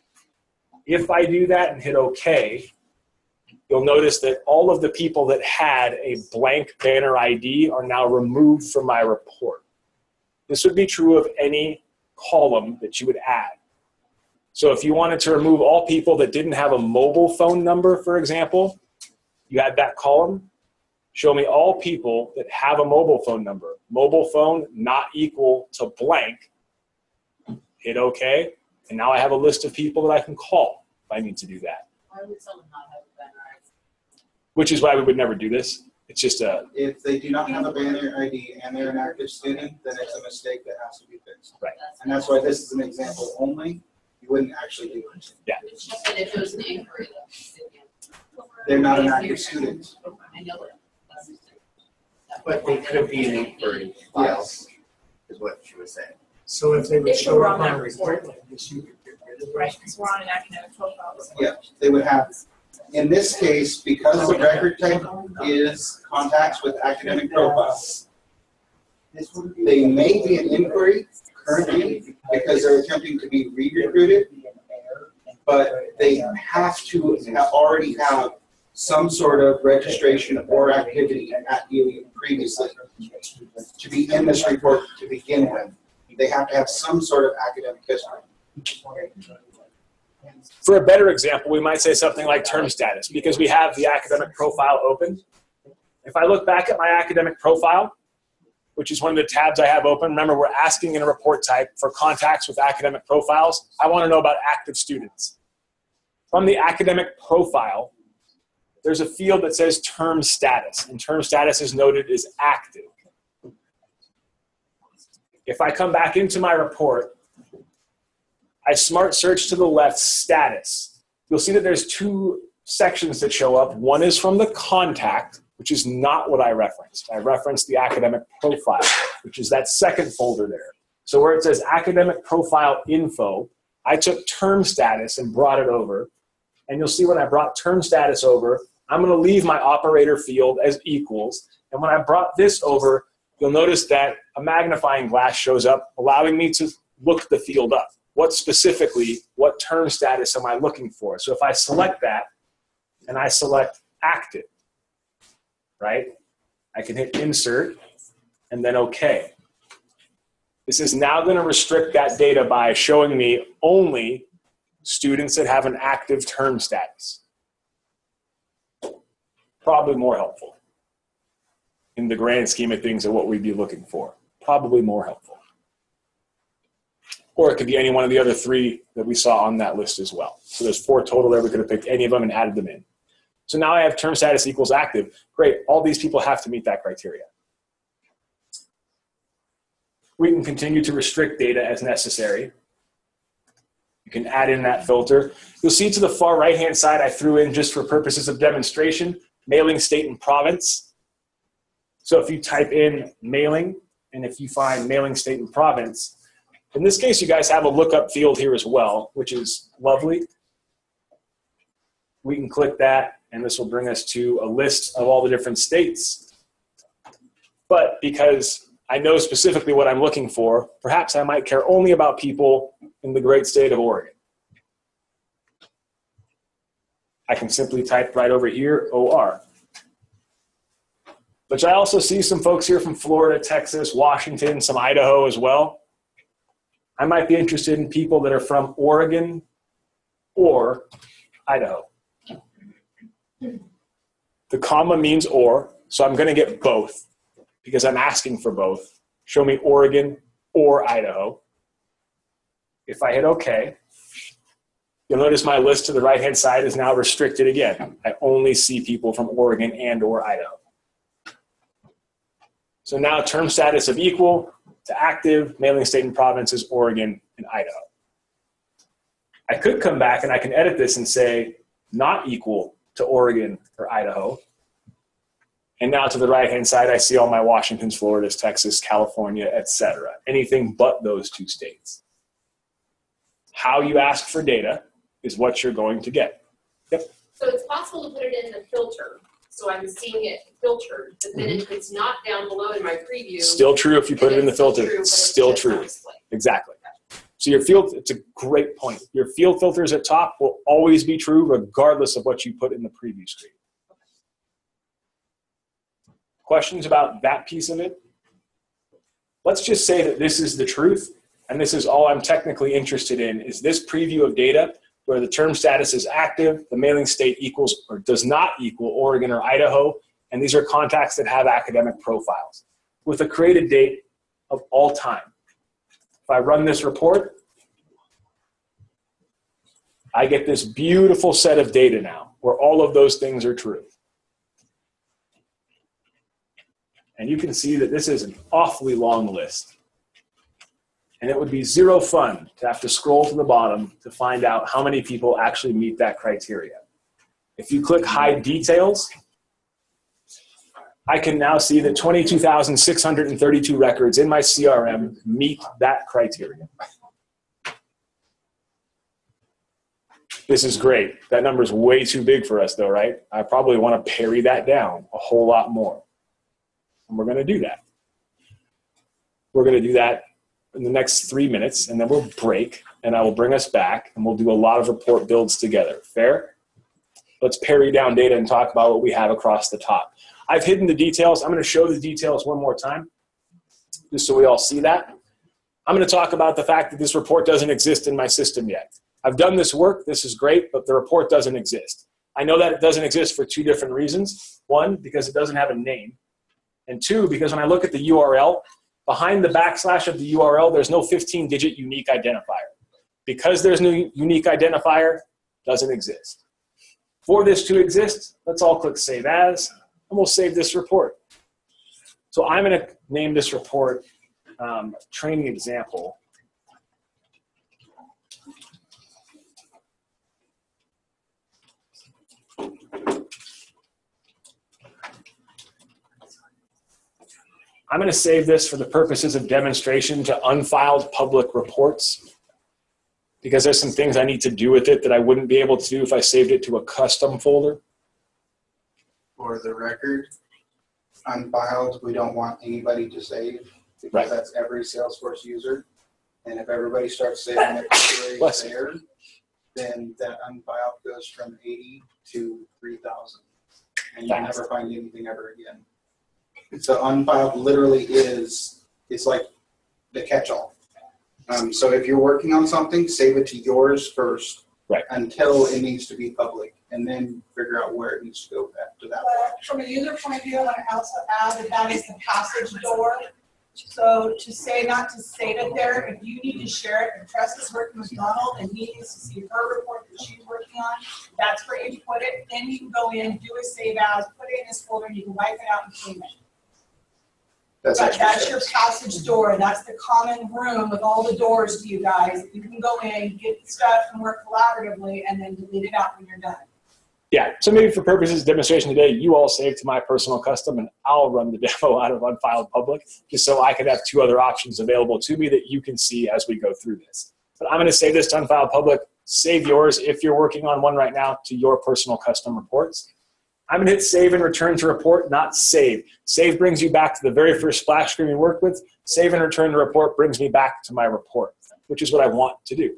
If I do that and hit OK, you'll notice that all of the people that had a blank banner I D are now removed from my report. This would be true of any column that you would add. So if you wanted to remove all people that didn't have a mobile phone number, for example, you add that column. Show me all people that have a mobile phone number. Mobile phone not equal to blank. Hit OK. And now I have a list of people that I can call if I need to do that. Why would someone not have a banner I D? Which is why we would never do this. It's just a... If they do not have a banner I D and they're an active student, then it's a mistake that has to be fixed. Right. And that's why this is an example only. You wouldn't actually do it. Yeah. But if it was an inquiry though. They're not an active student. I know that. But they could be an inquiry files, is what she was saying. So if they would If show we're up on on that a report like this, you could get rid of those. Right, because we're on an academic profile. Yeah, they would have, in this case, because the record type is contacts with academic profiles, they may be an inquiry currently because they're attempting to be re-recruited, but they have to have already have some sort of registration or activity at E O U previously to be in this report to begin with. They have to have some sort of academic history. For a better example, we might say something like term status, because we have the academic profile open. If I look back at my academic profile, which is one of the tabs I have open, remember we're asking in a report type for contacts with academic profiles. I want to know about active students. From the academic profile, there's a field that says term status, and term status is noted as active. If I come back into my report, I smart search to the left status. You'll see that there's two sections that show up. One is from the contact, which is not what I referenced. I referenced the academic profile, which is that second folder there. So where it says academic profile info, I took term status and brought it over. And you'll see when I brought term status over, I'm going to leave my operator field as equals. And when I brought this over, you'll notice that a magnifying glass shows up, allowing me to look the field up. What specifically, what term status am I looking for? So if I select that and I select active, right? I can hit insert and then OK. This is now going to restrict that data by showing me only students that have an active term status. Probably more helpful in the grand scheme of things of what we'd be looking for. Probably more helpful. Or it could be any one of the other three that we saw on that list as well. So there's four total there. We could have picked any of them and added them in. So now I have term status equals active. Great, all these people have to meet that criteria. We can continue to restrict data as necessary. You can add in that filter. You'll see to the far right-hand side, I threw in just for purposes of demonstration, mailing state and province. So if you type in mailing, and if you find mailing state and province, in this case, you guys have a lookup field here as well, which is lovely. We can click that, and this will bring us to a list of all the different states. But because I know specifically what I'm looking for, perhaps I might care only about people in the great state of Oregon. I can simply type right over here, O R. But I also see some folks here from Florida, Texas, Washington, some Idaho as well. I might be interested in people that are from Oregon or Idaho. The comma means or, so I'm going to get both because I'm asking for both. Show me Oregon or Idaho. If I hit OK, you'll notice my list to the right-hand side is now restricted again. I only see people from Oregon and or Idaho. So now term status of equal to active, mailing state and province is Oregon and Idaho. I could come back and I can edit this and say not equal to Oregon or Idaho. And now to the right-hand side, I see all my Washingtons, Floridas, Texas, California, et cetera. Anything but those two states. How you ask for data is what you're going to get. Yep. So it's possible to put it in the filter. So I'm seeing it filtered, but then Mm-hmm. if it's not down below in my preview. Still true if you put it in the filter. True, Still it's true. Exactly. So your field, it's a great point. Your field filters at top will always be true regardless of what you put in the preview screen. Questions about that piece of it? Let's just say that this is the truth, and this is all I'm technically interested in, is this preview of data where the term status is active, the mailing state equals or does not equal Oregon or Idaho, and these are contacts that have academic profiles with a created date of all time. If I run this report, I get this beautiful set of data now where all of those things are true. And you can see that this is an awfully long list. And it would be zero fun to have to scroll to the bottom to find out how many people actually meet that criteria. If you click Hide Details, I can now see that twenty-two thousand six hundred thirty-two records in my C R M meet that criteria. This is great. That number is way too big for us though, right? I probably want to pare that down a whole lot more. And we're going to do that. We're going to do that in the next three minutes, and then we'll break, and I will bring us back, and we'll do a lot of report builds together. Fair? Let's parry down data and talk about what we have across the top. I've hidden the details. I'm going to show the details one more time, just so we all see that. I'm going to talk about the fact that this report doesn't exist in my system yet. I've done this work, this is great, but the report doesn't exist. I know that it doesn't exist for two different reasons. One, because it doesn't have a name. And two, because when I look at the U R L, behind the backslash of the U R L, there's no fifteen digit unique identifier. Because there's no unique identifier, doesn't exist. For this to exist, let's all click Save As, and we'll save this report. So I'm going to name this report um, Training Example. I'm going to save this for the purposes of demonstration to unfiled public reports, because there's some things I need to do with it that I wouldn't be able to do if I saved it to a custom folder. For the record, unfiled, we don't want anybody to save, because Right. that's every Salesforce user. And if everybody starts saving it to Bless there, then that unfiled goes from eighty to three thousand. And you'll Fast. never find anything ever again. So unfiled literally is, it's like the catch-all. Um, so if you're working on something, save it to yours first. Right. Until it needs to be public, and then figure out where it needs to go after that. But from a user point of view, I want to also add that that is the passage door. So to say not to save it there, if you need to share it, if Tress is working with Donald and he needs to see her report that she's working on, that's where you put it. Then you can go in, do a save as, put it in this folder, and you can wipe it out and clean it. That's But extra that's your steps. passage door. That's the common room with all the doors to you guys. You can go in, get the stuff, and work collaboratively, and then delete it out when you're done. Yeah, so maybe for purposes of demonstration today, you all save to my personal custom, and I'll run the demo out of unfiled public, just so I can have two other options available to me that you can see as we go through this. But I'm going to save this to unfiled public. Save yours, if you're working on one right now, to your personal custom reports. I'm going to hit save and return to report, not save. Save brings you back to the very first splash screen we worked with. Save and return to report brings me back to my report, which is what I want to do.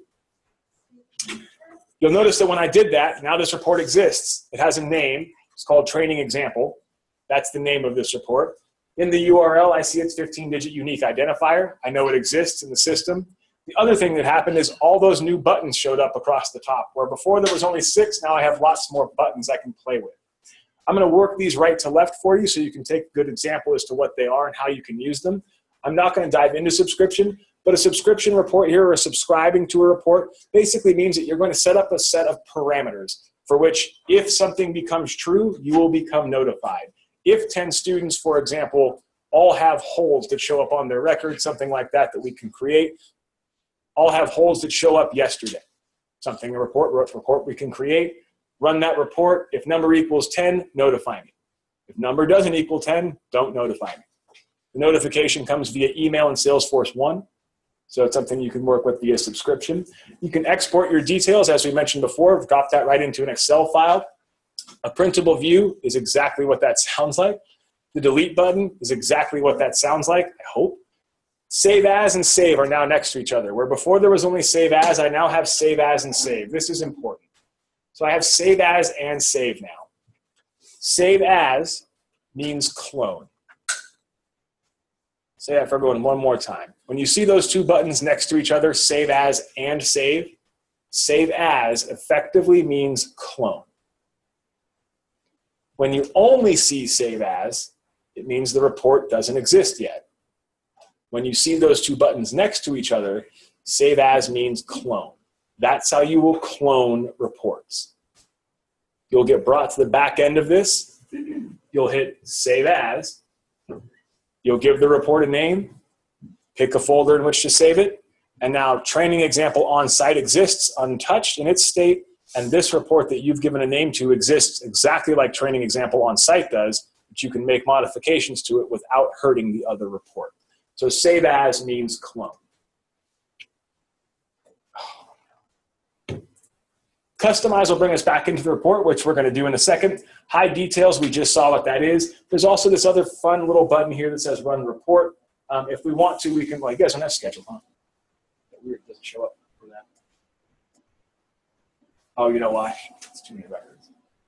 You'll notice that when I did that, now this report exists. It has a name. It's called Training Example. That's the name of this report. In the U R L, I see its fifteen digit unique identifier. I know it exists in the system. The other thing that happened is all those new buttons showed up across the top, where before there was only six, now I have lots more buttons I can play with. I'm going to work these right to left for you so you can take a good example as to what they are and how you can use them. I'm not going to dive into subscription, but a subscription report here, or subscribing to a report, basically means that you're going to set up a set of parameters for which, if something becomes true, you will become notified. If ten students, for example, all have holes that show up on their record, something like that that we can create, all have holes that show up yesterday, something a report, report we can create, run that report. If number equals ten, notify me. If number doesn't equal ten, don't notify me. The notification comes via email in Salesforce one. So it's something you can work with via subscription. You can export your details, as we mentioned before, drop that right into an Excel file. A printable view is exactly what that sounds like. The delete button is exactly what that sounds like, I hope. Save as and save are now next to each other. Where before there was only save as, I now have save as and save. This is important. So I have save as and save now. Save as means clone. Say that for everyone one more time. When you see those two buttons next to each other, save as and save, save as effectively means clone. When you only see save as, it means the report doesn't exist yet. When you see those two buttons next to each other, save as means clone. That's how you will clone reports. You'll get brought to the back end of this. You'll hit save as. You'll give the report a name, pick a folder in which to save it, and now training example on site exists untouched in its state, and this report that you've given a name to exists exactly like training example on site does, but you can make modifications to it without hurting the other report. So save as means clone. Customize will bring us back into the report, which we're going to do in a second. Hide details, we just saw what that is. There's also this other fun little button here that says run report. Um, if we want to, we can, well, you guys don't have schedule, huh? Weird, it doesn't show up for that. Oh, you know why? It's too many records.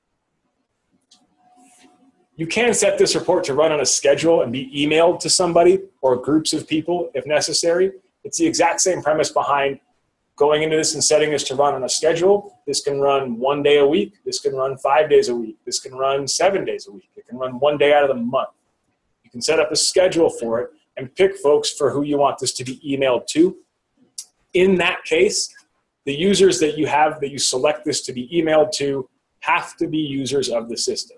You can set this report to run on a schedule and be emailed to somebody or groups of people if necessary. It's the exact same premise behind Going into this and setting this to run on a schedule, this can run one day a week. This can run five days a week. This can run seven days a week. It can run one day out of the month. You can set up a schedule for it and pick folks for who you want this to be emailed to. In that case, the users that you have, that you select this to be emailed to, have to be users of the system.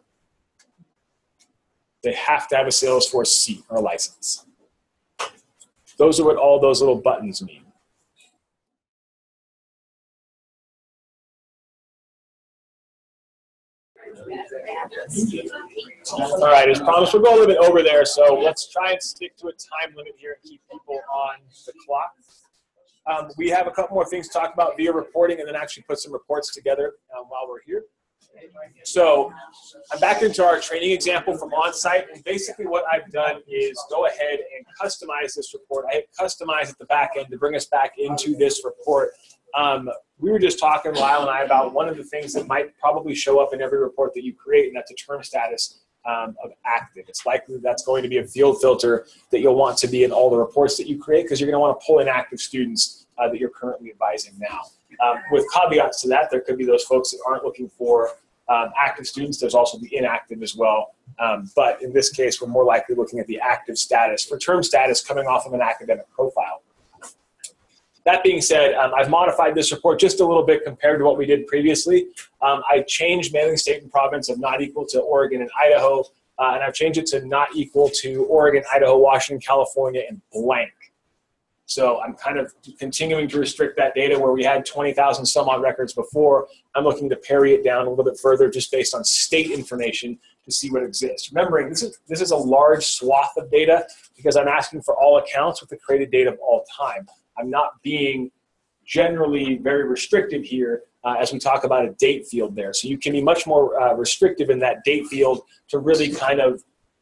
They have to have a Salesforce seat or license. Those are what all those little buttons mean. All right, as promised, we'll go a little bit over there, so let's try and stick to a time limit here and keep people on the clock. Um, we have a couple more things to talk about via reporting and then actually put some reports together um, while we're here. So I'm back into our training example from on-site, and basically what I've done is go ahead and customize this report. I hit customize at the back end to bring us back into this report. Um, we were just talking, Lyle and I, about one of the things that might probably show up in every report that you create, and that's a term status um, of active. It's likely that's going to be a field filter that you'll want to be in all the reports that you create, because you're going to want to pull in active students uh, that you're currently advising now. Um, with caveats to that, there could be those folks that aren't looking for um, active students. There's also the inactive as well. Um, but in this case, we're more likely looking at the active status for term status coming off of an academic profile. That being said, um, I've modified this report just a little bit compared to what we did previously. Um, I changed mailing state and province of not equal to Oregon and Idaho, uh, and I've changed it to not equal to Oregon, Idaho, Washington, California, and blank. So I'm kind of continuing to restrict that data where we had twenty thousand some odd records before. I'm looking to parry it down a little bit further just based on state information to see what exists. Remembering, this is, this is a large swath of data because I'm asking for all accounts with the created date of all time. I'm not being generally very restrictive here uh, as we talk about a date field there. So you can be much more uh, restrictive in that date field to really kind of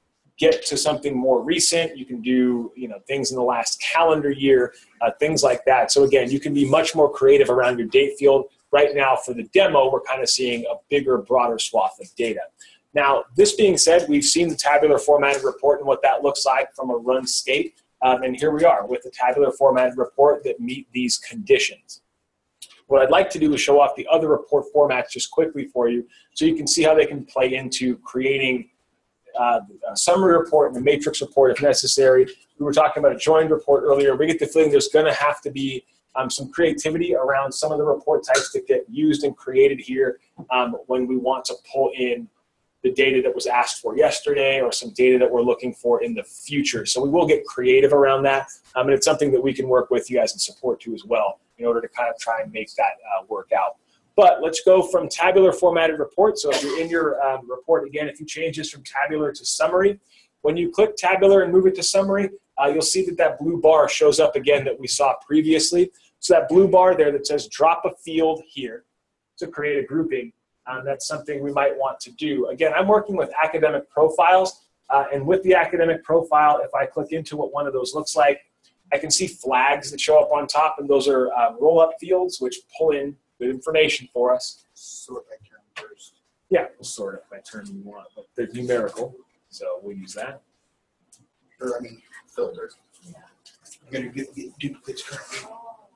get to something more recent. You can do, you know, things in the last calendar year, uh, things like that. So again, you can be much more creative around your date field. Right now for the demo, we're kind of seeing a bigger, broader swath of data. Now, this being said, we've seen the tabular formatted report and what that looks like from a run state. Um, and here we are with a tabular formatted report that meet these conditions. What I'd like to do is show off the other report formats just quickly for you so you can see how they can play into creating uh, a summary report and a matrix report if necessary. We were talking about a joined report earlier. We get the feeling there's going to have to be um, some creativity around some of the report types that get used and created here um, when we want to pull in the data that was asked for yesterday or some data that we're looking for in the future. So we will get creative around that. Um, and it's something that we can work with you guys and support to as well in order to kind of try and make that uh, work out. But let's go from tabular formatted report. So if you're in your um, report, again, if you change this from tabular to summary, when you click tabular and move it to summary, uh, you'll see that that blue bar shows up again that we saw previously. So that blue bar there that says drop a field here to create a grouping. Um, that's something we might want to do. Again, I'm working with academic profiles, uh, and with the academic profile, if I click into what one of those looks like, I can see flags that show up on top, and those are uh, roll-up fields, which pull in good information for us. Sort by term first. Yeah, we'll sort it by term you want, but they're numerical, so we'll use that. Or, I mean, filter. Yeah. You're going to get, get duplicates currently.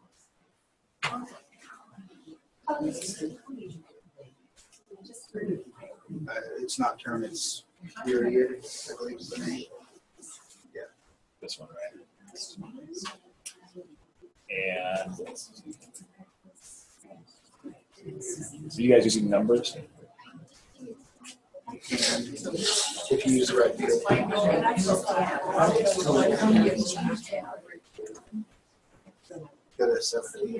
Uh, it's not term, it's year to year, I believe is the name. Yeah. This one, right? And so you guys using numbers? You can, if you use the right field. Go to seventeen.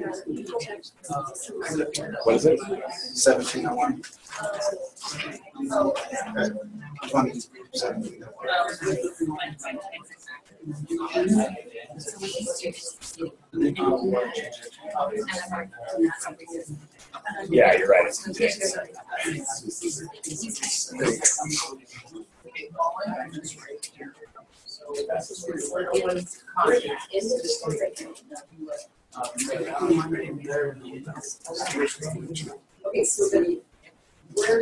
What is it? seventeen oh one. Okay. twenty seventeen. Yeah, you're right. It's contained. Okay, so then where,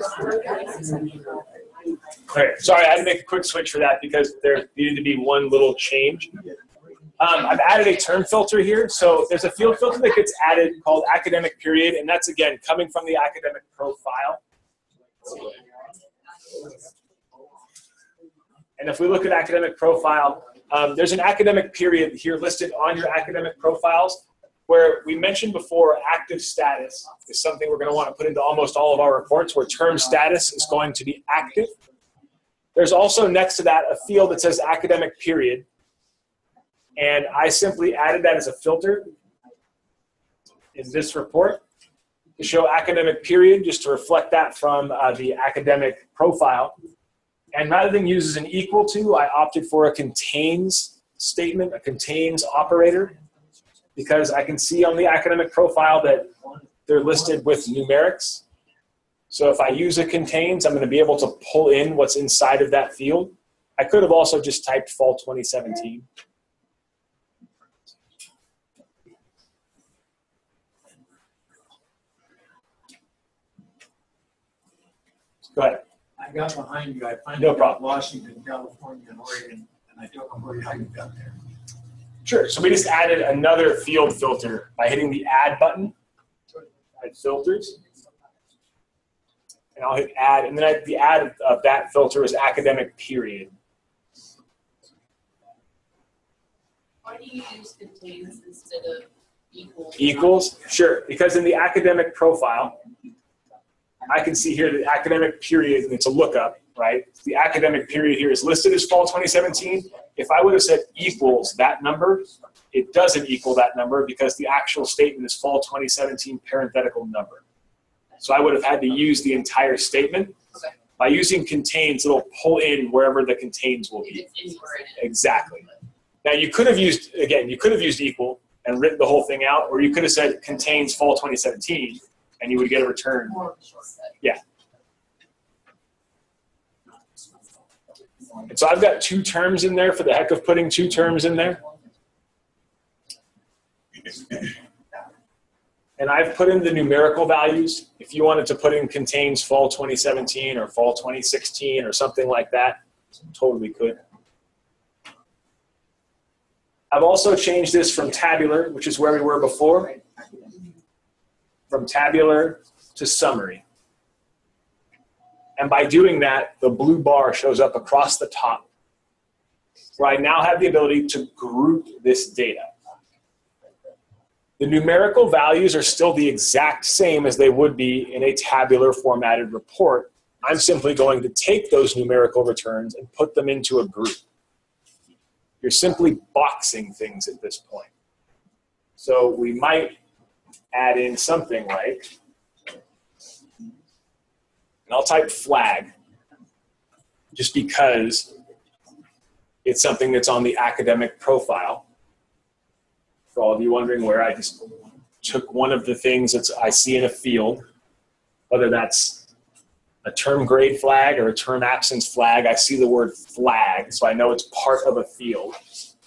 Okay, sorry, I had to make a quick switch for that because there needed to be one little change. Um, I've added a term filter here. So there's a field filter that gets added called academic period, and that's, again, coming from the academic profile. And if we look at academic profile, um, there's an academic period here listed on your academic profiles where we mentioned before active status is something we're going to want to put into almost all of our reports, where term status is going to be active. There's also next to that a field that says academic period. And I simply added that as a filter in this report to show academic period, just to reflect that from uh, the academic profile. And rather than use as an equal to, I opted for a contains statement, a contains operator, because I can see on the academic profile that they're listed with numerics. So if I use a contains, I'm going to be able to pull in what's inside of that field. I could have also just typed fall twenty seventeen. Go ahead. I got behind you. I finally No got problem. Washington, California, and Oregon, and I don't know where how you got there. Sure. So we just added another field filter by hitting the add button. Add filters. And I'll hit add. And then I, the add of that filter is academic period. Why do you use contains instead of equals? Equals? Sure. Because in the academic profile, I can see here the academic period, and it's a lookup, right? The academic period here is listed as fall twenty seventeen. If I would have said equals that number, it doesn't equal that number because the actual statement is fall twenty seventeen parenthetical number. So I would have had to use the entire statement. Okay. By using contains, it'll pull in wherever the contains will be. It's incorrect. Exactly. Now you could have used, again, you could have used equal and written the whole thing out, or you could have said contains fall twenty seventeen, and you would get a return. More of a shortcut. Yeah. And so I've got two terms in there for the heck of putting two terms in there. And I've put in the numerical values. If you wanted to put in contains fall twenty seventeen or fall twenty sixteen or something like that, totally could. I've also changed this from tabular, which is where we were before, from tabular to summary. And by doing that, the blue bar shows up across the top, where I now have the ability to group this data. The numerical values are still the exact same as they would be in a tabular formatted report. I'm simply going to take those numerical returns and put them into a group. You're simply boxing things at this point. So we might add in something like, and I'll type flag, just because it's something that's on the academic profile. For all of you wondering where, I just took one of the things that I see in a field, whether that's a term grade flag or a term absence flag. I see the word flag, so I know it's part of a field.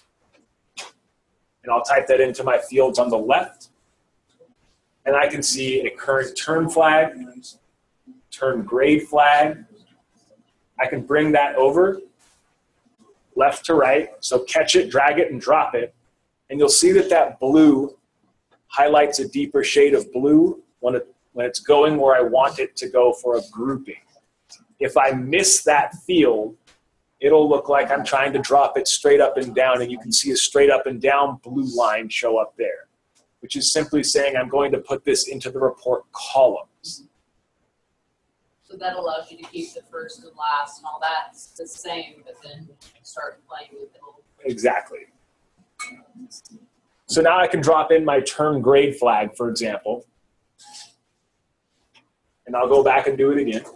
And I'll type that into my fields on the left. And I can see a current term flag, term grade flag. I can bring that over left to right. So catch it, drag it, and drop it. And you'll see that that blue highlights a deeper shade of blue when, it, when it's going where I want it to go for a grouping. If I miss that field, it'll look like I'm trying to drop it straight up and down, and you can see a straight up and down blue line show up there, which is simply saying I'm going to put this into the report columns. So that allows you to keep the first and last and all that the same, but then start playing with it a little bit. Exactly. So now I can drop in my term grade flag, for example, and I'll go back and do it again.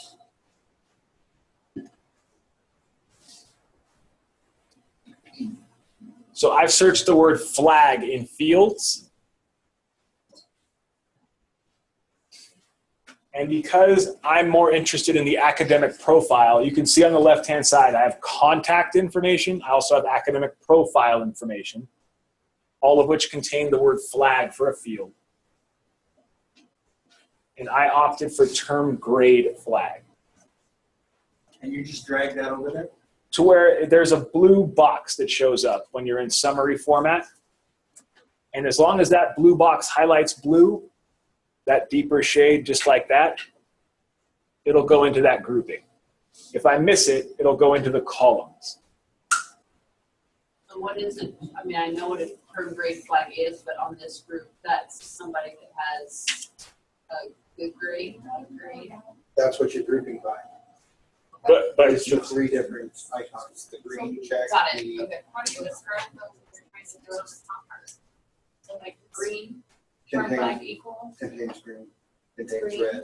So I've searched the word flag in fields. And because I'm more interested in the academic profile, you can see on the left-hand side, I have contact information. I also have academic profile information, all of which contain the word flag for a field. And I opted for term grade flag. And you just drag that over there? to where there's a blue box that shows up when you're in summary format. And as long as that blue box highlights blue, that deeper shade just like that, it'll go into that grouping. If I miss it, it'll go into the columns. So what is it? I mean, I know what a term grade flag is, but on this group, that's somebody that has a good grade, bad grade. That's what you're grouping by. But, but It's the three different icons, the green check, Got it, the okay. How do you describe those? So like green, term contains, flag equal. contains green, contains Green. red.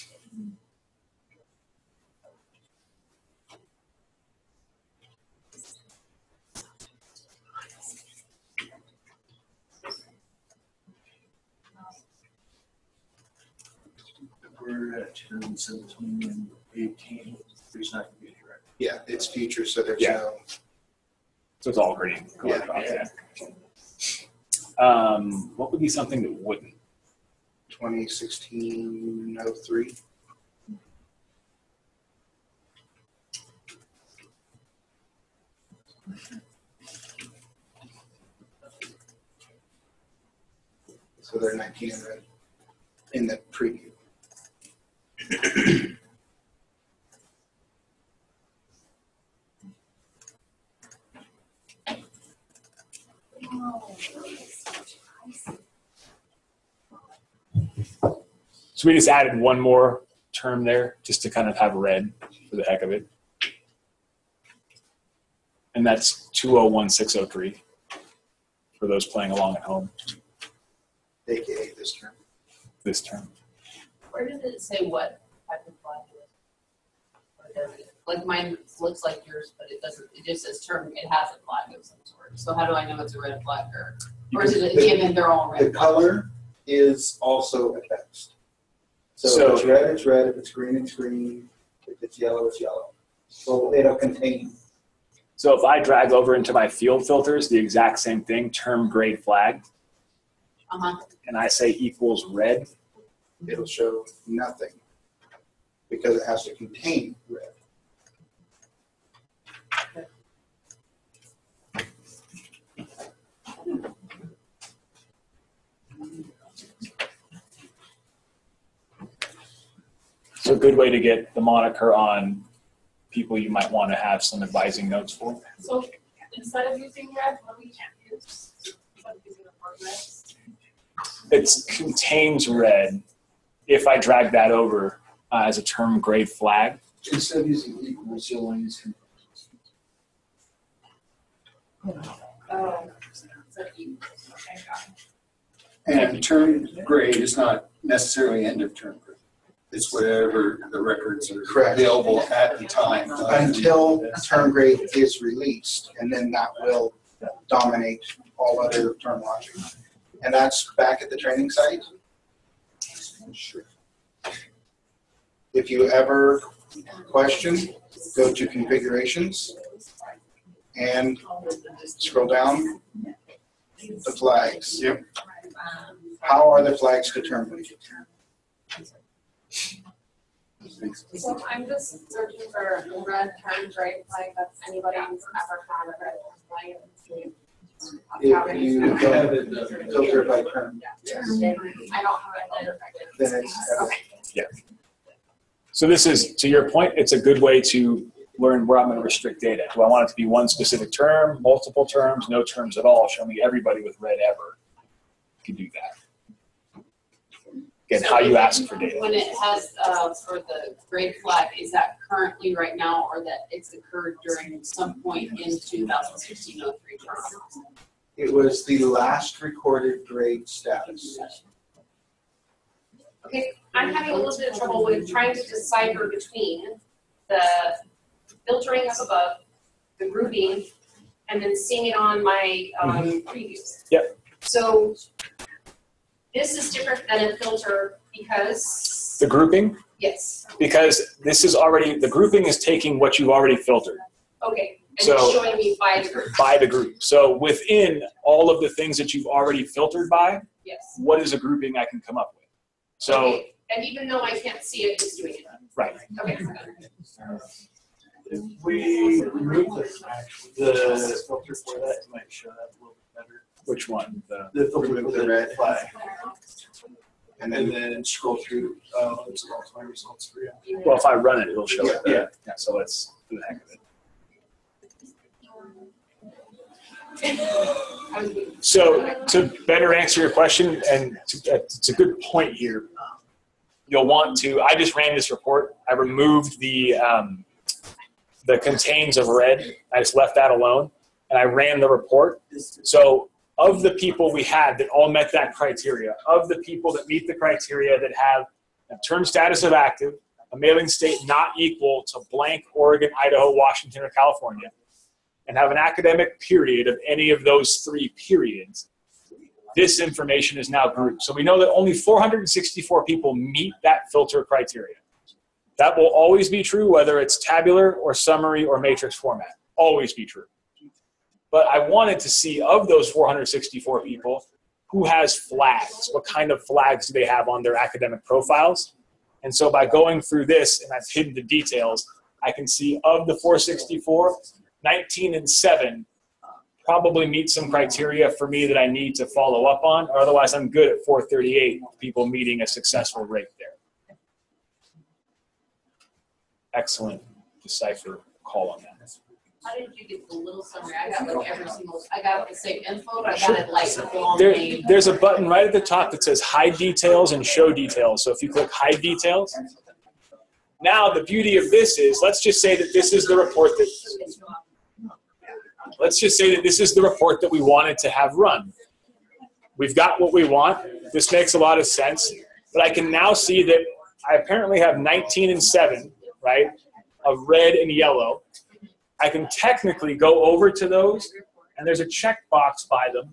We're at ten, seventeen, and eighteen. There's not gonna be any record. Yeah, it's future, so there's Yeah. no, so it's all green. Yeah. Yeah. Um, what would be something that wouldn't? twenty sixteen oh three. So they're nineteen in the, in the preview. So we just added one more term there just to kind of have red for the heck of it. And that's two oh one six oh three for those playing along at home A K A this term. this term. Where did it say what type of flag it is? Or does it? Like mine looks like yours, but it doesn't, it just says term, it has a flag of some sort. So how do I know it's a red flag or, or is it, given they're all red The flags? color is also a text. So, So- if it's red, it's red. If it's green, it's green. If it's yellow, it's yellow. So it'll contain. So if I drag over into my field filters, the exact same thing, term grade flag, Uh-huh. and I say equals red, It'll show nothing because it has to contain red. so a good way to get the moniker on people you might want to have some advising notes for. So instead of using red, what we can't use, instead of using the word red. It contains red if I drag that over uh, as a term grade flag. Instead of using equals, you'll only use comparisons. Oh, so you, okay, got it. And term grade is not necessarily end of term grade. It's whatever the records are Correct. available at the time. Until term grade is released, and then that will dominate all other term logic. And that's back at the training site. If you ever question, go to configurations and scroll down the flags. Yep. How are the flags determined? So I'm just searching for a red term grade flag that anybody who's ever had a red term flag. If you don't filter by term, I don't have it. then it's, Okay. Yeah. So this is, to your point, it's a good way to learn where I'm going to restrict data. Do I want it to be one specific term, multiple terms, no terms at all? Show me everybody with red ever. You can do that. Again, how you ask for data. When it has, uh, for the grade flag, is that currently right now or that it's occurred during some point in two thousand sixteen oh three term? it was the last recorded grade status. Okay, I'm having a little bit of trouble with trying to decipher between the filtering up above, the grouping, and then seeing it on my um, previews. Yep. So this is different than a filter because, The grouping, yes, because this is already, the grouping is taking what you've already filtered okay, and So- it's showing me by the group, by the group. So within all of the things that you've already filtered by, yes. what is a grouping I can come up with? So, Okay, and even though I can't see it, it's doing it. right. Okay. If we remove the, the filter for that, it might show that a little bit better. Which one? The, The filter Remove for the the red. flag. And And then, then scroll through, uh, let's go to my results for you. well, if I run it, it'll show it. Yeah. Yeah. So let's do the heck of it. So to better answer your question, and to, uh, it's a good point here, you'll want to, I just ran this report. I removed the, um, the contains of red. I just left that alone, and I ran the report. So of the people we had that all met that criteria, of the people that meet the criteria that have a term status of active, a mailing state not equal to blank Oregon, Idaho, Washington, or California, and have an academic period of any of those three periods, this information is now grouped. So we know that only four hundred sixty-four people meet that filter criteria. That will always be true, whether it's tabular or summary or matrix format. Always be true. But I wanted to see, of those four hundred sixty-four people, who has flags? What kind of flags do they have on their academic profiles? And so by going through this, and I've hidden the details, I can see of the four hundred sixty-four, nineteen and seven probably meet some criteria for me that I need to follow up on, or otherwise I'm good at four thirty-eight, people meeting a successful rate there. Excellent decipher call on that. How did you get the little summary? I got like every single, I got the same info, but I Sure. got it like the long There, name. there's a button right at the top that says hide details and show details. So if you click hide details, now the beauty of this is, let's just say that this is the report that, let's just say that this is the report that we wanted to have run. We've got what we want. This makes a lot of sense, but I can now see that I apparently have nineteen and seven, right, of red and yellow. I can technically go over to those, and there's a checkbox by them.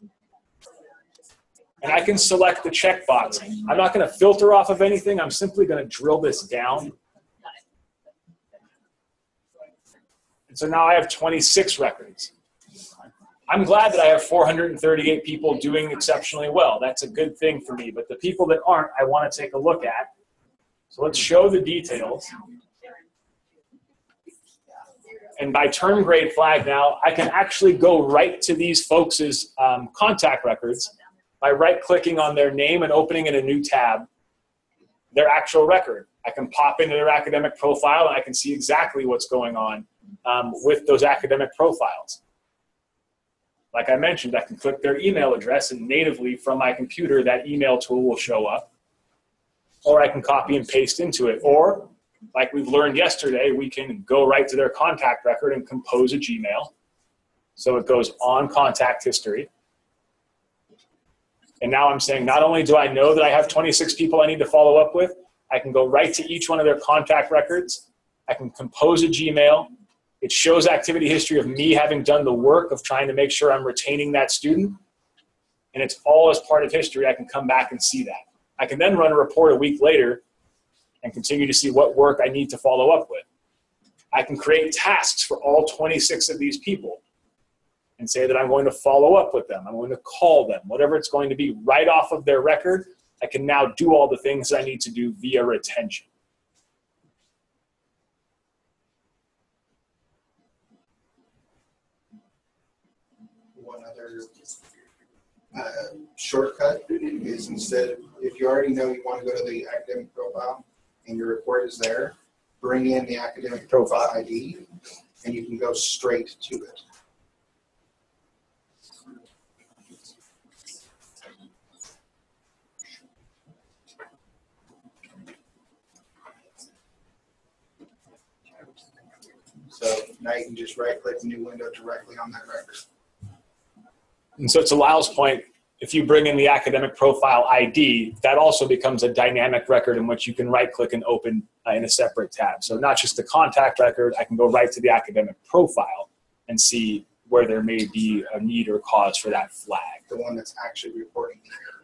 And I can select the checkbox. I'm not going to filter off of anything. I'm simply going to drill this down. And so now I have twenty-six records. I'm glad that I have four hundred thirty-eight people doing exceptionally well. That's a good thing for me. But the people that aren't, I want to take a look at. So let's show the details. And by term grade flag now, I can actually go right to these folks' um, contact records by right-clicking on their name and opening in a new tab their actual record. I can pop into their academic profile, and I can see exactly what's going on um, with those academic profiles. Like I mentioned, I can click their email address, and natively from my computer, that email tool will show up. Or I can copy and paste into it. Or, like we've learned yesterday, we can go right to their contact record and compose a Gmail. So it goes on contact history. And now I'm saying, not only do I know that I have twenty-six people I need to follow up with, I can go right to each one of their contact records. I can compose a Gmail. It shows activity history of me having done the work of trying to make sure I'm retaining that student. And it's all as part of history. I can come back and see that. I can then run a report a week later and continue to see what work I need to follow up with. I can create tasks for all twenty-six of these people and say that I'm going to follow up with them. I'm going to call them, whatever it's going to be, right off of their record. I can now do all the things I need to do via retention. one other uh, shortcut is, instead, if you already know you want to go to the academic profile and your report is there, bring in the academic profile I D and you can go straight to it. So now you can just right click new window directly on that record. And so to Lyle's point, if you bring in the academic profile I D, that also becomes a dynamic record in which you can right click and open uh, in a separate tab. So not just the contact record, I can go right to the academic profile and see where there may be a need or cause for that flag. The one that's actually reporting.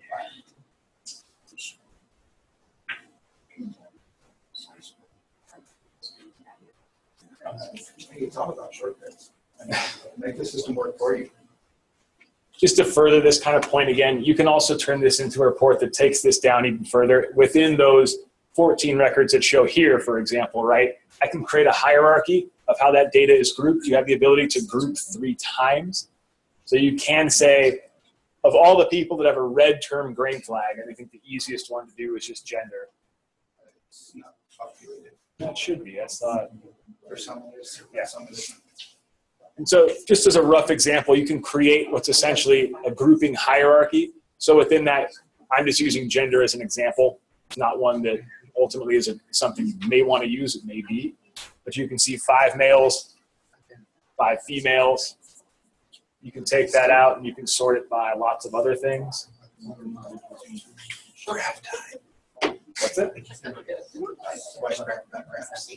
It's all about shortcuts. Make the system work for you. Just to further this kind of point again, you can also turn this into a report that takes this down even further. Within those fourteen records that show here, for example, right, I can create a hierarchy of how that data is grouped. You have the ability to group three times. So you can say, of all the people that have a red term grain flag, and I think the easiest one to do is just gender. It's not populated. That should be. That's not. For some of this, Yeah. some of this. And so just as a rough example, you can create what's essentially a grouping hierarchy. So within that, I'm just using gender as an example. It's not one that ultimately is a, something you may want to use. It may be. But you can see five males, five females. You can take that out and you can sort it by lots of other things. We're out of time. What's it? Why scrap that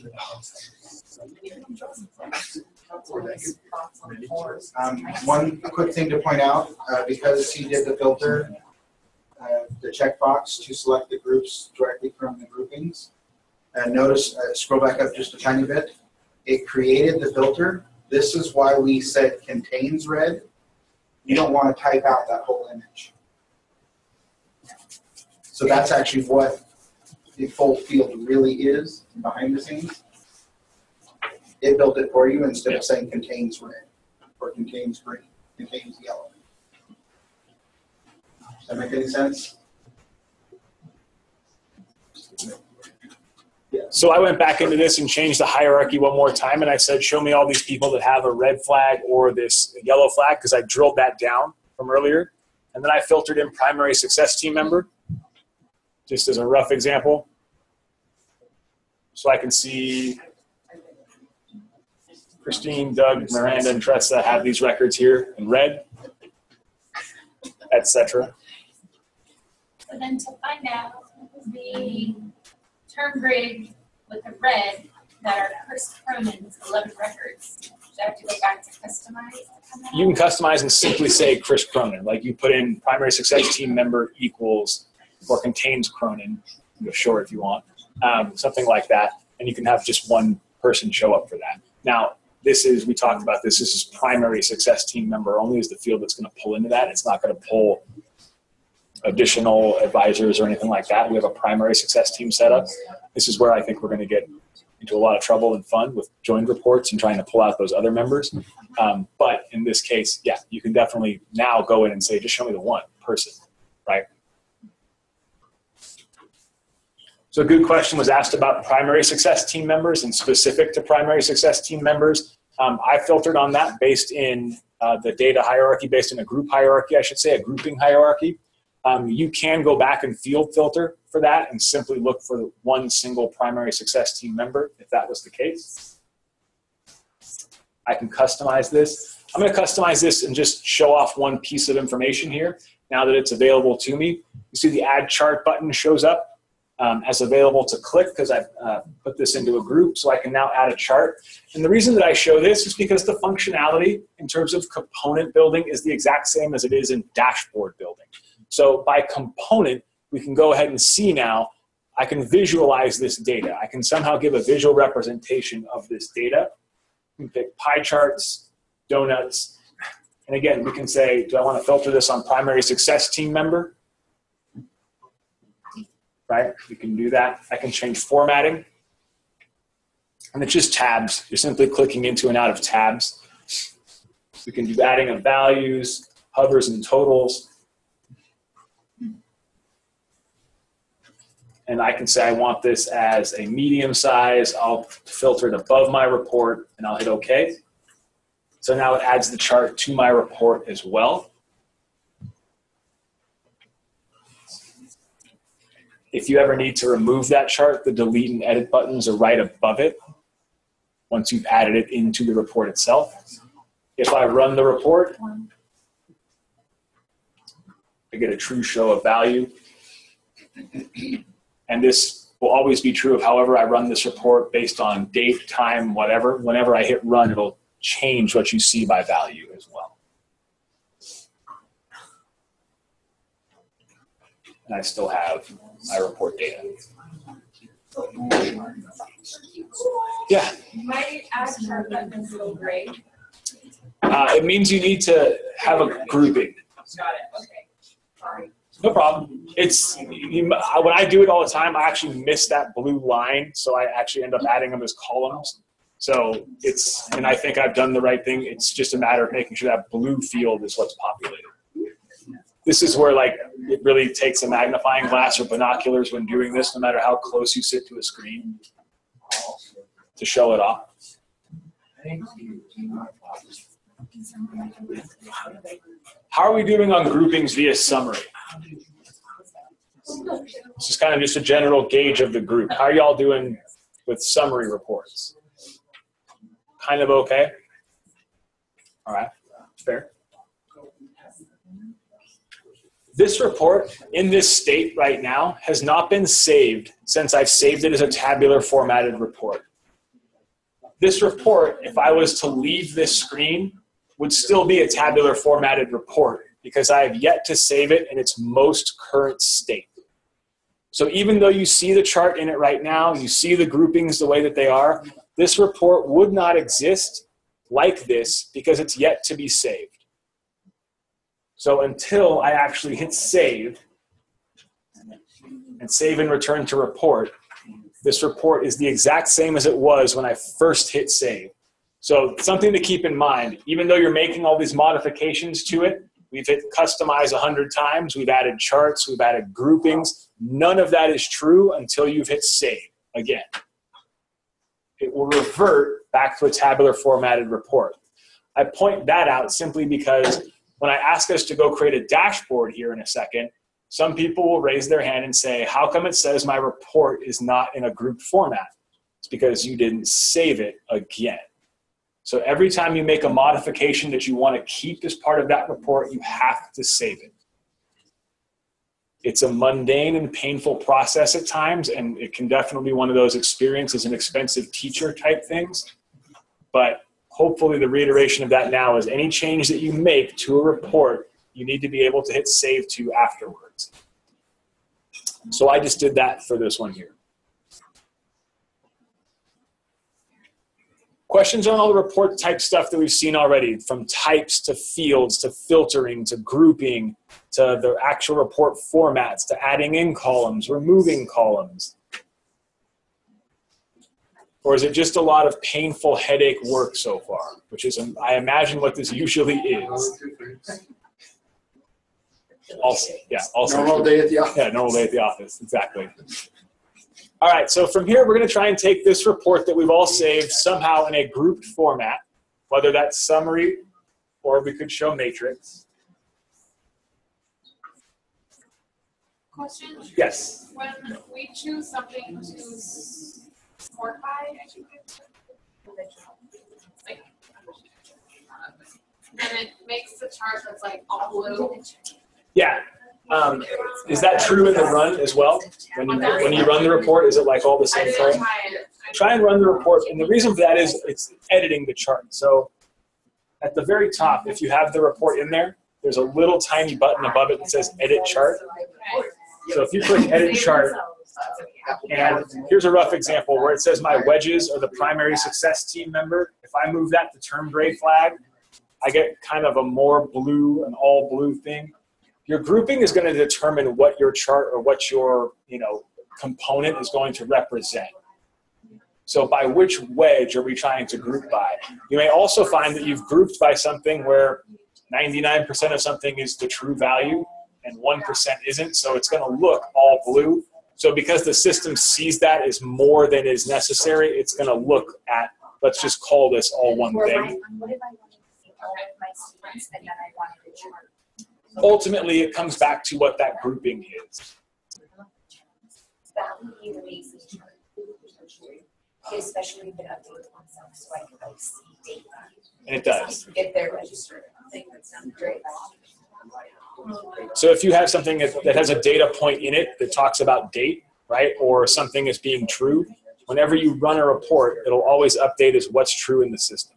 Um, one quick thing to point out, uh, because he did the filter, uh, the checkbox to select the groups directly from the groupings. And notice, uh, scroll back up just a tiny bit. It created the filter. This is why we said contains red. You don't want to type out that whole image. So that's actually what the full field really is behind the scenes. It built it for you instead of saying contains red or contains green, contains yellow. Does that make any sense? So I went back into this and changed the hierarchy one more time, and I said, show me all these people that have a red flag or this yellow flag, because I drilled that down from earlier. And then I filtered in primary success team member, just as a rough example. So I can see Christine, Doug, Miranda, and Tressa have these records here in red, et cetera. So then to find out the term grade with the red that are Chris Cronin's eleven records, do I have to go back to customize to come out? You can customize and simply say Chris Cronin. Like you put in primary success team member equals or contains Cronin, you go short if you want, um, something like that. And you can have just one person show up for that. Now, this is, we talked about this, this is primary success team member only is the field that's going to pull into that. It's not going to pull additional advisors or anything like that. We have a primary success team set up. This is where I think we're going to get into a lot of trouble and fun with joined reports and trying to pull out those other members. Um, but in this case, yeah, you can definitely now go in and say, just show me the one person, right? So a good question was asked about primary success team members and specific to primary success team members. Um, I filtered on that based in uh, the data hierarchy, based in a group hierarchy, I should say, a grouping hierarchy. Um, you can go back and field filter for that and simply look for one single primary success team member if that was the case. I can customize this. I'm going to customize this and just show off one piece of information here now that it's available to me. You see the add chart button shows up um, as available to click because I've uh, put this into a group, so I can now add a chart. And the reason that I show this is because the functionality in terms of component building is the exact same as it is in dashboard building. So by component, we can go ahead and see now, I can visualize this data. I can somehow give a visual representation of this data. We can pick pie charts, donuts, and again, we can say, do I want to filter this on primary success team member? Right, we can do that. I can change formatting. And it's just tabs. You're simply clicking into and out of tabs. We can do adding of values, hovers and totals. And I can say I want this as a medium size. I'll filter it above my report and I'll hit OK. So now it adds the chart to my report as well. If you ever need to remove that chart, the delete and edit buttons are right above it once you've added it into the report itself. If I run the report, I get a true show of value. And this will always be true of however I run this report based on date, time, whatever. Whenever I hit run, it'll change what you see by value as well. And I still have my report data. Yeah? My add chart button is little gray. Uh, it means you need to have a grouping. Got it, okay. Sorry. No problem. It's you, when I do it all the time, I actually miss that blue line, so I actually end up adding them as columns. So it's, and I think I've done the right thing. It's just a matter of making sure that blue field is what's populated. This is where like it really takes a magnifying glass or binoculars when doing this, no matter how close you sit to a screen, to show it off. How are we doing on groupings via summary? This is kind of just a general gauge of the group. How are y'all doing with summary reports? Kind of okay? All right, fair. This report in this state right now has not been saved since I've saved it as a tabular formatted report. This report, if I was to leave this screen, would still be a tabular formatted report because I have yet to save it in its most current state. So even though you see the chart in it right now, you see the groupings the way that they are, this report would not exist like this because it's yet to be saved. So until I actually hit save and save and return to report, this report is the exact same as it was when I first hit save. So something to keep in mind, even though you're making all these modifications to it, we've hit customize a hundred times, we've added charts, we've added groupings. None of that is true until you've hit save again. It will revert back to a tabular formatted report. I point that out simply because when I ask us to go create a dashboard here in a second, some people will raise their hand and say, how come it says my report is not in a grouped format? It's because you didn't save it again. So every time you make a modification that you want to keep as part of that report, you have to save it. It's a mundane and painful process at times, and it can definitely be one of those experience as an expensive teacher type things. But hopefully the reiteration of that now is any change that you make to a report, you need to be able to hit save to afterwards. So I just did that for this one here. Questions on all the report type stuff that we've seen already, from types to fields to filtering to grouping to the actual report formats to adding in columns, removing columns? Or is it just a lot of painful headache work so far, which is, I imagine, what this usually is. Also, yeah, also Normal day at the office. Yeah, normal day at the office, exactly. All right, so from here, we're going to try and take this report that we've all saved somehow in a grouped format, whether that's summary or we could show matrix. Question? Yes. When we choose something to sort by, I think it's like, and it makes the chart that's like all blue. Yeah. Um, is that true in the run as well? When you, when you run the report, is it like all the I same didn't thing? try it. Try and run the report, and the reason for that is it's editing the chart. So at the very top, if you have the report in there, there's a little tiny button above it that says Edit Chart. So if you click Edit Chart, and here's a rough example where it says my wedges are the primary success team member. If I move that to term grade flag, I get kind of a more blue, an all blue thing. Your grouping is going to determine what your chart or what your, you know, component is going to represent. So by which wedge are we trying to group by? You may also find that you've grouped by something where ninety-nine percent of something is the true value and one percent isn't, so it's going to look all blue. So because the system sees that as more than is necessary, it's going to look at, let's just call this all one thing. What if I wanted to see all of my students and then I wanted a chart? Ultimately, it comes back to what that grouping is. That would be the basic chart. Especially if it updates oneself so I can like see data. And it does. Get there registered. I think that sounds great. So if you have something that, that has a data point in it that talks about date, right, or something as being true, whenever you run a report, it'll always update as what's true in the system.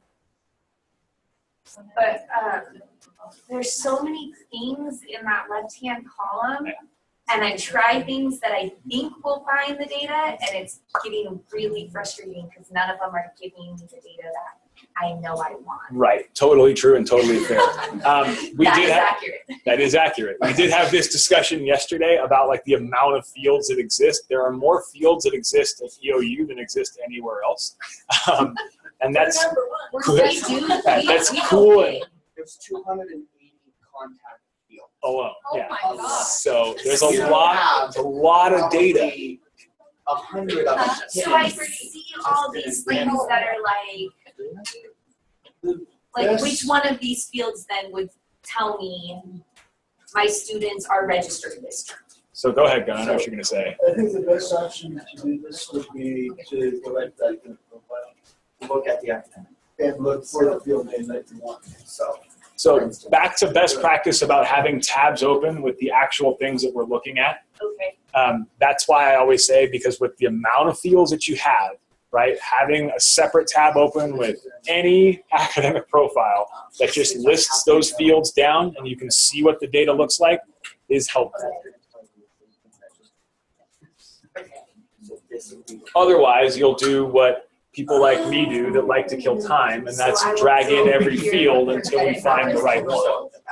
But um, there's so many things in that left-hand column, and I try things that I think will find the data, and it's getting really frustrating because none of them are giving me the data that I know I want. Right, totally true and totally fair. Um, we That did is have, accurate. That is accurate. We did have this discussion yesterday about like the amount of fields that exist. There are more fields that exist at E O U than exist anywhere else. Um, And that's We're cool. we do, That- we- that's we don't cool pay. and There's two hundred and eighty contact fields. alone. Oh Yeah. my God. So there's a You lot, a lot of data. probably A hundred of them. So I see all these things that are like, like which one of these fields then would tell me my students are registered this term? So go ahead, Gunnar. I know what you're going to say. I think the best option to do this would be to go back to the academic profile Look at the academic. and look for the field name that you want. So. So back to best practice about having tabs open with the actual things that we're looking at. Okay. Um, that's why I always say, because with the amount of fields that you have, right, having a separate tab open with any academic profile that just lists those fields down and you can see what the data looks like is helpful. Otherwise, you'll do what people like me do that like to kill time, and that's drag in every field until we find the right one.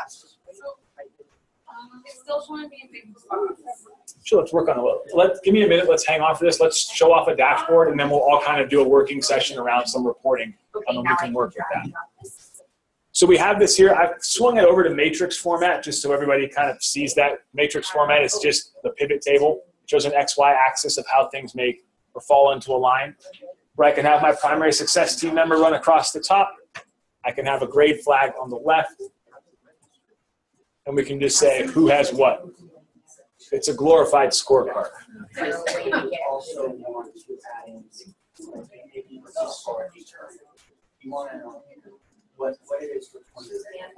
It's still showing me a big spot. Sure, let's work on it. Let, give me a minute. Let's hang on for this. Let's show off a dashboard, and then we'll all kind of do a working session around some reporting, and then we can work with that. So we have this here. I've swung it over to matrix format just so everybody kind of sees that. Matrix format is just the pivot table. It shows an X Y axis of how things make or fall into a line, where I can have my primary success team member run across the top. I can have a grade flag on the left, and we can just say who has what. It's a glorified scorecard. Also want to add in, maybe with this part, you want to know what, what it is for twenty.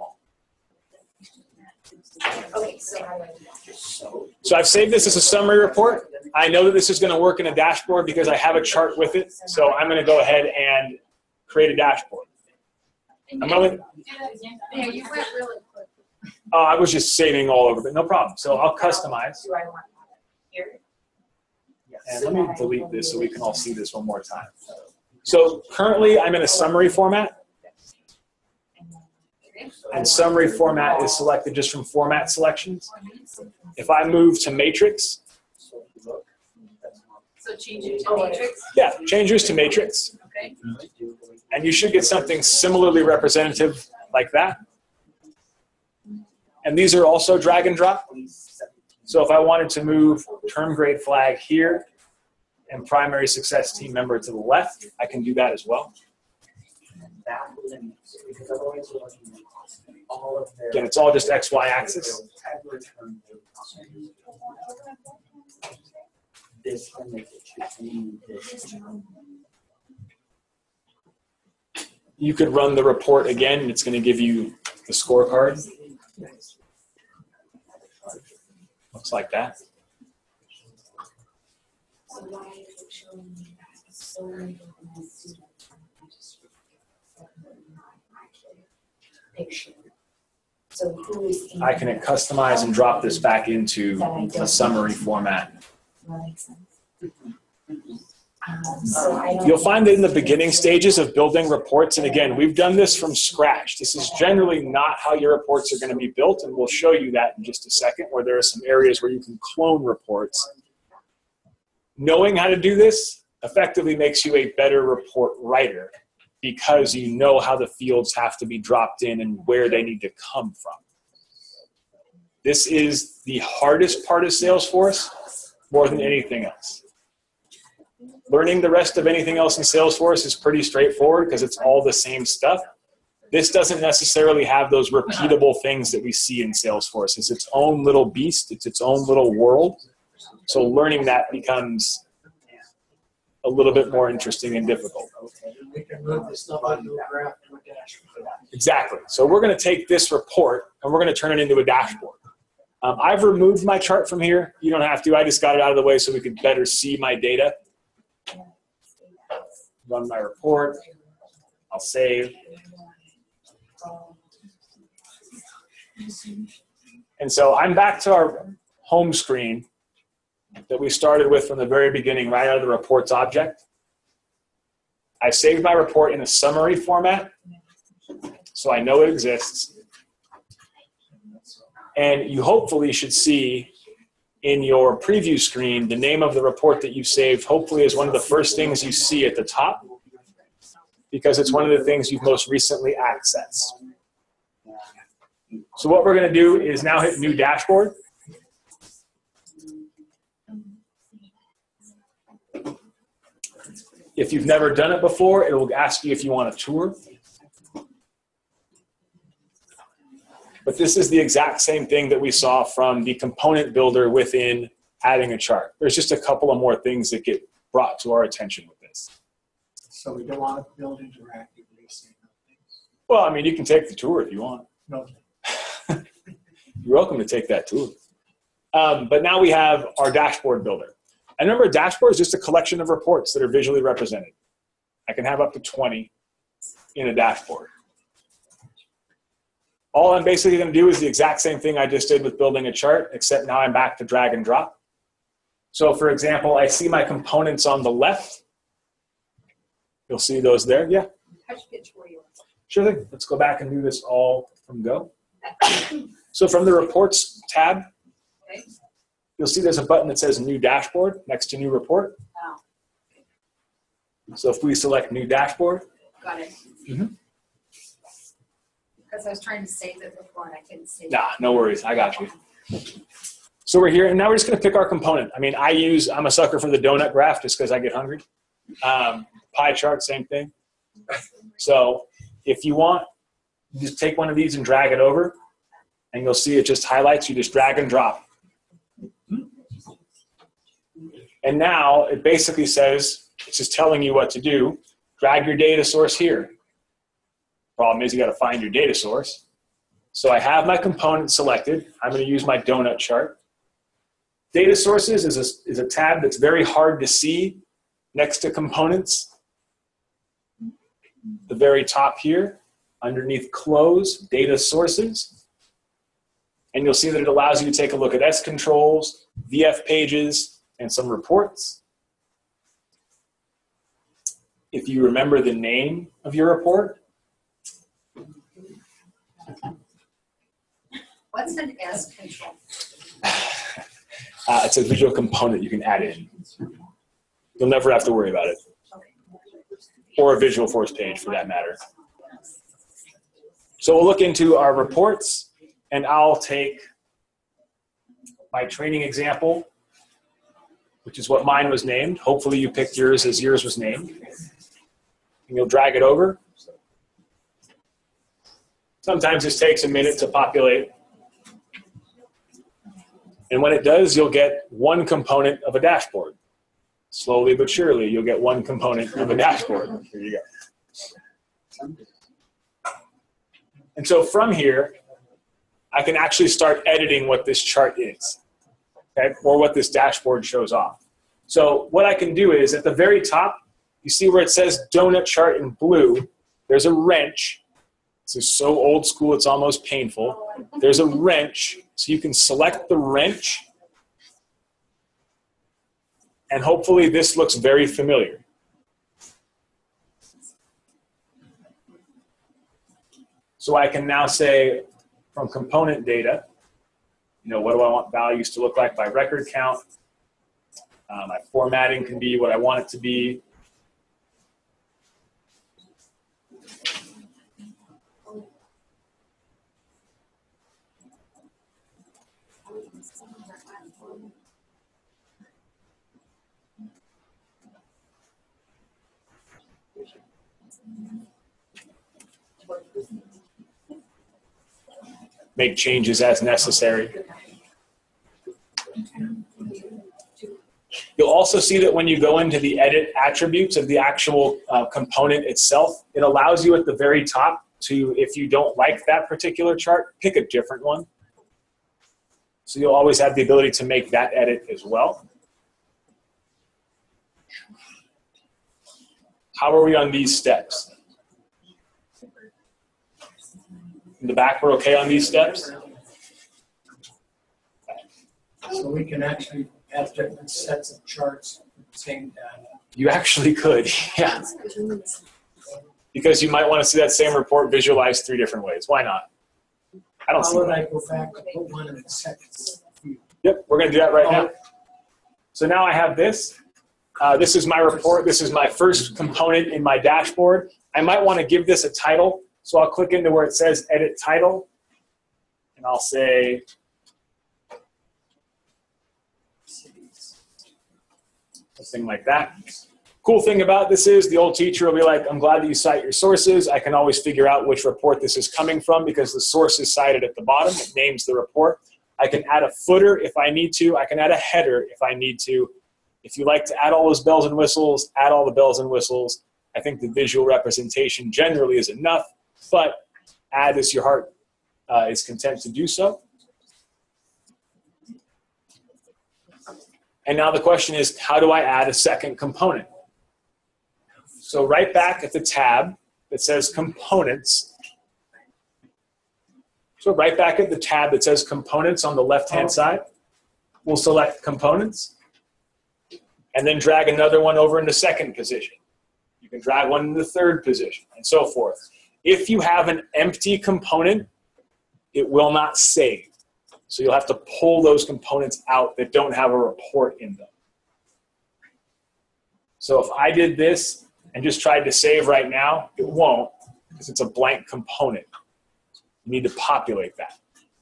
Okay, so how do I do that? So. So I've saved this as a summary report. I know that this is going to work in a dashboard because I have a chart with it. So I'm going to go ahead and create a dashboard. I'm going to, Yeah, you went really quick. uh, I was just saving all over, but no problem. So I'll customize. Do I want here? And let me delete this so we can all see this one more time. So currently I'm in a summary format. And summary format is selected just from format selections. If I move to matrix, So change it to matrix? yeah, change yours to matrix. Okay. And you should get something similarly representative like that. And these are also drag and drop. So if I wanted to move term grade flag here and primary success team member to the left, I can do that as well. Again, it's all just X Y axis. This can make it. You could run the report again, and it's going to give you the scorecard. Looks like that. So who is in I can customize and drop this back into a summary format. That makes sense. Um, so I don't You'll find that in the beginning stages of building reports, and again, we've done this from scratch. This is generally not how your reports are going to be built, and we'll show you that in just a second, where there are some areas where you can clone reports. Knowing how to do this effectively makes you a better report writer because you know how the fields have to be dropped in and where they need to come from. This is the hardest part of Salesforce more than anything else. Learning the rest of anything else in Salesforce is pretty straightforward because it's all the same stuff. This doesn't necessarily have those repeatable things that we see in Salesforce. It's its own little beast. It's its own little world. So learning that becomes a little bit more interesting and difficult. We can move this stuff onto a graph to a dashboard. Exactly. So we're going to take this report and we're going to turn it into a dashboard. Um, I've removed my chart from here. You don't have to. I just got it out of the way so we could better see my data. Run my report. I'll save. And so I'm back to our home screen that we started with from the very beginning, right out of the reports object. I saved my report in a summary format, so I know it exists. And you hopefully should see in your preview screen the name of the report that you saved hopefully is one of the first things you see at the top. because it's one of the things you've most recently accessed. So what we're going to do is now hit New Dashboard. If you've never done it before, it will ask you if you want a tour. But this is the exact same thing that we saw from the component builder within adding a chart. There's just a couple of more things that get brought to our attention with this. So we don't want to build interactively saying things. Well, I mean, you can take the tour if you want. No. You're welcome to take that tour. Um, but now we have our dashboard builder. And remember, a dashboard is just a collection of reports that are visually represented. I can have up to twenty in a dashboard. All I'm basically going to do is the exact same thing I just did with building a chart, except now I'm back to drag and drop. So for example, I see my components on the left. You'll see those there. Yeah? How'd you get to where you are? Sure thing. Let's go back and do this all from go. So from the Reports tab, Okay. you'll see there's a button that says New Dashboard next to New Report. Oh, So if we select New Dashboard, got it. Mhm. Because I was trying to save it before and I couldn't save it. nah, no worries. I got you. So we're here, and now we're just going to pick our component. I mean, I use, I'm a sucker for the donut graph just because I get hungry. Um, pie chart, same thing. So if you want, you just take one of these and drag it over, and you'll see it just highlights. You just drag and drop. And now it basically says, it's just telling you what to do. Drag your data source here. Problem is you got to find your data source. So I have my component selected. I'm going to use my donut chart. Data sources is a, is a tab that's very hard to see next to components. The very top here, underneath close, data sources. And you'll see that it allows you to take a look at S controls, V F pages, and some reports. If you remember the name of your report. What's an S control? Uh, it's a visual component you can add in. You'll never have to worry about it. Or a visual force page for that matter. So we'll look into our reports, and I'll take my training example, which is what mine was named. Hopefully you picked yours as yours was named. And you'll drag it over. Sometimes this takes a minute to populate. And when it does, you'll get one component of a dashboard. Slowly but surely, you'll get one component of a dashboard. Here you go. And so from here, I can actually start editing what this chart is, okay, or what this dashboard shows off. So what I can do is at the very top, you see where it says donut chart in blue, there's a wrench. This is so old school, it's almost painful. There's a wrench, so you can select the wrench, and hopefully this looks very familiar. So I can now say from component data, you know, what do I want values to look like by record count? Uh, my formatting can be what I want it to be. Make changes as necessary. You'll also see that when you go into the edit attributes of the actual uh, component itself, it allows you at the very top to, if you don't like that particular chart, pick a different one. So you'll always have the ability to make that edit as well. How are we on these steps? In the back, we're okay on these steps? So we can actually have different sets of charts with the same data. You actually could, yeah. Because you might want to see that same report visualized three different ways. Why not? I don't see How would that. I go back to put one in the second view? Yep, we're going to do that right now. So now I have this. Uh, this is my report. This is my first component in my dashboard. I might want to give this a title. So I'll click into where it says edit title, and I'll say something like that. Cool thing about this is the old teacher will be like, I'm glad that you cite your sources. I can always figure out which report this is coming from because the source is cited at the bottom. It names the report. I can add a footer if I need to. I can add a header if I need to. If you like to add all those bells and whistles, add all the bells and whistles. I think the visual representation generally is enough, but add as your heart uh, is content to do so. And now the question is, how do I add a second component? So right back at the tab that says Components. So right back at the tab that says Components on the left-hand side, we'll select Components, and then drag another one over into second position. You can drag one into third position, and so forth. If you have an empty component, it will not save. So you'll have to pull those components out that don't have a report in them. So if I did this and just tried to save right now, it won't because it's a blank component. You need to populate that.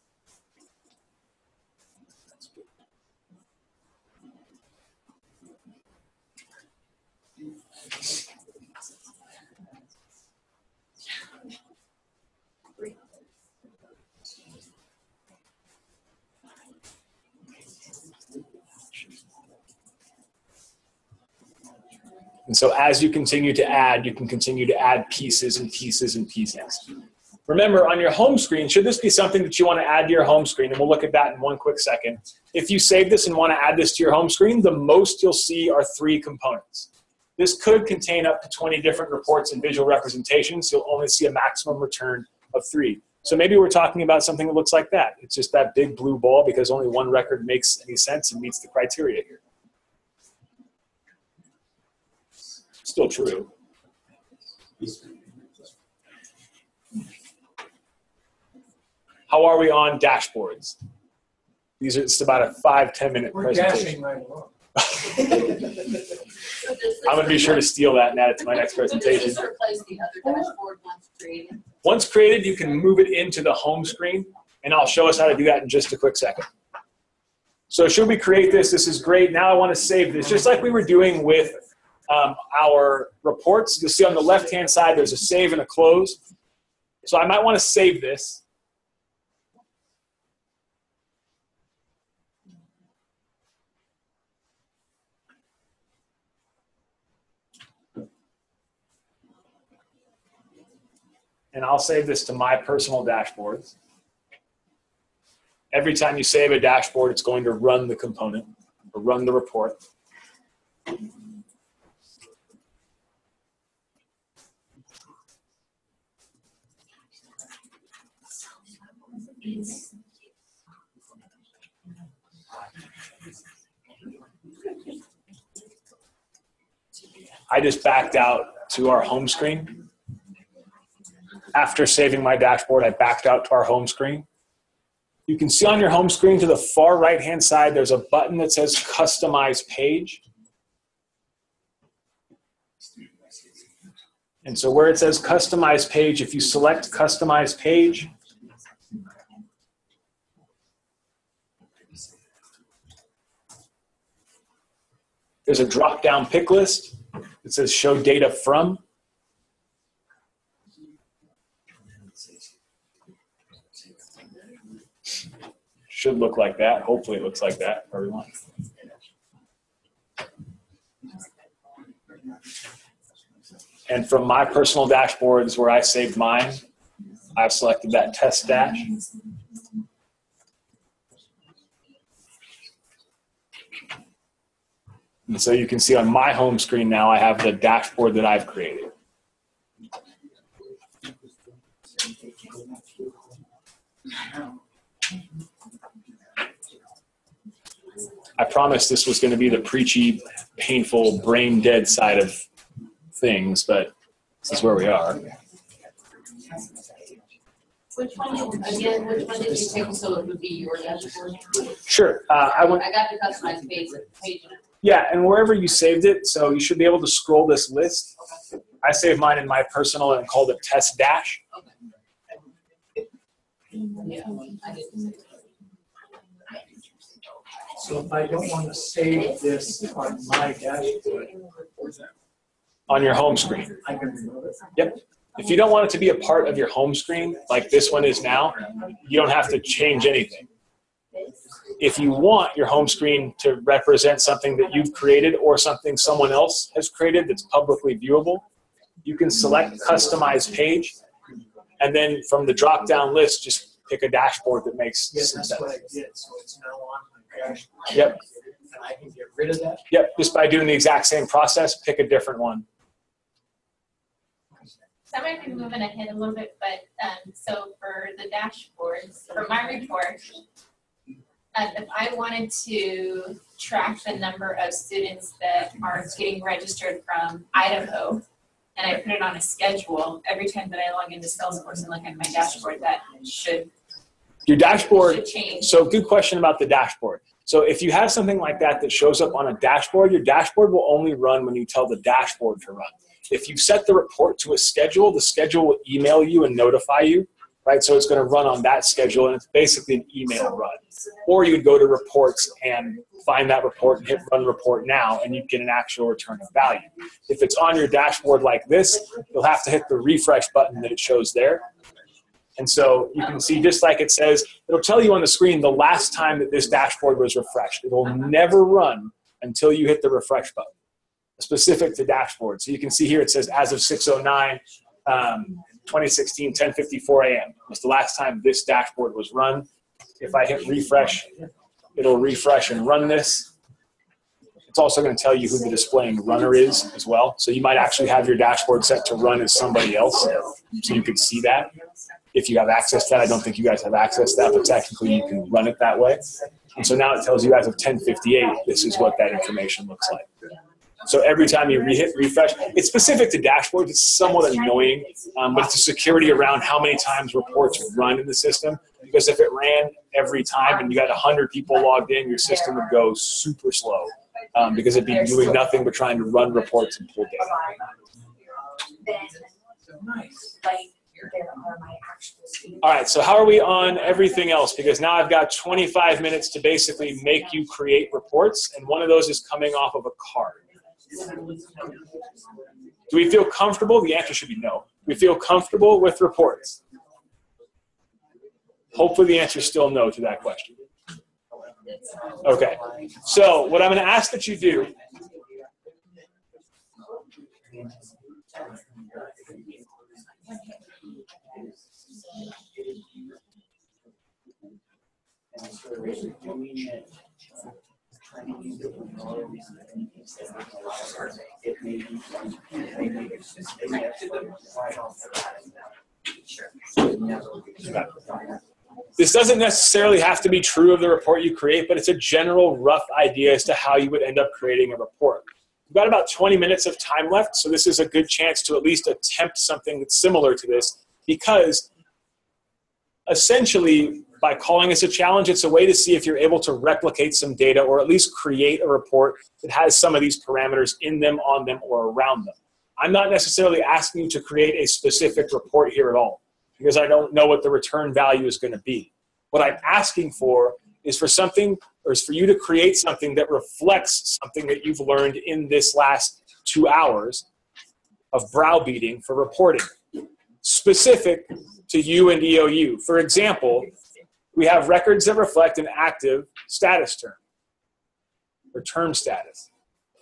And so as you continue to add, you can continue to add pieces and pieces and pieces. Remember, on your home screen, should this be something that you want to add to your home screen, and we'll look at that in one quick second. If you save this and want to add this to your home screen, the most you'll see are three components. This could contain up to twenty different reports and visual representations. You'll only see a maximum return of three. So maybe we're talking about something that looks like that. It's just that big blue ball because only one record makes any sense and meets the criteria here. Still true. How are we on dashboards? These are just about a five, ten minute We're presentation. dashing right along. I'm going to be sure to steal that and add it to my next presentation. Does this replace the other dashboard once created? Once created, you can move it into the home screen, and I'll show us how to do that in just a quick second. So should we create this? This is great. Now I want to save this, just like we were doing with um, our reports. You'll see on the left-hand side, there's a save and a close. So I might want to save this. And I'll save this to my personal dashboards. Every time you save a dashboard, it's going to run the component or run the report. I just backed out to our home screen. After saving my dashboard, I backed out to our home screen. You can see on your home screen to the far right-hand side, there's a button that says Customize Page. And so where it says Customize Page, if you select Customize Page, there's a drop-down pick list that says Show Data From. Should look like that. Hopefully it looks like that for everyone. And from my personal dashboard is where I saved mine. I've selected that test dash. And so you can see on my home screen now I have the dashboard that I've created. I promised this was going to be the preachy, painful, brain dead side of things, but this is where we are. Which one, again, which one did you take so it would be your dashboard? Sure. Uh, I, went, I got the customized page, page in it. Yeah, and wherever you saved it, so you should be able to scroll this list. I saved mine in my personal and called it Test Dash. Yeah, I didn't. So if I don't want to save this on my dashboard, On your home screen. I can remove it. Yep. If you don't want it to be a part of your home screen, like this one is now, you don't have to change anything. If you want your home screen to represent something that you've created or something someone else has created that's publicly viewable, you can select Customize Page, and then from the drop-down list, just pick a dashboard that makes Yes, some that's sense. what I did, so it's now on my dashboard. Yep. And I can get rid of that. Yep, just by doing the exact same process, pick a different one. So I might be moving ahead a little bit, but um, so for the dashboards, for my report, uh, if I wanted to track the number of students that are getting registered from Idaho, and I put it on a schedule, every time that I log into Salesforce and look at my dashboard, that should, Your dashboard, should change. so good question about the dashboard. So if you have something like that that shows up on a dashboard, your dashboard will only run when you tell the dashboard to run. If you set the report to a schedule, the schedule will email you and notify you, right? So it's going to run on that schedule, and it's basically an email run. Or you would go to reports and find that report and hit run report now, and you get an actual return of value. If it's on your dashboard like this, you'll have to hit the refresh button that it shows there. And so you can see, just like it says, it'll tell you on the screen the last time that this dashboard was refreshed. It will never run until you hit the refresh button, specific to dashboard. So you can see here it says as of six oh nine, um, twenty sixteen, ten fifty-four a m was the last time this dashboard was run. If I hit refresh, it'll refresh and run this. It's also going to tell you who the displaying runner is as well. So you might actually have your dashboard set to run as somebody else, so you can see that. If you have access to that, I don't think you guys have access to that, but technically you can run it that way. And so now it tells you as of ten fifty-eight, this is what that information looks like. So every time you re hit refresh, it's specific to dashboards. It's somewhat annoying, um, but it's a security around how many times reports run in the system. Because if it ran every time and you had one hundred people logged in, your system would go super slow um, because it'd be doing nothing but trying to run reports and pull data. All right, so how are we on everything else? Because now I've got twenty-five minutes to basically make you create reports, and one of those is coming off of a card. Do we feel comfortable? The answer should be no. Do we feel comfortable with reports? Hopefully the answer is still no to that question. Okay, so what I'm going to ask that you do This doesn't necessarily have to be true of the report you create, but it's a general rough idea as to how you would end up creating a report. We've got about twenty minutes of time left, so this is a good chance to at least attempt something that's similar to this, because essentially, by calling this a challenge, it's a way to see if you're able to replicate some data or at least create a report that has some of these parameters in them, on them, or around them. I'm not necessarily asking you to create a specific report here at all, because I don't know what the return value is going to be. What I'm asking for is for something, or is for you to create something that reflects something that you've learned in this last two hours of browbeating for reporting, specific to you and E O U. For example, we have records that reflect an active status term, or term status.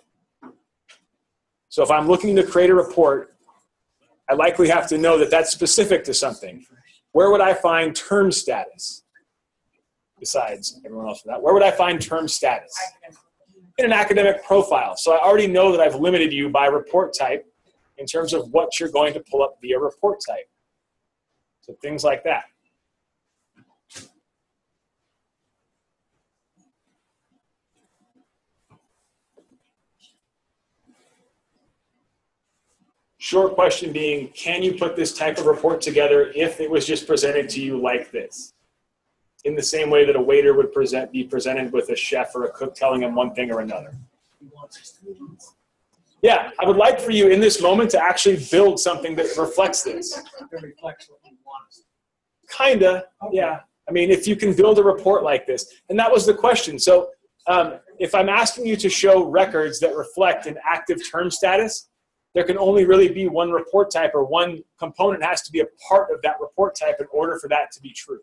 So if I'm looking to create a report, I likely have to know that that's specific to something. Where would I find term status? Besides everyone else for that, where would I find term status? In an academic profile. So I already know that I've limited you by report type in terms of what you're going to pull up via report type. So things like that. Short question being, can you put this type of report together if it was just presented to you like this? In the same way that a waiter would present, be presented with a chef or a cook telling him one thing or another. Yeah, I would like for you in this moment to actually build something that reflects this. That reflects what you want us to. Kinda, yeah. I mean, if you can build a report like this, and that was the question. So um, if I'm asking you to show records that reflect an active term status, there can only really be one report type, or one component has to be a part of that report type in order for that to be true.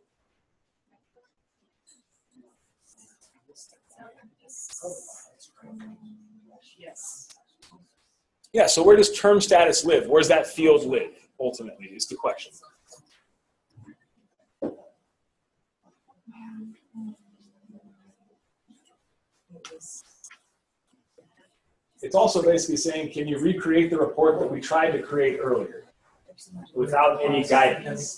Yes. Yeah, so where does term status live? Where does that field live, ultimately, is the question. It's also basically saying, can you recreate the report that we tried to create earlier without any guidance?